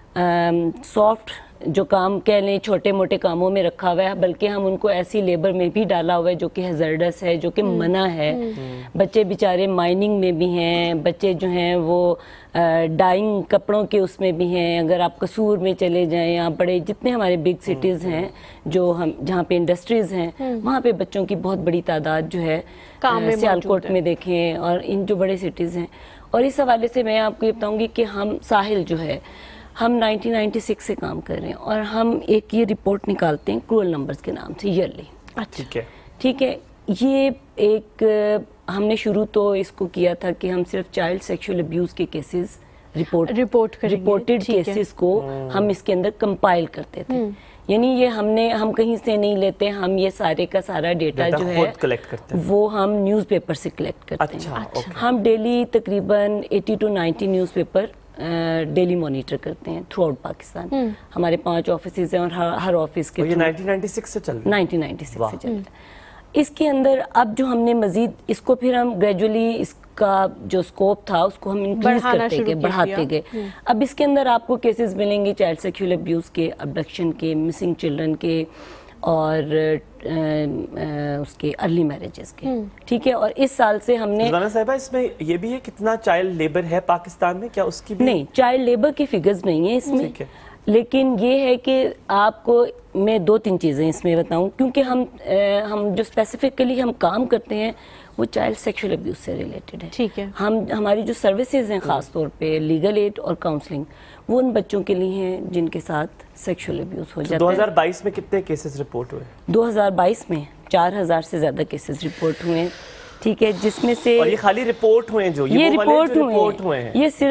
सॉफ्ट जो काम कह लें, छोटे मोटे कामों में रखा हुआ है, बल्कि हम उनको ऐसी लेबर में भी डाला हुआ है जो कि हैज़र्डस है, जो कि मना है। बच्चे बेचारे माइनिंग में भी हैं, बच्चे जो हैं वो डाइंग कपड़ों के उसमें भी हैं। अगर आप कसूर में चले जाएं, या बड़े जितने हमारे बिग सिटीज़ हैं जो हम जहाँ पे इंडस्ट्रीज़ हैं, वहाँ पे बच्चों की बहुत बड़ी तादाद जो है सियालकोट में देखें और इन जो बड़े सिटीज़ हैं। और इस हवाले से मैं आपको ये बताऊँगी कि हम साहिल जो है, हम नाइनटीन नाइंटी सिक्स से काम कर रहे हैं और हम एक ये रिपोर्ट निकालते हैं क्रूअल नंबर्स के नाम से ईयरली। ठीक है, ठीक है। ये एक हमने शुरू तो इसको किया था कि हम सिर्फ चाइल्ड सेक्सुअल अब्यूज़ के cases report report reported cases को हम इसके अंदर कंपाइल करते थे। यानी ये हमने हम कहीं से नहीं लेते, हम ये सारे का सारा डेटा जो है कलेक्ट करते हैं, वो हम न्यूज़पेपर से कलेक्ट करते अच्छा, हैं। अच्छा। हम डेली तकरीबन अस्सी टू नब्बे न्यूज़पेपर डेली मॉनिटर करते हैं थ्रू आउट पाकिस्तान। हमारे पांच ऑफिसेज हैं और हर, हर ऑफिस के ये नाइनटीन नाइंटी सिक्स से चल रहा है। नाइनटीन नाइंटी सिक्स से चल रहा है। इसके अंदर अब जो हमने मजीद इसको फिर हम ग्रेजुअली इसका जो स्कोप था उसको हम इंक्रीज करते गए, बढ़ाते गए। अब इसके अंदर आपको केसेस मिलेंगे चाइल्ड सेक्सुअल अब्यूज़ के, अबडक्शन के, मिसिंग चिल्ड्रन के और आ, आ, उसके अर्ली मैरिजेस के। ठीक है। और इस साल से हमने रिजवाना साहिबा, इसमें ये भी है कितना चाइल्ड लेबर है पाकिस्तान में, क्या उसकी भी? नहीं, चाइल्ड लेबर की फिगर्स नहीं है इसमें, लेकिन ये है कि आपको मैं दो तीन चीज़ें इसमें बताऊं, क्योंकि हम आ, हम जो स्पेसिफिकली हम काम करते हैं वो चाइल्ड सेक्सुअल अब्यूज़ से रिलेटेड है। ठीक है। हम हमारी जो सर्विसेज हैं ख़ास तौर पे लीगल एड और काउंसलिंग, वो उन बच्चों के लिए हैं जिनके साथ सेक्सुअल अब्यूज़ हो जाता है। दो हज़ार बाईस में कितने केसेस रिपोर्ट हुए? दो हज़ार बाईस में चार हज़ार से ज़्यादा केसेस रिपोर्ट हुए। ठीक है, जिसमें से और ये खाली रिपोर्ट हुए जो ये, ये वो रिपोर्ट जो हुए, रिपोर्ट हुए हैं, ये सिर्फ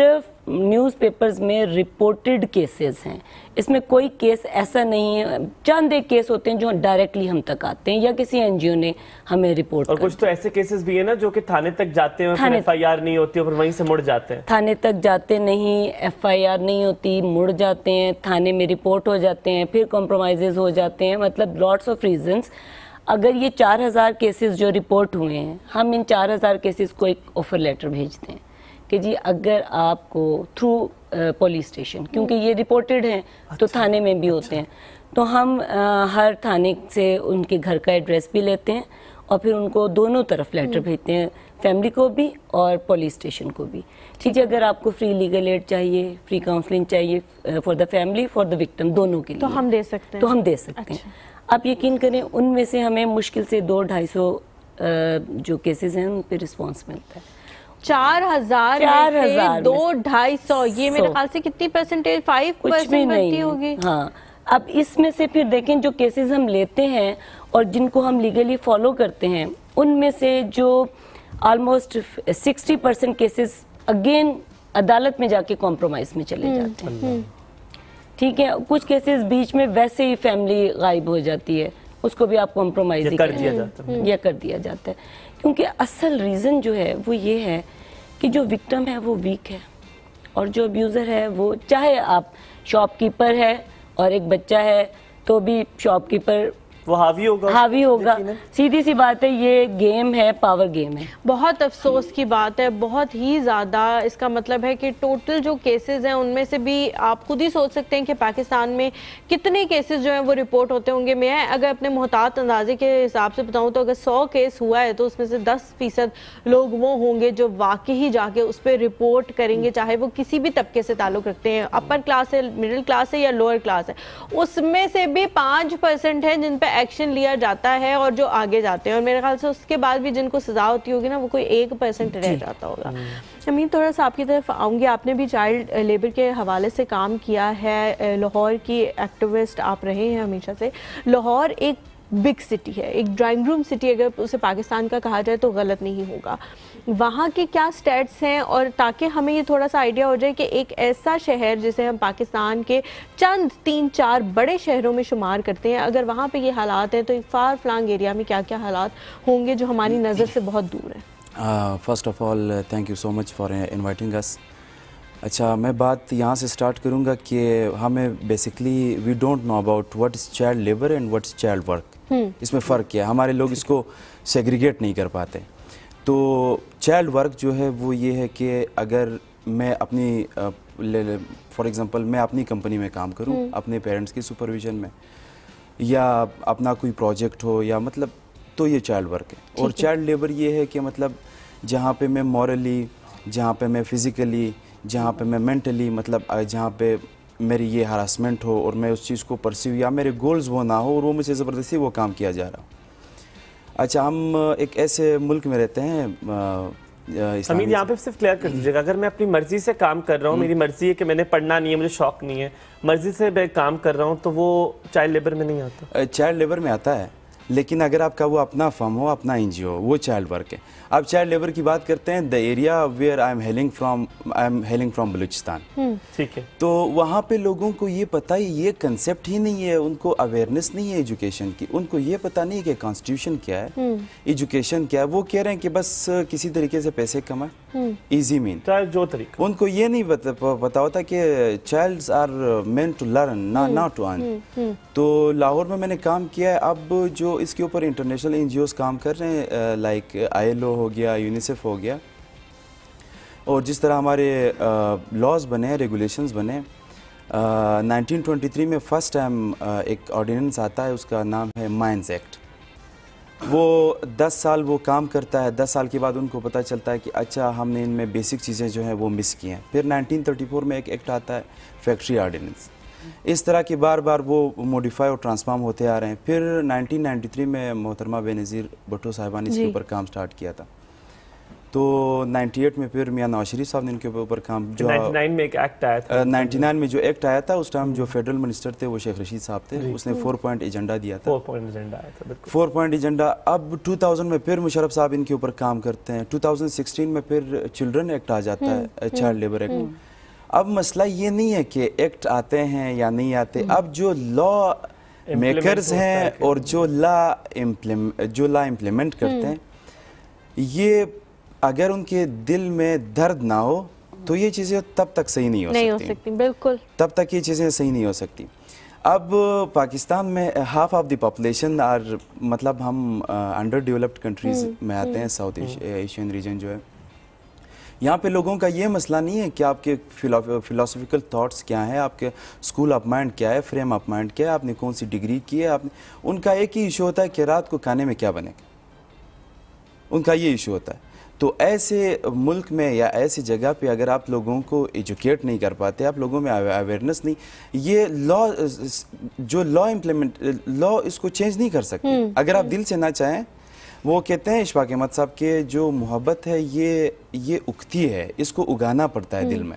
न्यूज़पेपर्स में रिपोर्टेड केसेस हैं, इसमें कोई केस ऐसा नहीं है, चंद एक केस होते हैं जो डायरेक्टली हम तक आते हैं या किसी एनजीओ ने हमें रिपोर्ट और कुछ तो ऐसे केसेस भी है ना जो कि थाने तक जाते हैं और एफ आई आर नहीं होती और वहीं से मुड़ जाते हैं। थाने तक जाते नहीं, एफ आई आर नहीं होती, मुड़ जाते हैं, थाने में रिपोर्ट हो जाते हैं, फिर कॉम्प्रोमाइजेज हो जाते हैं, मतलब लॉट्स ऑफ रीजंस। अगर ये चार हज़ार केसेस जो रिपोर्ट हुए हैं, हम इन चार हज़ार केसेस को एक ऑफर लेटर भेजते हैं कि जी अगर आपको थ्रू पुलिस स्टेशन, क्योंकि ये रिपोर्टेड हैं तो थाने में भी होते हैं, तो हम आ, हर थाने से उनके घर का एड्रेस भी लेते हैं और फिर उनको दोनों तरफ लेटर भेजते हैं, फैमिली को भी और पुलिस स्टेशन को भी। ठीक है, अगर आपको फ्री लीगल एड चाहिए, फ्री काउंसलिंग चाहिए for the family, for the victim, दोनों के लिए तो हम दे सकते हैं। तो हम दे सकते हैं। आप यकीन करें उनमें से हमें मुश्किल से दो ढाई सौ जो केसेस हैं उन पर रिस्पॉन्स मिलता है। चार हजार चार में से हजार दो ढाई सौ, ये मेरे ख्याल से कितनी परसेंटेज, फाइव परसेंट बनती होगी। हाँ, अब इसमें से फिर देखें जो केसेस हम लेते हैं और जिनको हम लीगली फॉलो करते हैं, उनमें से जो almost sixty percent cases again अदालत में जाके कॉम्प्रोमाइज में चले जाते हैं। ठीक है, कुछ केसेस बीच में वैसे ही फैमिली गायब हो जाती है, उसको भी आप कॉम्प्रोमाइज ही कर दिया जाता है या कर दिया जाता है, क्योंकि असल रीज़न जो है वो ये है कि जो विक्टिम है वो वीक है और जो अब्यूज़र है वो, चाहे आप शॉपकीपर है और एक बच्चा है तो भी शॉपकीपर वो हावी होगा हावी होगा सीधी सी बात है, ये गेम है, पावर गेम है। बहुत अफसोस की बात है, बहुत ही ज़्यादा। इसका मतलब है कि टोटल जो केसेस हैं उनमें से भी आप खुद ही सोच सकते हैं कि पाकिस्तान में कितने केसेस जो हैं वो रिपोर्ट होते होंगे। मैं अगर अपने मोहतात अंदाजे के हिसाब से बताऊं तो अगर सौ केस हुआ है तो उसमें से दस फीसद लोग वो होंगे जो वाकई ही जाके उस पर रिपोर्ट करेंगे, चाहे वो किसी भी तबके से ताल्लुक़ रखते हैं, अपर क्लास है, मिडिल क्लास है या लोअर क्लास है। उसमें से भी पाँच परसेंट है जिन पर एक्शन लिया जाता है और जो आगे जाते हैं, और मेरे ख्याल से उसके बाद भी जिनको सजा होती होगी ना वो कोई एक परसेंट रह जाता होगा। अमीन, थोड़ा सा आपकी तरफ आऊँगी। आपने भी चाइल्ड लेबर के हवाले से काम किया है, लाहौर की एक्टिविस्ट आप रहे हैं हमेशा से। लाहौर एक बिग सिटी है, एक ड्राइंग रूम सिटी अगर उसे पाकिस्तान का कहा जाए तो गलत नहीं होगा। वहाँ के क्या स्टेट्स हैं, और ताकि हमें ये थोड़ा सा आइडिया हो जाए कि एक ऐसा शहर जिसे हम पाकिस्तान के चंद तीन चार बड़े शहरों में शुमार करते हैं, अगर वहाँ पे ये हालात हैं तो एक फार फ्लांग एरिया में क्या क्या हालात होंगे जो हमारी नज़र से बहुत दूर है। First of all thank you so much for inviting us. अच्छा, मैं बात यहाँ से स्टार्ट करूँगा कि हमें basically we don't know about what is child labour and what is child work. इसमें फ़र्क क्या है, हमारे लोग इसको सेग्रीगेट नहीं कर पाते। तो चाइल्ड वर्क जो है वो ये है कि अगर मैं अपनी फॉर एग्जांपल मैं अपनी कंपनी में काम करूं अपने पेरेंट्स की सुपरविजन में, या अपना कोई प्रोजेक्ट हो, या मतलब तो ये चाइल्ड वर्क है। और चाइल्ड लेबर ये है कि मतलब जहाँ पे मैं मॉरली, जहाँ पे मैं फिज़िकली, जहाँ पे मैं मेंटली, मतलब जहाँ पे मेरी ये हरासमेंट हो और मैं उस चीज़ को परस्यू, या मेरे गोल्स वो ना हो और वो मुझे ज़बरदस्ती वो काम किया जा रहा हो। अच्छा, हम एक ऐसे मुल्क में रहते हैं, अमीन यहाँ पे सिर्फ क्लियर कर दीजिएगा, अगर मैं अपनी मर्जी से काम कर रहा हूँ, मेरी मर्जी है कि मैंने पढ़ना नहीं है, मुझे शौक नहीं है, मर्जी से मैं काम कर रहा हूँ, तो वो चाइल्ड लेबर में नहीं आता? चाइल्ड लेबर में आता है, लेकिन अगर आपका वो अपना फर्म हो, अपना एनजीओ, वो चाइल्ड वर्क है। अब चाइल्ड लेबर की बात करते हैं, the area where I am hailing from I am hailing from Balochistan. ठीक है, तो वहाँ पे लोगों को ये पता ही, ये कंसेप्ट ही नहीं है, उनको अवेयरनेस नहीं है एजुकेशन की, उनको ये पता नहीं कि कॉन्स्टिट्यूशन क्या है, एजुकेशन क्या है। वो कह रहे हैं कि बस किसी तरीके से पैसे कमाए, इजी मीन, जो तरीका। उनको ये नहीं पता, पता होता कि childs are meant to learn, not to earn. तो लाहौर में मैंने काम किया है, अब जो इसके ऊपर इंटरनेशनल एनजीओज काम कर रहे हैं, लाइक आई एल ओ हो गया, यूनिसेफ हो गया, और जिस तरह हमारे लॉज बने हैं, रेगुलेशंस बने, नाइनटीन ट्वेंटी थ्री में फर्स्ट टाइम एक ऑर्डिनेंस आता है, उसका नाम है माइंस एक्ट। वो दस साल वो काम करता है, दस साल के बाद उनको पता चलता है कि अच्छा हमने इनमें बेसिक चीज़ें जो हैं वो मिस की हैं। फिर नाइनटीन थर्टी फोर में एक एक्ट आता है, फैक्ट्री ऑर्डिनेंस। इस तरह के बार बार वो मॉडिफाई और ट्रांसफॉर्म होते आ रहे हैं। फिर नाइनटीन नाइंटी थ्री में मोहतरमा बेनज़ीर भुट्टो साहिबा ने इसके ऊपर काम स्टार्ट किया था। तो अट्ठानवे में फिर मियां नवाज शरीफ साहब ने इनके ऊपर काम, जो निन्यानवे में एक एक्ट आया था, निन्यानवे में जो एक्ट आया था, उस टाइम जो फेडरल मिनिस्टर थे वो शेख रशीद साहब थे, उसने फोर पॉइंट एजेंडा दिया था। फोर पॉइंट एजेंडा आया था, फोर पॉइंट एजेंडा। अब टू थाउज़ेंड में फिर मुशर्रफ साहब इनके ऊपर काम करते हैं। टू थाउज़ेंड सिक्सटीन में फिर चिल्ड्रन एक्ट आ जाता है, चाइल्ड लेबर एक्ट। अब मसला ये नहीं है कि एक्ट आते हैं या नहीं आते, अब जो लॉ मेकर्स हैं और जो लॉ इम्प्लीमेंट जो लॉ इम्प्लीमेंट करते हैं, ये अगर उनके दिल में दर्द ना हो तो ये चीज़ें तब तक सही नहीं हो नहीं सकती हो सकती बिल्कुल, तब तक ये चीज़ें सही नहीं हो सकती। अब पाकिस्तान में half of the population are मतलब हम अंडर डेवलप्ड कंट्रीज में आते हैं, साउथ एशियन रीजन जो है, यहाँ पे लोगों का ये मसला नहीं है कि आपके फिलोसफिकल थॉट्स क्या हैं, आपके स्कूल ऑफ माइंड क्या है, फ्रेम ऑफ माइंड क्या है, आपने कौन सी डिग्री की है, आपने उनका एक ही इशू होता है कि रात को खाने में क्या बनेगा, उनका ये इशू होता है। तो ऐसे मुल्क में या ऐसी जगह पे अगर आप लोगों को एजुकेट नहीं कर पाते, आप लोगों में अवेयरनेस नहीं, ये लॉ जो लॉ इम्प्लीमेंट लॉ इसको चेंज नहीं कर सकते अगर आप दिल से ना चाहें। वो कहते हैं इशफाक अहमद साहब के जो मोहब्बत है ये ये उगती है, इसको उगाना पड़ता है दिल में।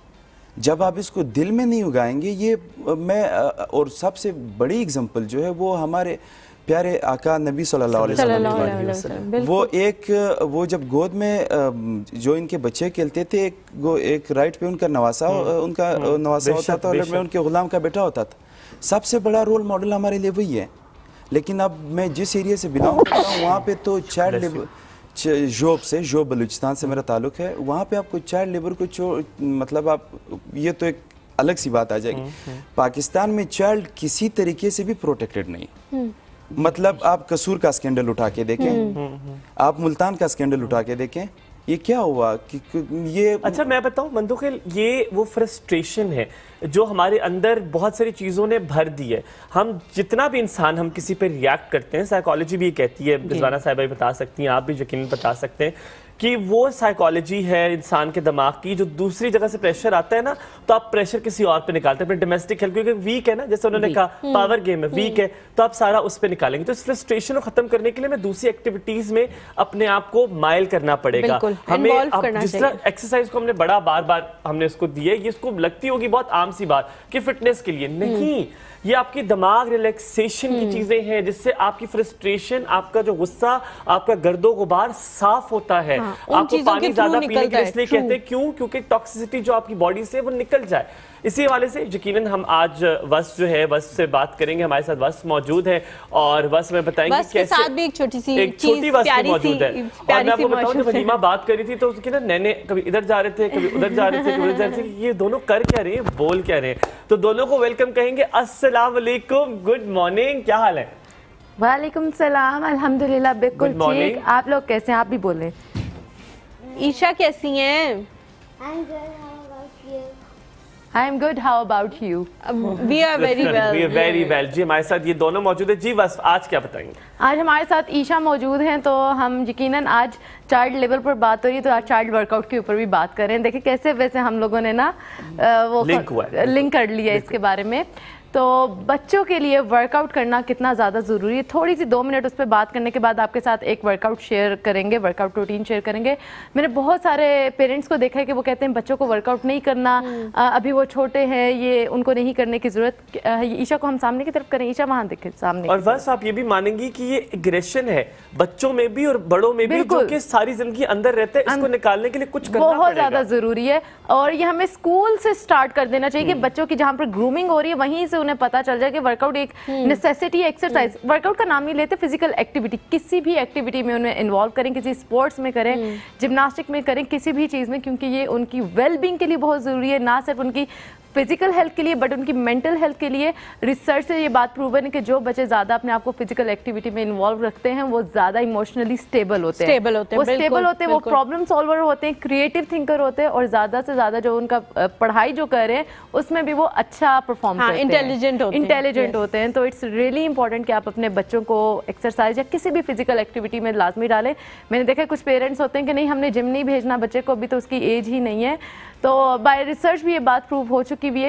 जब आप इसको दिल में नहीं उगाएंगे, ये मैं और सबसे बड़ी एग्जांपल जो है वो हमारे प्यारे आका नबी सल्लल्लाहु अलैहि वसल्लम, वो एक वो जब गोद में जो इनके बच्चे खेलते थे, एक वो एक राइट पे उनका नवासा उनका नवासा होता था और लेफ्ट में उनके गुलाम का बेटा होता था। सबसे बड़ा रोल मॉडल हमारे लिए वही है। लेकिन अब मैं जिस एरिया से बिलोंग करता हूँ वहाँ पे तो चाइल्ड लेबर जोब से जोब बलूचिस्तान से मेरा ताल्लुक है, वहाँ पे आपको चाइल्ड लेबर को चो मतलब आप ये तो एक अलग सी बात आ जाएगी। पाकिस्तान में चाइल्ड किसी तरीके से भी प्रोटेक्टेड नहीं। मतलब आप कसूर का स्कैंडल उठा के देखें, आप मुल्तान का स्कैंडल उठा के देखें, ये क्या हुआ कि ये अच्छा मैं बताऊं मंदुखिल, ये वो फ्रस्ट्रेशन है जो हमारे अंदर बहुत सारी चीज़ों ने भर दी है। हम जितना भी इंसान हम किसी पे रिएक्ट करते हैं, साइकोलॉजी भी ये कहती है, रिजवाना साहिबा भी बता सकती हैं, आप भी यकीनन बता सकते हैं कि वो साइकोलॉजी है इंसान के दिमाग की, जो दूसरी जगह से प्रेशर आता है ना तो आप प्रेशर किसी और पे निकालते हैं, अपने डोमेस्टिक हेल्थ, क्योंकि वीक है ना, जैसे उन्होंने कहा पावर गेम है, वीक है तो आप सारा उस पे निकालेंगे। तो इस फ्रस्ट्रेशन को खत्म करने के लिए हमें दूसरी एक्टिविटीज में अपने आप को माइल करना पड़ेगा। हमें जिस तरह एक्सरसाइज को हमने बड़ा बार बार हमने उसको दिए, ये इसको लगती होगी बहुत आम सी बात कि फिटनेस के लिए नहीं, ये आपकी दिमाग रिलैक्सेशन की चीजें हैं जिससे आपकी फ्रस्ट्रेशन, आपका जो गुस्सा, आपका गर्दो गुबार साफ होता है। हाँ, आपको पानी ज्यादा पीने के लिए इसलिए कहते हैं, क्यों? क्योंकि टॉक्सिसिटी जो आपकी बॉडी से वो निकल जाए। इसी हवाले से यकीनन हम आज वस जो है वस से बात करेंगे। हमारे साथ वस मौजूद है और वस में बताएंगे वस के साथ भी एक छोटी सी एक छोटी वस मौजूद है। और मैं आपको बताऊं जब हलीमा बात कर रही थी तो उसकी ना नैने कभी इधर जा रहे थे, कभी उधर जा रहे थे, कभी उधर जा रहे थे, ये दोनों कर क्या रहे हैं, बोल क्या रहे हैं। तो दोनों को वेलकम कहेंगे। अस्सलाम वालेकुम, गुड मॉर्निंग, क्या हाल है? वालेकुम सलाम, अल्हम्दुलिल्लाह बिल्कुल ठीक। आप लोग कैसे हैं? आप भी बोलें। ईशा कैसी हैं? I am good, how about you? We are very well. We are very well. जी हमारे साथ ये दोनों मौजूद है। जी बस आज क्या बताएंगे? आज हमारे साथ ईशा मौजूद हैं, तो हम यकीनन आज चाइल्ड लेवल पर बात हो रही है तो आज चाइल्ड वर्कआउट के ऊपर भी बात करें। देखिए कैसे वैसे हम लोगों ने ना वो लिंक हुआ है, लिंक कर लिया इसके बारे में। तो बच्चों के लिए वर्कआउट करना कितना ज़्यादा ज़रूरी है, थोड़ी सी दो मिनट उस पर बात करने के बाद आपके साथ एक वर्कआउट शेयर करेंगे, वर्कआउट रूटीन शेयर करेंगे। मैंने बहुत सारे पेरेंट्स को देखा है कि वो कहते हैं बच्चों को वर्कआउट नहीं करना, आ, अभी वो छोटे हैं, ये उनको नहीं करने की ज़रूरत। ईशा को हम सामने की तरफ करें। ईशा वहाँ देखें सामने। और बस आप ये भी मानेंगी कि ये एग्रेशन है बच्चों में भी और बड़ों में भी, जो कि सारी जिंदगी अंदर रहते हैं, इसको निकालने के लिए कुछ करना बहुत ज़्यादा ज़रूरी है। और ये हमें स्कूल से स्टार्ट कर देना चाहिए कि बच्चों की जहाँ पर ग्रूमिंग हो रही है वहीं से उन्हें पता चल जाए कि वर्कआउट एक नेसेसिटी है, एक्सरसाइज। वर्कआउट का नाम नहीं लेते, फिजिकल एक्टिविटी, किसी भी एक्टिविटी में उन्हें इन्वॉल्व करें, किसी स्पोर्ट्स में करें, जिम्नास्टिक में करें, किसी भी चीज़ में, क्योंकि ये उनकी वेलबींग के लिए बहुत ज़रूरी है, ना सिर्फ उनकी फिजिकल हेल्थ के लिए बट उनकी मेंटल हेल्थ के लिए। रिसर्च से ये बात प्रूवन है कि जो बच्चे ज़्यादा अपने आप को फिजिकल एक्टिविटी में इन्वॉल्व रखते हैं वो ज़्यादा इमोशनली स्टेबल होते हैं, स्टेबल होते हैं, वो स्टेबल होते हैं, वो प्रॉब्लम सॉल्वर होते हैं, क्रिएटिव थिंकर होते हैं और ज़्यादा से ज़्यादा जो उनका पढ़ाई जो कर रहे हैं उसमें भी वो अच्छा परफॉर्म करते हैं, इंटेलिजेंट होते हैं, इंटेलिजेंट होते हैं। तो इट्स रियली इंपॉर्टेंट कि आप अपने बच्चों को एक्सरसाइज या किसी भी फिजिकल एक्टिविटी में लाजमी डालें। मैंने देखा कुछ पेरेंट्स होते हैं कि नहीं हमने जिम नहीं भेजना बच्चे को, अभी तो उसकी एज ही नहीं है। तो बाय रिसर्च भी ये बात प्रूव हो चुकी हुई है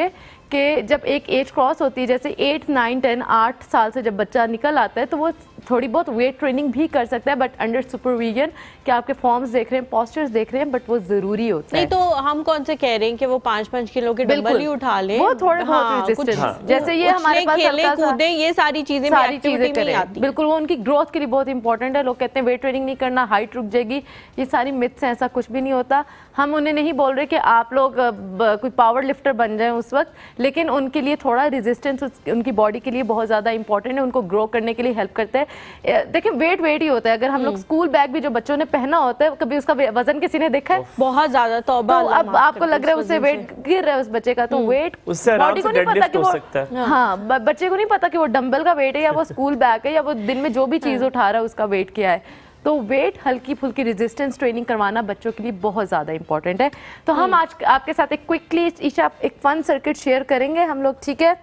कि जब एक एज क्रॉस होती है, जैसे एट नाइन टेन आठ साल से जब बच्चा निकल आता है तो वो थोड़ी बहुत वेट ट्रेनिंग भी कर सकता है, बट अंडर सुपरविजन कि आपके फॉर्म्स देख रहे हैं, पोस्चर्स देख रहे हैं, बट वो जरूरी होता है। नहीं तो हम कौन से कह रहे हैं कि वो पाँच पाँच किलो के डंबल ही उठा ले, वो थोड़े हाँ, बहुत रेजिस्टेंस हाँ, जैसे ये हमारे पास खेले कूदे, ये सारी चीजें सारी चीजें करें आती बिल्कुल, वो उनकी ग्रोथ के लिए बहुत इंपॉर्टेंट है। लोग कहते हैं वेट ट्रेनिंग नहीं करना, हाइट रुक जाएगी, ये सारी मिथ्स हैं, ऐसा कुछ भी नहीं होता। हम उन्हें नहीं बोल रहे कि आप लोग कोई पावर लिफ्टर बन जाएं उस वक्त, लेकिन उनके लिए थोड़ा रेजिस्टेंस उनकी बॉडी के लिए बहुत ज़्यादा इंपॉर्टेंट है, उनको ग्रो करने के लिए हेल्प करता है। देखिए वेट वेट ही होता है, अगर हम लोग स्कूल बैग भी जो बच्चों ने पहना होता है, कभी उसका वजन किसी ने देखा है? बहुत ज्यादा। तो अब आपको लग रहा है उससे वेट गिर रहा है उस बच्चे का, तो वेट बॉडी को नहीं पता कि वो, हाँ बच्चे को नहीं पता कि वो डंबल का वेट है या वो स्कूल बैग है या वो दिन में जो भी चीज़ उठा रहा है उसका वेट क्या है। तो वेट हल्की फुल्की रेजिस्टेंस ट्रेनिंग करवाना बच्चों के लिए बहुत ज़्यादा इंपॉर्टेंट है। तो हम आज आपके साथ एक क्विकली ईशा एक फन सर्किट शेयर करेंगे हम लोग, ठीक है?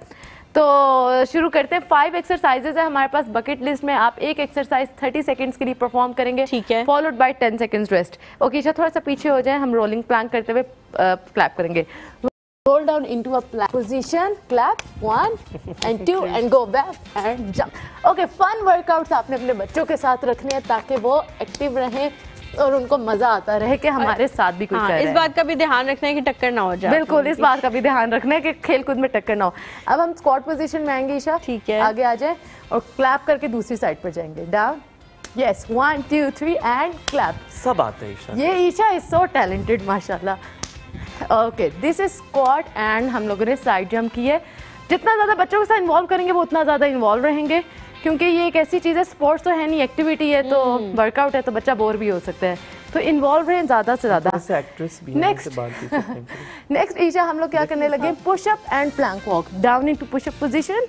तो शुरू करते हैं। फाइव एक्सरसाइजेज है हमारे पास बकेट लिस्ट में, आप एक एक्सरसाइज थर्टी सेकेंड्स के लिए परफॉर्म करेंगे, ठीक है, followed by ten seconds rest. Okay Isha थोड़ा सा पीछे हो जाए, हम रोलिंग प्लैंक करते हुए क्लैप करेंगे। Roll down into a plank position, clap, one and two and go back and jump. Okay, fun workouts आपने अपने बच्चों के साथ रखने हैं ताकि वो एक्टिव रहें और उनको मजा आता रहे कि हमारे साथ भी कुछ हाँ, कर रहे हैं। इस बात का भी ध्यान रखना है कि टक्कर ना हो जाए। बिल्कुल, इस बात का भी ध्यान रखना है कि खेल कूद में टक्कर ना हो। अब हम स्क्वाट पोजीशन में आएंगे ईशा, ठीक है, आगे आ जाए और क्लैप करके दूसरी साइड पर जाएंगे। Down, yes, one two three and clap. सब आता है ईशा, ये ईशा इज सो टैलेंटेड माशाल्लाह। Okay, this is squat and हम लोगों ने साइड जंप की है। जितना ज़्यादा बच्चों के साथ इन्वॉल्व करेंगे वो उतना ज़्यादा इन्वॉल्व रहेंगे, क्योंकि ये एक ऐसी चीज़ है, स्पोर्ट्स तो है नहीं, एक्टिविटी है, तो वर्कआउट है, तो बच्चा बोर भी हो सकता है, तो इन्वॉल्व रहें ज़्यादा से ज़्यादा। नेक्स्ट नेक्स्ट ईशा हम लोग क्या करने लगे, pushup and plank walk. Down into pushup position,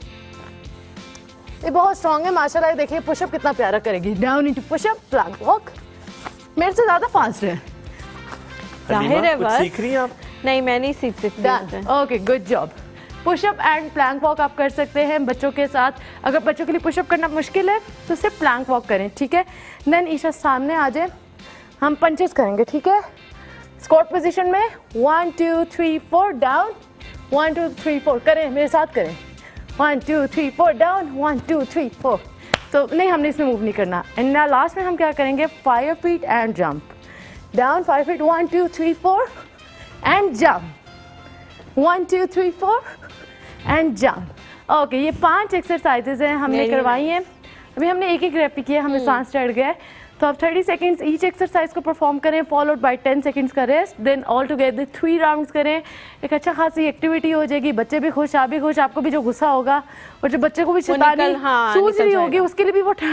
ये बहुत स्ट्रॉन्ग है माशाल्लाह। देखिए पुशअप कितना प्यारा करेगी। Down into pushup plank walk, मेरे से ज़्यादा फास्ट है, जाहिर है, बस सीख रही हैं आप? नहीं, मैं नहीं सीख सकती। Okay, good job. Pushup and plank walk आप कर सकते हैं बच्चों के साथ। अगर बच्चों के लिए पुशअप करना मुश्किल है तो सिर्फ प्लैंक वॉक करें, ठीक है? देन ईशा सामने आ जाए, हम पंचेस करेंगे, ठीक है? स्क्वाट पोजीशन में one two three four down, one two three four करें, मेरे साथ करें, one two three four down, one two three four. तो नहीं, हमने इसमें मूव नहीं करना। एंड लास्ट में हम क्या करेंगे, five feet and jump. Down, five feet, one, two, three, four, and jump. One, two, three, four, and jump. Okay, ये पांच एक्सरसाइजेज हैं हमने करवाई हैं। अभी हमने एक एक रेप किया, हमें सांस चढ़ गया है, तो आप थर्टी सेकेंड्स ईच एक्सरसाइज को परफॉर्म करें, फॉलोड बाय टेन सेकेंड्स का रेस्ट, then all together three rounds करें। एक अच्छा खासी एक्टिविटी हो जाएगी, बच्चे भी खुश, आप भी खुश, आपको भी जो गुस्सा होगा और जो बच्चे को भी शैतानी हाँ, सूझ रही होगी उसके लिए भी वो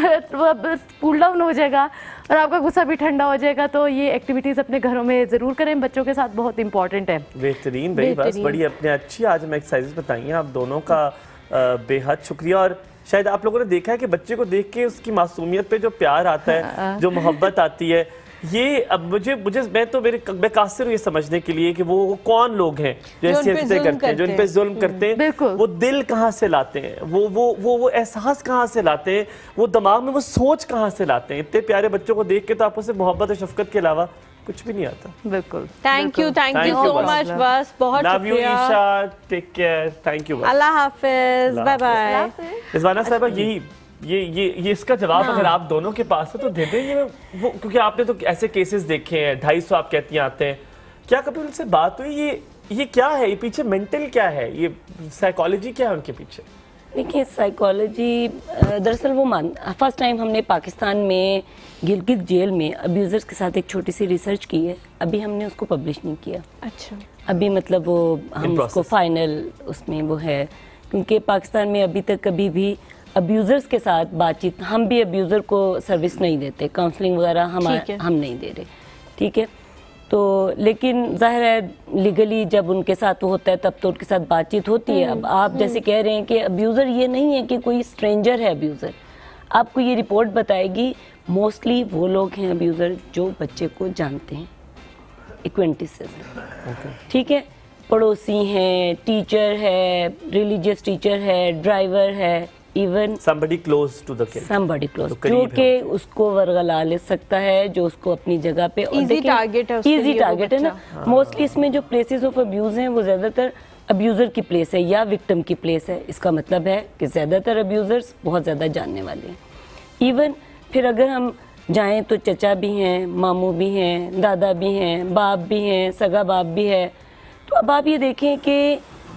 कूल डाउन हो जाएगा और आपका गुस्सा भी ठंडा हो जाएगा। तो ये एक्टिविटीज़ अपने घरों में ज़रूर करें, बच्चों के साथ बहुत इंपॉर्टेंट है। बेहतरीन भाई, बस बड़ी अपने अच्छी आज हमें एक्सरसाइजेस बताई हैं, आप दोनों का बेहद शुक्रिया। और शायद आप लोगों ने देखा है कि बच्चे को देख के उसकी मासूमियत पे जो प्यार आता है, जो मोहब्बत आती है, ये अब मुझे मुझे मैं तो मेरे मैं कासिर हूँ ये समझने के लिए कि वो, वो कौन लोग हैं जो ऐसी हरकतें करते हैं, जो इन पे जुल्म करते हैं, वो दिल कहाँ से लाते हैं, वो वो वो वो एहसास कहाँ से लाते हैं, वो दिमाग में वो सोच कहाँ से लाते हैं। इतने प्यारे बच्चों को देख के तो आपको सिर्फ मोहब्बत और शफकत के अलावा कुछ भी नहीं आता। बिल्कुल, thank you, thank you so much, बस बहुत love you Isha, take care, thank you, अल्लाह हाफिज, बाय बाय। रिजवाना साहिबा, यही ये ये ये इसका जवाब हाँ। अगर आप दोनों के पास है तो दे दें ये वो, क्योंकि आपने तो ऐसे केसेस देखे हैं, ढाई सौ आप कहती हैं आते हैं, क्या कभी उनसे बात हुई, ये ये क्या है, ये पीछे मेंटल क्या है, ये साइकोलॉजी क्या है उनके पीछे? देखिए साइकोलॉजी दरअसल वो मान फर्स्ट टाइम हमने पाकिस्तान में गिलगित जेल में अब्यूज़र्स के साथ एक छोटी सी रिसर्च की है, अभी हमने उसको पब्लिश नहीं किया। अच्छा, अभी मतलब वो हम उसको फाइनल उसमें वो है, क्योंकि पाकिस्तान में अभी तक कभी भी अब्यूज़र्स के साथ बातचीत, हम भी अब्यूज़र को सर्विस नहीं देते, काउंसलिंग वगैरह हम हम नहीं दे रहे, ठीक है? तो लेकिन जाहिर है लीगली जब उनके साथ होता है तब तो उनके साथ बातचीत होती है। अब आप जैसे कह रहे हैं कि अब्यूज़र ये नहीं है कि कोई स्ट्रेंजर है अब्यूज़र, आपको ये रिपोर्ट बताएगी मोस्टली वो लोग हैं अब्यूज़र जो बच्चे को जानते हैं, एक्वेंटिसेस, ठीक है, पड़ोसी हैं, टीचर है, रिलीजियस टीचर है, ड्राइवर है, even somebody close to the kid, somebody close, तो जो करीब है। कि उसको वर्गला ले सकता है, जो उसको अपनी जगह पे Easy target है उसके इजी लिए वो टारगेट है ना। बच्चा। मोस्टली इसमें जो प्लेसेस ऑफ अब्यूज हैं वो ज़्यादातर अब्यूज़र की प्लेस है या विक्टिम की प्लेस है। इसका मतलब है कि ज़्यादातर अब्यूज़र्स बहुत ज़्यादा जानने वाले हैं। इवन फिर अगर हम जाएं तो चचा भी हैं, मामू भी हैं, दादा भी हैं, बाप भी हैं, सगा बाप भी है। तो अब आप ये देखें कि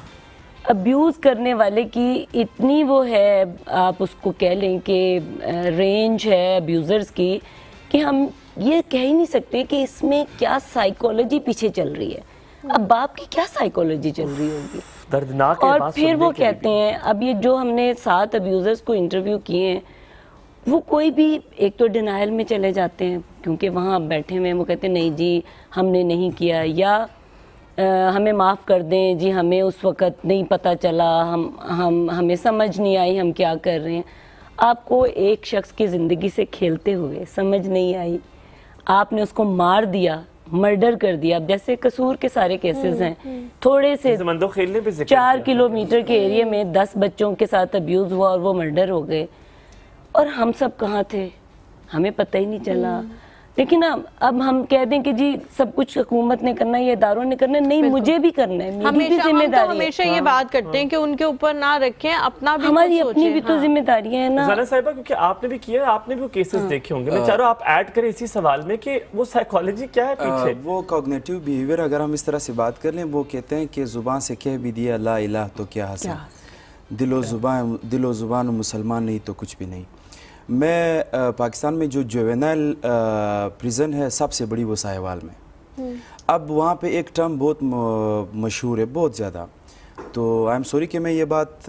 अब्यूज़ करने वाले की इतनी वो है, आप उसको कह लें कि रेंज है अब्यूज़र्स की, कि हम ये कह ही नहीं सकते कि इसमें क्या साइकोलॉजी पीछे चल रही है। अब बाप की क्या साइकोलॉजी चल रही होगी, दर्दनाक है और बात फिर वो सुनने के लिए कहते हैं, अब ये जो हमने सात अब्यूज़र्स को इंटरव्यू किए हैं, वो कोई भी एक तो डिनाइल में चले जाते हैं क्योंकि वहाँ बैठे हुए हैं, वो कहते हैं नहीं जी हमने नहीं किया, या आ, हमें माफ़ कर दें जी, हमें उस वक़्त नहीं पता चला, हम हम हमें समझ नहीं आई हम क्या कर रहे हैं। आपको एक शख्स की ज़िंदगी से खेलते हुए समझ नहीं आई, आपने उसको मार दिया, मर्डर कर दिया। अब जैसे कसूर के सारे केसेस हैं, थोड़े से खेलने पे चार किलोमीटर के एरिया में दस बच्चों के साथ अब्यूज़ हुआ और वो मर्डर हो गए, और हम सब कहाँ थे, हमें पता ही नहीं चला। लेकिन अब अब हम कह दें कि जी सब कुछ हुकूमत ने करना है, ये इदारों ने करना है, नहीं मुझे भी करना है, मेरी भी हमेशा हम तो जिम्मेदारी है। हमेशा ये बात करते हैं कि उनके ऊपर ना रखें, अपना भी हमारी कुछ अपनी सोचें। भी तो हाँ। जिम्मेदारियां है ना। ज़ाना साहिबा, क्योंकि आपने भी किया, आपने भी वो केसेस हाँ। देखे होंगे, मैं हाँ। चाह रहा हूं आप ऐड करें इसी सवाल में कि वो साइकोलॉजी क्या है पीछे। वो कॉग्निटिव बिहेवियर अगर हम इस तरह से बात कर लें, वो कहते हैं कि जुबान से कह भी दिया ला इलाह तो क्या हसन, दिलो जुबान दिलो जुबान मुसलमान नहीं तो कुछ भी नहीं। मैं आ, पाकिस्तान में जो जुवेनाइल प्रिजन है सबसे बड़ी वो साहिवाल में। अब वहाँ पे एक टर्म बहुत मशहूर है, बहुत ज़्यादा, तो आई एम सॉरी कि मैं ये बात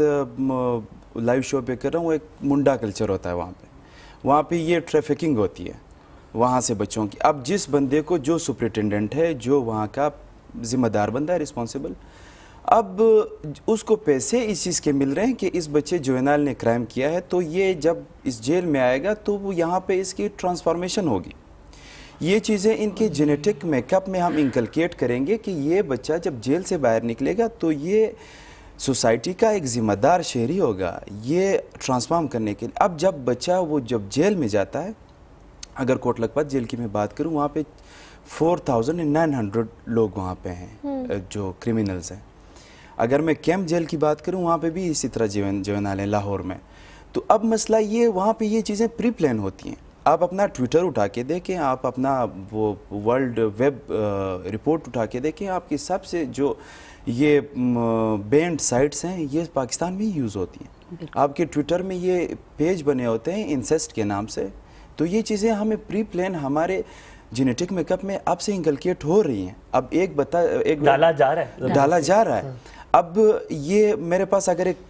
लाइव शो पे कर रहा हूँ, एक मुंडा कल्चर होता है वहाँ पे। वहाँ पे ये ट्रैफिकिंग होती है वहाँ से बच्चों की। अब जिस बंदे को, जो सुपरिटेंडेंट है, जो वहाँ का ज़िम्मेदार बंदा है, रिस्पॉन्सिबल, अब उसको पैसे इस चीज़ के मिल रहे हैं कि इस बच्चे जुवेनाइल ने क्राइम किया है, तो ये जब इस जेल में आएगा तो वो यहाँ पे इसकी ट्रांसफॉर्मेशन होगी। ये चीज़ें इनके जेनेटिक मेकअप में हम इंकलकेट करेंगे कि ये बच्चा जब जेल से बाहर निकलेगा तो ये सोसाइटी का एक ज़िम्मेदार शहरी होगा, ये ट्रांसफॉर्म करने के लिए। अब जब बच्चा वो जब जेल में जाता है, अगर कोट लखपत जेल की मैं बात करूँ, वहाँ पे फोर थाउजेंड नाइन हंड्रेड लोग वहाँ पे हैं जो क्रिमिनल्स हैं। अगर मैं कैंप जेल की बात करूं, वहाँ पे भी इसी तरह जीवन जुवेनाइल है लाहौर में। तो अब मसला ये, वहाँ पे ये चीज़ें प्री प्लान होती हैं। आप अपना ट्विटर उठा के देखें, आप अपना वो वर्ल्ड वेब रिपोर्ट उठा के देखें, आपकी सबसे जो ये बैंड साइट्स हैं ये पाकिस्तान में ही यूज़ होती हैं। आपके ट्विटर में ये पेज बने होते हैं इंसेस्ट के नाम से। तो ये चीज़ें हमें प्री प्लान हमारे जेनेटिक मेकअप में अब से इंकलकेट हो रही हैं। अब एक बता एक डाला जा रहा है डाला जा रहा है। अब ये मेरे पास अगर एक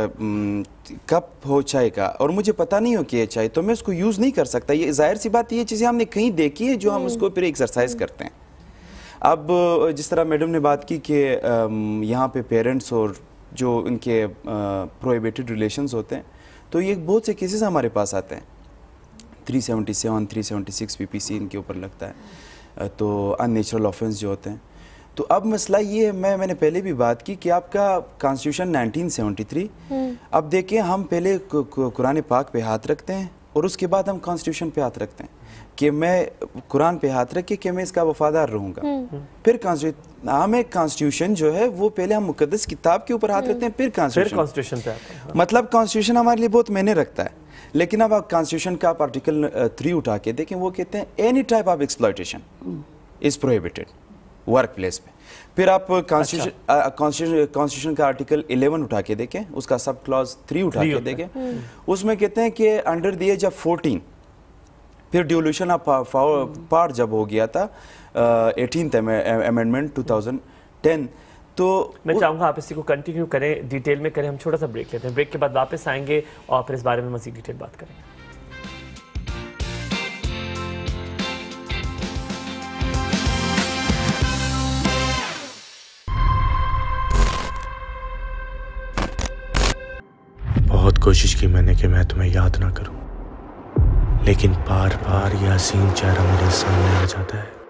आ, कप हो चाय का और मुझे पता नहीं हो कि ये चाय, तो मैं उसको यूज़ नहीं कर सकता। ये जाहिर सी बात, ये चीज़ें हमने कहीं देखी है जो हम उसको फिर एक्सरसाइज करते हैं। अब जिस तरह मैडम ने बात की कि यहाँ पे पेरेंट्स और जो इनके प्रोहिबिटेड रिलेशंस होते हैं, तो ये बहुत से केसेस हमारे पास आते हैं। Three seventy seven, three seventy six PPC इनके ऊपर लगता है, तो अननेचुरल ऑफेंस जो होते हैं। तो अब मसला ये, मैं मैंने पहले भी बात की कि आपका कॉन्स्टिट्यूशन नाइनटीन सेवेंटी थ्री, अब देखें हम पहले कुरान पाक पे हाथ रखते हैं और उसके बाद हम कॉन्स्टिट्यूशन पे हाथ रखते हैं कि मैं कुरान पे हाथ रख के कि मैं इसका वफादार रहूँगा। फिर कॉन्स्टिट्यूशन, हमें कॉन्स्टिट्यूशन जो है वो पहले हम मुकद्दस किताब के ऊपर हाथ रखते हैं, फिर कॉन्स्टिट्यूशन पे आते हैं। मतलब कॉन्स्टिट्यूशन हमारे लिए बहुत मायने रखता है। लेकिन अब आप कॉन्स्टिट्यूशन का आप आर्टिकल थ्री उठा के देखें, वो कहते हैं any type of exploitation is prohibited work place पे। फिर आप कॉन्स्टिट्यूशन कॉन्स्टिट्यूशन का आर्टिकल इलेवन उठा के देखें, उसका सब क्लॉज थ्री उठा के देखें, उसमें कहते हैं कि under the age of fourteen, फिर डिवोल्यूशन ऑफ पावर जब हो गया था eighteenth amendment two thousand ten, तो मैं चाहूँगा आप इसी को कंटिन्यू करें, डिटेल में करें। हम छोटा सा ब्रेक लेते हैं, ब्रेक के बाद वापस आएंगे और फिर इस बारे में मज़ीद डिटेल बात करेंगे। बहुत कोशिश की मैंने कि मैं तुम्हें याद ना करूं, लेकिन बार बार यह हसीन चेहरा मेरे सामने आ जाता है।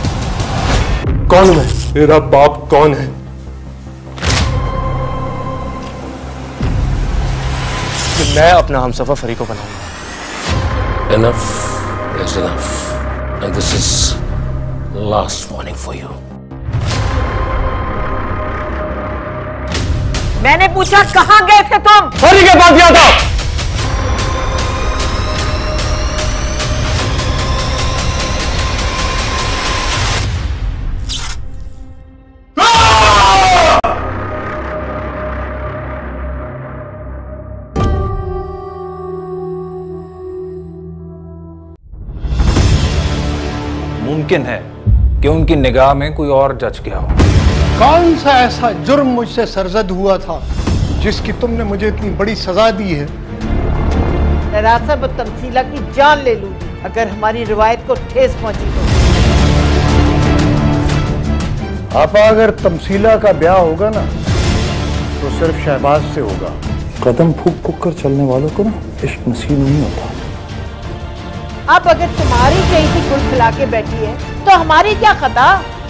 कौन मैं? तेरा बाप कौन है? मैं अपना हमसफर फरी को बनाऊंगा। Enough is enough, and this is last warning for you. मैंने पूछा कहाँ गए थे तुम? फरी के पास गया था। मुमकिन है कि उनकी निगाह में कोई और जच गया हो। कौन सा ऐसा जुर्म मुझसे सरजद हुआ था जिसकी तुमने मुझे इतनी बड़ी सजा दी है? रासब और तमसीला की जान ले लूंगी अगर हमारी रिवायत को ठेस पहुंची तो। आपा, अगर तमसीला का ब्याह होगा ना तो सिर्फ शहबाज से होगा। कदम फूक फूक कर चलने वालों को ना इश्क नसीब नहीं होता। अब अगर तुम्हारी कहीं की गुल खिला के बैठी है तो हमारी क्या खता?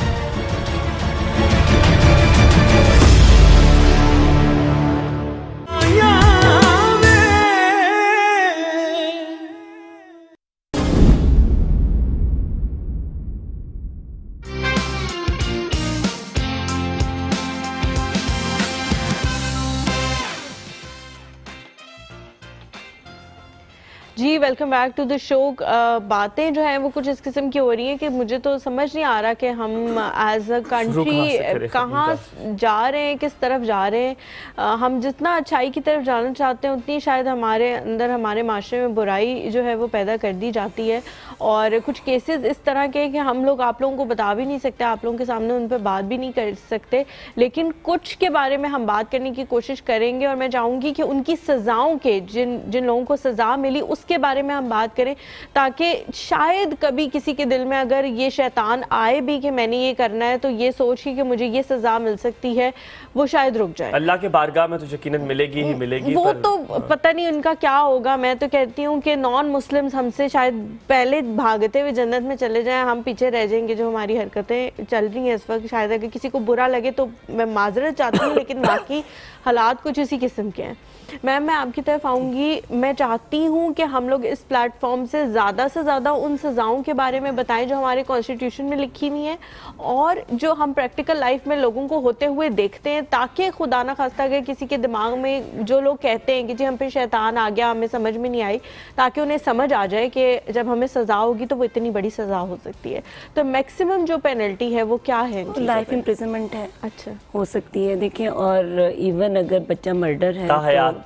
जी welcome back to the show. बातें जो हैं वो कुछ इस किस्म की हो रही हैं कि मुझे तो समझ नहीं आ रहा कि हम एज अ कंट्री कहाँ जा रहे हैं, किस तरफ जा रहे हैं। uh, हम जितना अच्छाई की तरफ जाना चाहते हैं उतनी शायद हमारे अंदर, हमारे माशरे में बुराई जो है वो पैदा कर दी जाती है। और कुछ केसेस इस तरह के कि हम लोग आप लोगों को बता भी नहीं सकते, आप लोगों के सामने उन पर बात भी नहीं कर सकते, लेकिन कुछ के बारे में हम बात करने की कोशिश करेंगे। और मैं चाहूँगी कि उनकी सज़ाओं के, जिन जिन लोगों को सज़ा मिली उसके बारे में हम बात करें, ताकि शायद कभी किसी के दिल में अगर ये शैतान आए भी कि मैंने ये करना है तो ये सोच के कि मुझे ये सज़ा मिल सकती है, वो शायद रुक जाए। अल्लाह के बारगाह में तो यकीनन मिलेगी ही मिलेगी। वो पर... तो पता नहीं उनका क्या होगा। मैं तो कहती हूँ कि नॉन मुस्लिम्स हमसे शायद पहले भागते हुए जन्नत में चले जाएं, हम पीछे रह जाएंगे। जो हमारी हरकतें चल रही हैं इस वक्त, शायद अगर किसी को बुरा लगे तो मैं माजरत चाहती हूँ, लेकिन बाकी हालात कुछ इसी किस्म के हैं। मैम, मैं आपकी तरफ आऊँगी। मैं चाहती हूँ कि हम लोग इस प्लेटफॉर्म से ज़्यादा से ज़्यादा उन सज़ाओं के बारे में बताएं जो हमारे कॉन्स्टिट्यूशन में लिखी हुई हैं और जो हम प्रैक्टिकल लाइफ में लोगों को होते हुए देखते हैं, ताकि खुदा ना खास्ता अगर किसी के दिमाग में जो लोग कहते हैं कि जी हम पे शैतान आ गया, हमें समझ में नहीं आई, ताकि उन्हें समझ आ जाए कि जब हमें सज़ा होगी तो वो इतनी बड़ी सज़ा हो सकती है। तो मैक्सिमम जो पेनल्टी है वो क्या है? लाइफ इम्प्रिजनमेंट है। अच्छा, हो सकती है। देखिए, और इवन अगर बच्चा मर्डर है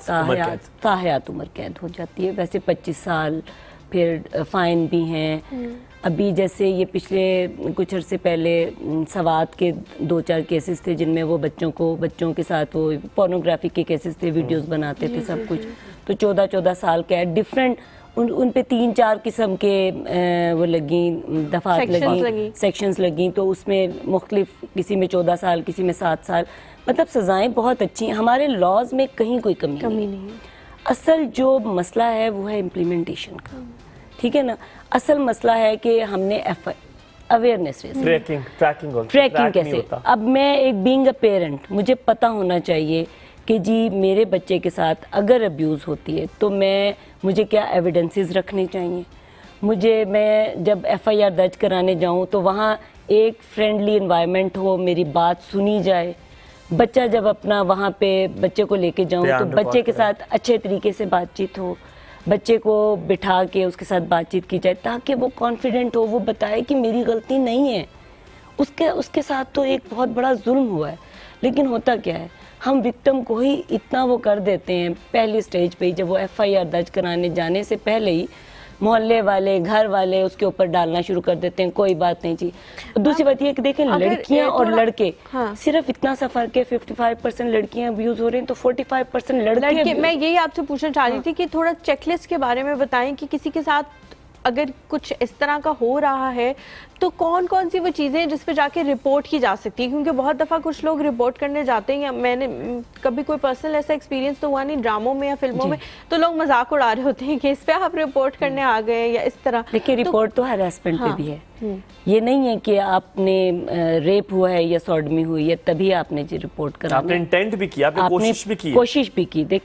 तो ताहयात उम्र कैद हो जाती है। वैसे पच्चीस साल, फिर फाइन भी हैं। अभी जैसे ये पिछले कुछ अर्से पहले सवात के दो चार केसेस थे जिनमें वो बच्चों को बच्चों के साथ वो पोर्नोग्राफी के केसेस थे, वीडियोस बनाते थे, सब कुछ। तो चौदह चौदह साल कैद, डिफरेंट उन उन पे तीन चार किस्म के वो लगी, दफात लगी, सेक्शंस लगी। तो उसमें मुख्तलिफ, किसी में चौदह साल, किसी में सात साल। मतलब सज़ाएं बहुत अच्छी हैं। हमारे लॉज में कहीं कोई कमी, कमी नहीं, नहीं है। असल जो मसला है वो है इम्प्लीमेंटेशन का, ठीक है ना। असल मसला है कि हमने F awareness tracking tracking tracking कैसे। अब मैं एक बीइंग अ पेरेंट, मुझे पता होना चाहिए कि जी मेरे बच्चे के साथ अगर अब्यूज़ होती है तो मैं मुझे क्या एविडेंसेस रखने चाहिए। मुझे मैं जब एफ आई आर दर्ज कराने जाऊँ तो वहाँ एक फ्रेंडली इन्वायरमेंट हो, मेरी बात सुनी जाए। बच्चा जब अपना वहाँ पे बच्चे को लेके जाऊँ तो बच्चे के साथ अच्छे तरीके से बातचीत हो, बच्चे को बिठा के उसके साथ बातचीत की जाए ताकि वो कॉन्फिडेंट हो, वो बताए कि मेरी गलती नहीं है। उसके उसके साथ तो एक बहुत बड़ा जुल्म हुआ है। लेकिन होता क्या है, हम विक्टिम को ही इतना वो कर देते हैं पहली स्टेज पे ही, जब वो एफ आई आर दर्ज कराने जाने से पहले ही मोहल्ले वाले, घर वाले उसके ऊपर डालना शुरू कर देते हैं, कोई बात नहीं जी। दूसरी बात ये कि देखें, लड़कियां और लड़के, हाँ। सिर्फ इतना सा फर्क है, पचपन परसेंट लड़कियां अब्यूज हो रही हैं तो पैंतालीस परसेंट लड़के, लड़के। मैं यही आपसे पूछना चाह रही हाँ। थी कि थोड़ा चेकलिस्ट के बारे में बताएं कि किसी के साथ अगर कुछ इस तरह का हो रहा है तो कौन कौन सी वो चीज़ें जिस पे जाके रिपोर्ट की जा सकती है। क्योंकि बहुत दफ़ा कुछ लोग रिपोर्ट करने जाते हैं, या मैंने कभी कोई पर्सनल ऐसा एक्सपीरियंस तो हुआ नहीं ड्रामों में या फिल्मों में, तो लोग मजाक उड़ा रहे होते हैं कि इस पे आप रिपोर्ट करने आ गए या इस तरह। देखिए, रिपोर्ट तो हैरेसमेंट पे भी है। ये नहीं है कि आपने रेप हुआ है या सॉडमी हुई है तभी आपने जी रिपोर्ट करा, आपने इंटेंट भी किया, आपने कोशिश भी की, कोशिश भी की। देखें,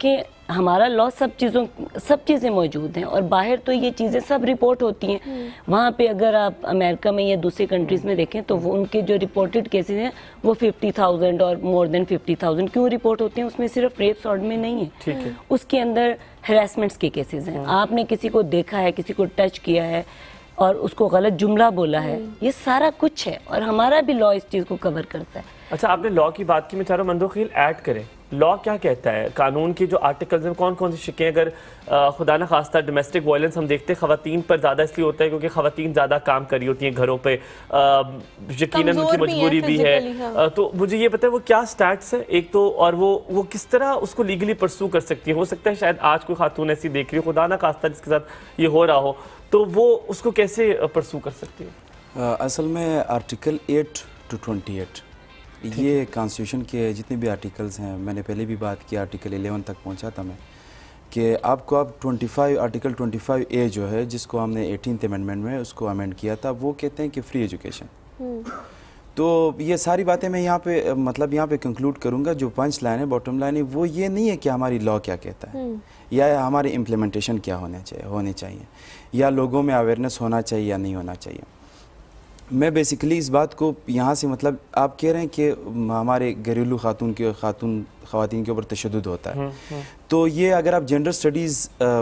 हमारा लॉ सब चीज़ों सब चीज़ें मौजूद हैं और बाहर तो ये चीज़ें सब रिपोर्ट होती हैं। वहाँ पे अगर आप अमेरिका में या दूसरी कंट्रीज़ में देखें तो वो उनके जो रिपोर्टेड केसेस हैं वो फिफ्टी थाउजेंड और मोर देन फिफ्टी थाउजेंड क्यों रिपोर्ट होते हैं? उसमें सिर्फ रेप्स और में नहीं है, ठीक है। उसके अंदर हरासमेंट्स के केसेस हैं। आपने किसी को देखा है, किसी को टच किया है और उसको गलत जुमला बोला है, ये सारा कुछ है और हमारा भी लॉ इस चीज़ को कवर करता है। अच्छा, आपने लॉ की बात की, मैं चाह रहा हूँ मंदोखिल ऐड करें, लॉ क्या कहता है? कानून के जो आर्टिकल्स हैं कौन कौन सी शिकें? अगर आ, खुदा न खास्ता डोमेस्टिक वायलेंस हम देखते हैं खवातीन पर ज़्यादा इसलिए होता है क्योंकि खवातीन ज़्यादा काम कर रही होती हैं घरों पे, यकीनन उनकी मजबूरी भी है, आ, तो मुझे ये पता है वो क्या स्टैट्स है एक तो, और वो वो किस तरह उसको लीगली परसू कर सकती है? हो सकता है शायद आज कोई खातून ऐसी देख रही हो, खुदा न खास्ता जिसके साथ ये हो रहा हो, तो वो उसको कैसे परसू कर सकती है? असल में article eight to twenty eight ये कॉन्स्टिट्यूशन के जितने भी आर्टिकल्स हैं, मैंने पहले भी बात की, आर्टिकल इलेवन तक पहुंचा था मैं, कि आपको अब पच्चीस आर्टिकल पच्चीस ए जो है जिसको हमने एटीन्थ अमेंडमेंट में उसको अमेंड किया था, वो कहते हैं कि फ्री एजुकेशन। तो ये सारी बातें मैं यहाँ पे मतलब यहाँ पे कंक्लूड करूँगा। जो पंच लाइन है, बॉटम लाइन है, वो ये नहीं है कि हमारी लॉ क्या कहता है या हमारे इम्प्लीमेंटेशन क्या होने चाहिए होने चाहिए या लोगों में अवेयरनेस होना चाहिए या नहीं होना चाहिए। मैं बेसिकली इस बात को यहाँ से मतलब आप कह रहे हैं कि हमारे घरेलू खातून के खातून ख़वातीन के ऊपर तशद्दुद होता है, तो ये अगर आप जेंडर स्टडीज़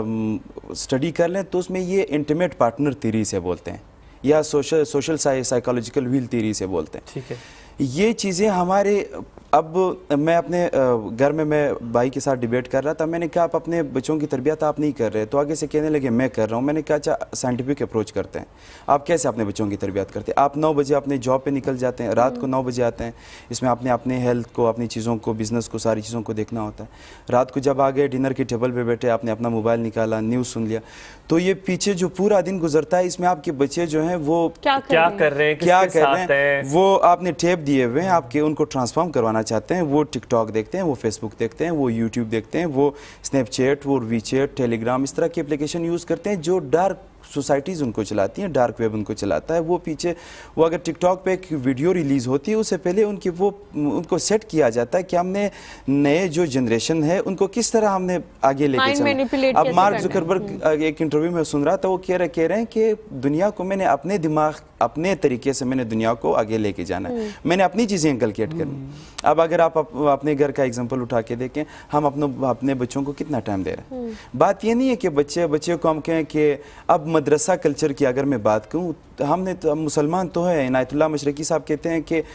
स्टडी कर लें तो उसमें ये इंटीमेट पार्टनर थ्योरी से बोलते हैं या social social psychological wheel theory से बोलते हैं। ठीक है, ये चीज़ें हमारे, अब मैं अपने घर में मैं भाई के साथ डिबेट कर रहा था, मैंने कहा आप अपने बच्चों की तरबियत आप नहीं कर रहे, तो आगे से कहने लगे मैं कर रहा हूँ। मैंने कहा अच्छा साइंटिफिक अप्रोच करते हैं, आप कैसे अपने बच्चों की तरबियत करते हैं? आप नौ बजे अपने जॉब पे निकल जाते हैं, रात को नौ बजे आते हैं, इसमें आपने अपने हेल्थ को, अपनी चीज़ों को, बिज़नेस को, सारी चीज़ों को देखना होता है। रात को जब आ गए डिनर के टेबल पर बैठे, आपने अपना मोबाइल निकाला, न्यूज़ सुन लिया, तो ये पीछे जो पूरा दिन गुजरता है इसमें आपके बच्चे जो हैं वो क्या क्या कर रहे हैं, क्या कर रहे हैं, वो आपने टेप दिए हुए हैं, आपके उनको ट्रांसफॉर्म करवाना चाहते हैं। वो टिकटॉक देखते हैं, वो फेसबुक देखते हैं, वो यूट्यूब देखते हैं, वो स्नैपचैट, वो वीचैट, टेलीग्राम, इस तरह की एप्लीकेशन यूज़ करते हैं जो डार्क सोसाइटीज़ उनको चलाती हैं, डार्क वेब उनको चलाता है। वो पीछे वो अगर टिकटॉक पे एक वीडियो रिलीज़ होती है उससे पहले उनकी वो उनको सेट किया जाता है कि हमने नए जो जनरेशन है उनको किस तरह हमने आगे लेके चलना। अब मार्क जुकरबर्ग एक इंटरव्यू में सुन रहा था, वो कह रहे कह रहे हैं कि दुनिया को मैंने अपने दिमाग अपने तरीके से मैंने दुनिया को आगे लेके जाना है, मैंने अपनी चीज़ें इंकलकेट करनी। अब अगर आप अपने घर का एग्जाम्पल उठा के देखें, हम अपनों अपने बच्चों को कितना टाइम दे रहे हैं। बात ये नहीं है कि बच्चे बच्चे को हम कहें कि अब मदरसा कल्चर की अगर मैं बात करूँ, हमने तो मुसलमान तो है, इनायतुल्लाह मशरकी साहब कहते हैं कि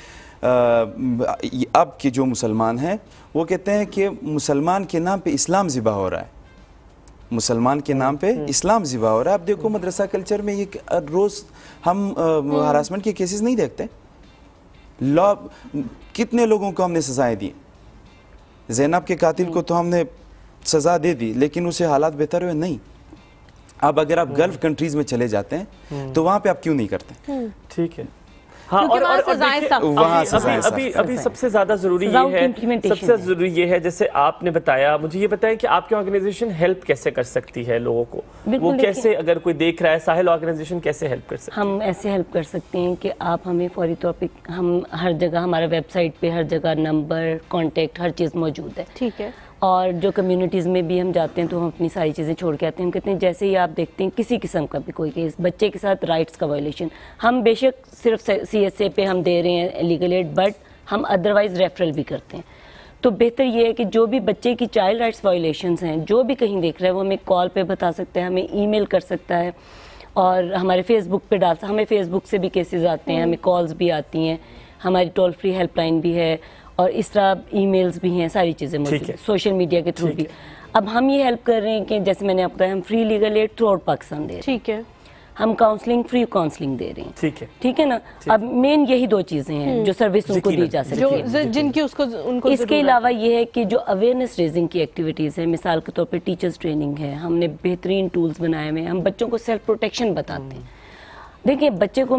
अब के जो मुसलमान हैं वो कहते हैं कि मुसलमान के नाम पे इस्लाम ज़िबा हो रहा है, मुसलमान के नाम पे इस्लाम ज़िबा हो रहा है। अब देखो मदरसा कल्चर में ये रोज़ हम हरासमेंट के केसेस नहीं देखते, लॉ कितने लोगों को हमने सजाएं दी, ज़ैनब के कातिल को तो हमने सज़ा दे दी लेकिन उसे हालात बेहतर हुए नहीं। अब अगर आप गल्फ कंट्रीज में चले जाते हैं तो वहाँ पे आप क्यों नहीं करते? ठीक है, हाँ, और, और, और अभी, अभी, अभी, अभी सबसे ज्यादा जरूरी ये है, सबसे जरूरी ये है, जैसे आपने बताया, मुझे ये बताया कि आपकी ऑर्गेनाइजेशन हेल्प कैसे कर सकती है लोगों को, वो कैसे, अगर कोई देख रहा है, साहिल ऑर्गेनाइजेशन कैसे हेल्प कर सकती है? हम ऐसे हेल्प कर सकते हैं कि आप हमें फौरी तौर पे, हम हर जगह हमारा वेबसाइट पे हर जगह नंबर, कॉन्टेक्ट, हर चीज़ मौजूद है। ठीक है, और जो कम्युनिटीज़ में भी हम जाते हैं तो हम अपनी सारी चीज़ें छोड़ के आते हैं। हम कहते हैं जैसे ही आप देखते हैं किसी किस्म का भी कोई केस, बच्चे के साथ राइट्स का वायलेशन, हम बेशक सिर्फ सी एस ए पे हम दे रहे हैं लीगल एड, बट हम अदरवाइज़ रेफरल भी करते हैं। तो बेहतर ये है कि जो भी बच्चे की चाइल्ड राइट्स वायलेशंस हैं, जो भी कहीं देख रहा है वो हमें कॉल पे बता सकता है, हमें ईमेल कर सकता है, और हमारे फेसबुक पे डाल सकता है। हमें फेसबुक से भी केसेस आते हैं, हमें कॉल्स भी आती हैं, हमारी टोल फ्री हेल्पलाइन भी है, और इस तरह ईमेल्स भी हैं, सारी चीज़ें मौजूद हैं, सोशल मीडिया के थ्रू भी। अब हम ये हेल्प कर रहे हैं कि जैसे मैंने आपको बताया, हम free legal aid throughout Pakistan दे रहे हैं। ठीक है, हम काउंसलिंग, फ्री काउंसलिंग दे रहे हैं। ठीक है, ठीक है ना। अब मेन यही दो चीज़ें हैं जो सर्विस उनको दी जा सकती है, जिनकी उसको उनको। इसके अलावा ये है कि जो अवेयरनेस रेजिंग की एक्टिविटीज़ है, मिसाल के तौर पर टीचर्स ट्रेनिंग है, हमने बेहतरीन टूल्स बनाए हुए हैं, हम बच्चों को सेल्फ प्रोटेक्शन बताते हैं। देखिए, बच्चे को मैं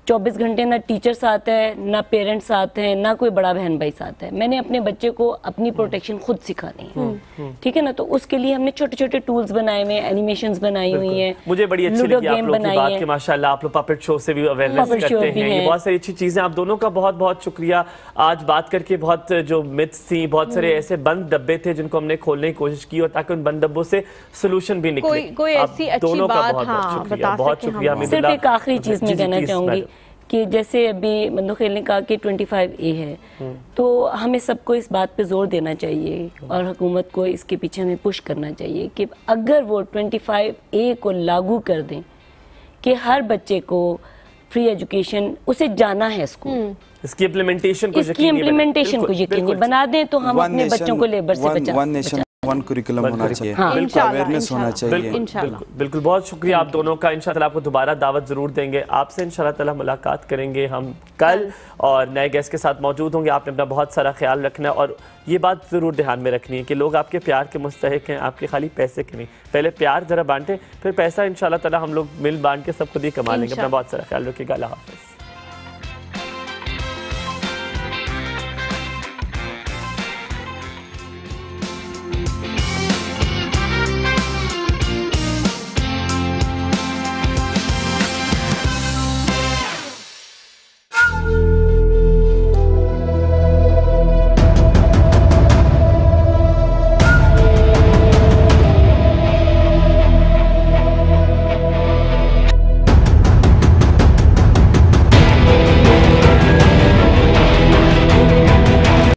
चौबीस घंटे ना टीचर साथ है, ना पेरेंट्स साथ हैं, ना कोई बड़ा बहन भाई साथ है। मैंने अपने बच्चे को अपनी प्रोटेक्शन खुद सिखानी है, ठीक है ना। तो उसके लिए हमने छोटे छोटे टूल्स बनाए हुए हैं, एनिमेशंस बनाई हुई हैं, मुझे बड़ी अच्छी लूडो लगी आप गेम लोग की बनाई बात है। कि माशाल्लाह आप लोग पपेट शो से भी अवेयरनेस Puppet show करते भी हैं, ये है। बहुत सारी अच्छी चीजें। आप दोनों का बहुत बहुत शुक्रिया। आज बात करके बहुत जो मिथ्स थी, बहुत सारे ऐसे बंद डब्बे थे जिनको हमने खोलने की कोशिश की और ताकि उन बंद डब्बों से सोल्यूशन भी निकले। कोई कोई आप ऐसी अच्छी दोनों का बात बहुत बहुत हाँ, शुक्रिया, बता बहुत सकें शुक्रिया हम। हमीदुल्लाह। सिर्फ एक आखिरी चीज मैं जी, जी, कहना please, चाहूंगी मैडम। कि जैसे अभी मंदोखेल ने कहा कि पच्चीस ए है, तो हमें सबको इस बात पे जोर देना चाहिए और हुकूमत को इसके पीछे हमें पुश करना चाहिए कि अगर वो पच्चीस ए को लागू कर दें कि हर बच्चे को फ्री एजुकेशन, उसे जाना है स्कूल, इसकी इम्प्लीमेंटेशन को इसकी इम्प्लीमेंटेशन को यकीनी बना दें तो हम अपने बच्चों को लेबर से बचा वन नेशन वन करिकुलम होना चाहिए, बिल्कुल अवेयरनेस होना चाहिए। बिल्कुल बिल्कुल बिल्कुल बहुत शुक्रिया आप दोनों का। इंशाल्लाह आपको दोबारा दावत जरूर देंगे, आपसे इंशाल्लाह ताला मुलाकात करेंगे हम कल और नए गेस्ट के साथ मौजूद होंगे। आपने अपना बहुत सारा ख्याल रखना है और ये बात ज़रूर ध्यान में रखनी है कि लोग आपके प्यार के मुस्तहिक हैं, आपके खाली पैसे के नहीं। पहले प्यार ज़रा बांटें, फिर पैसा इंशाल्लाह ताला हम लोग मिल बांट के सब खुद ही कमा लेंगे। अपना बहुत सारा ख्याल रखिएगा। अल्लाह हाफ़िज़।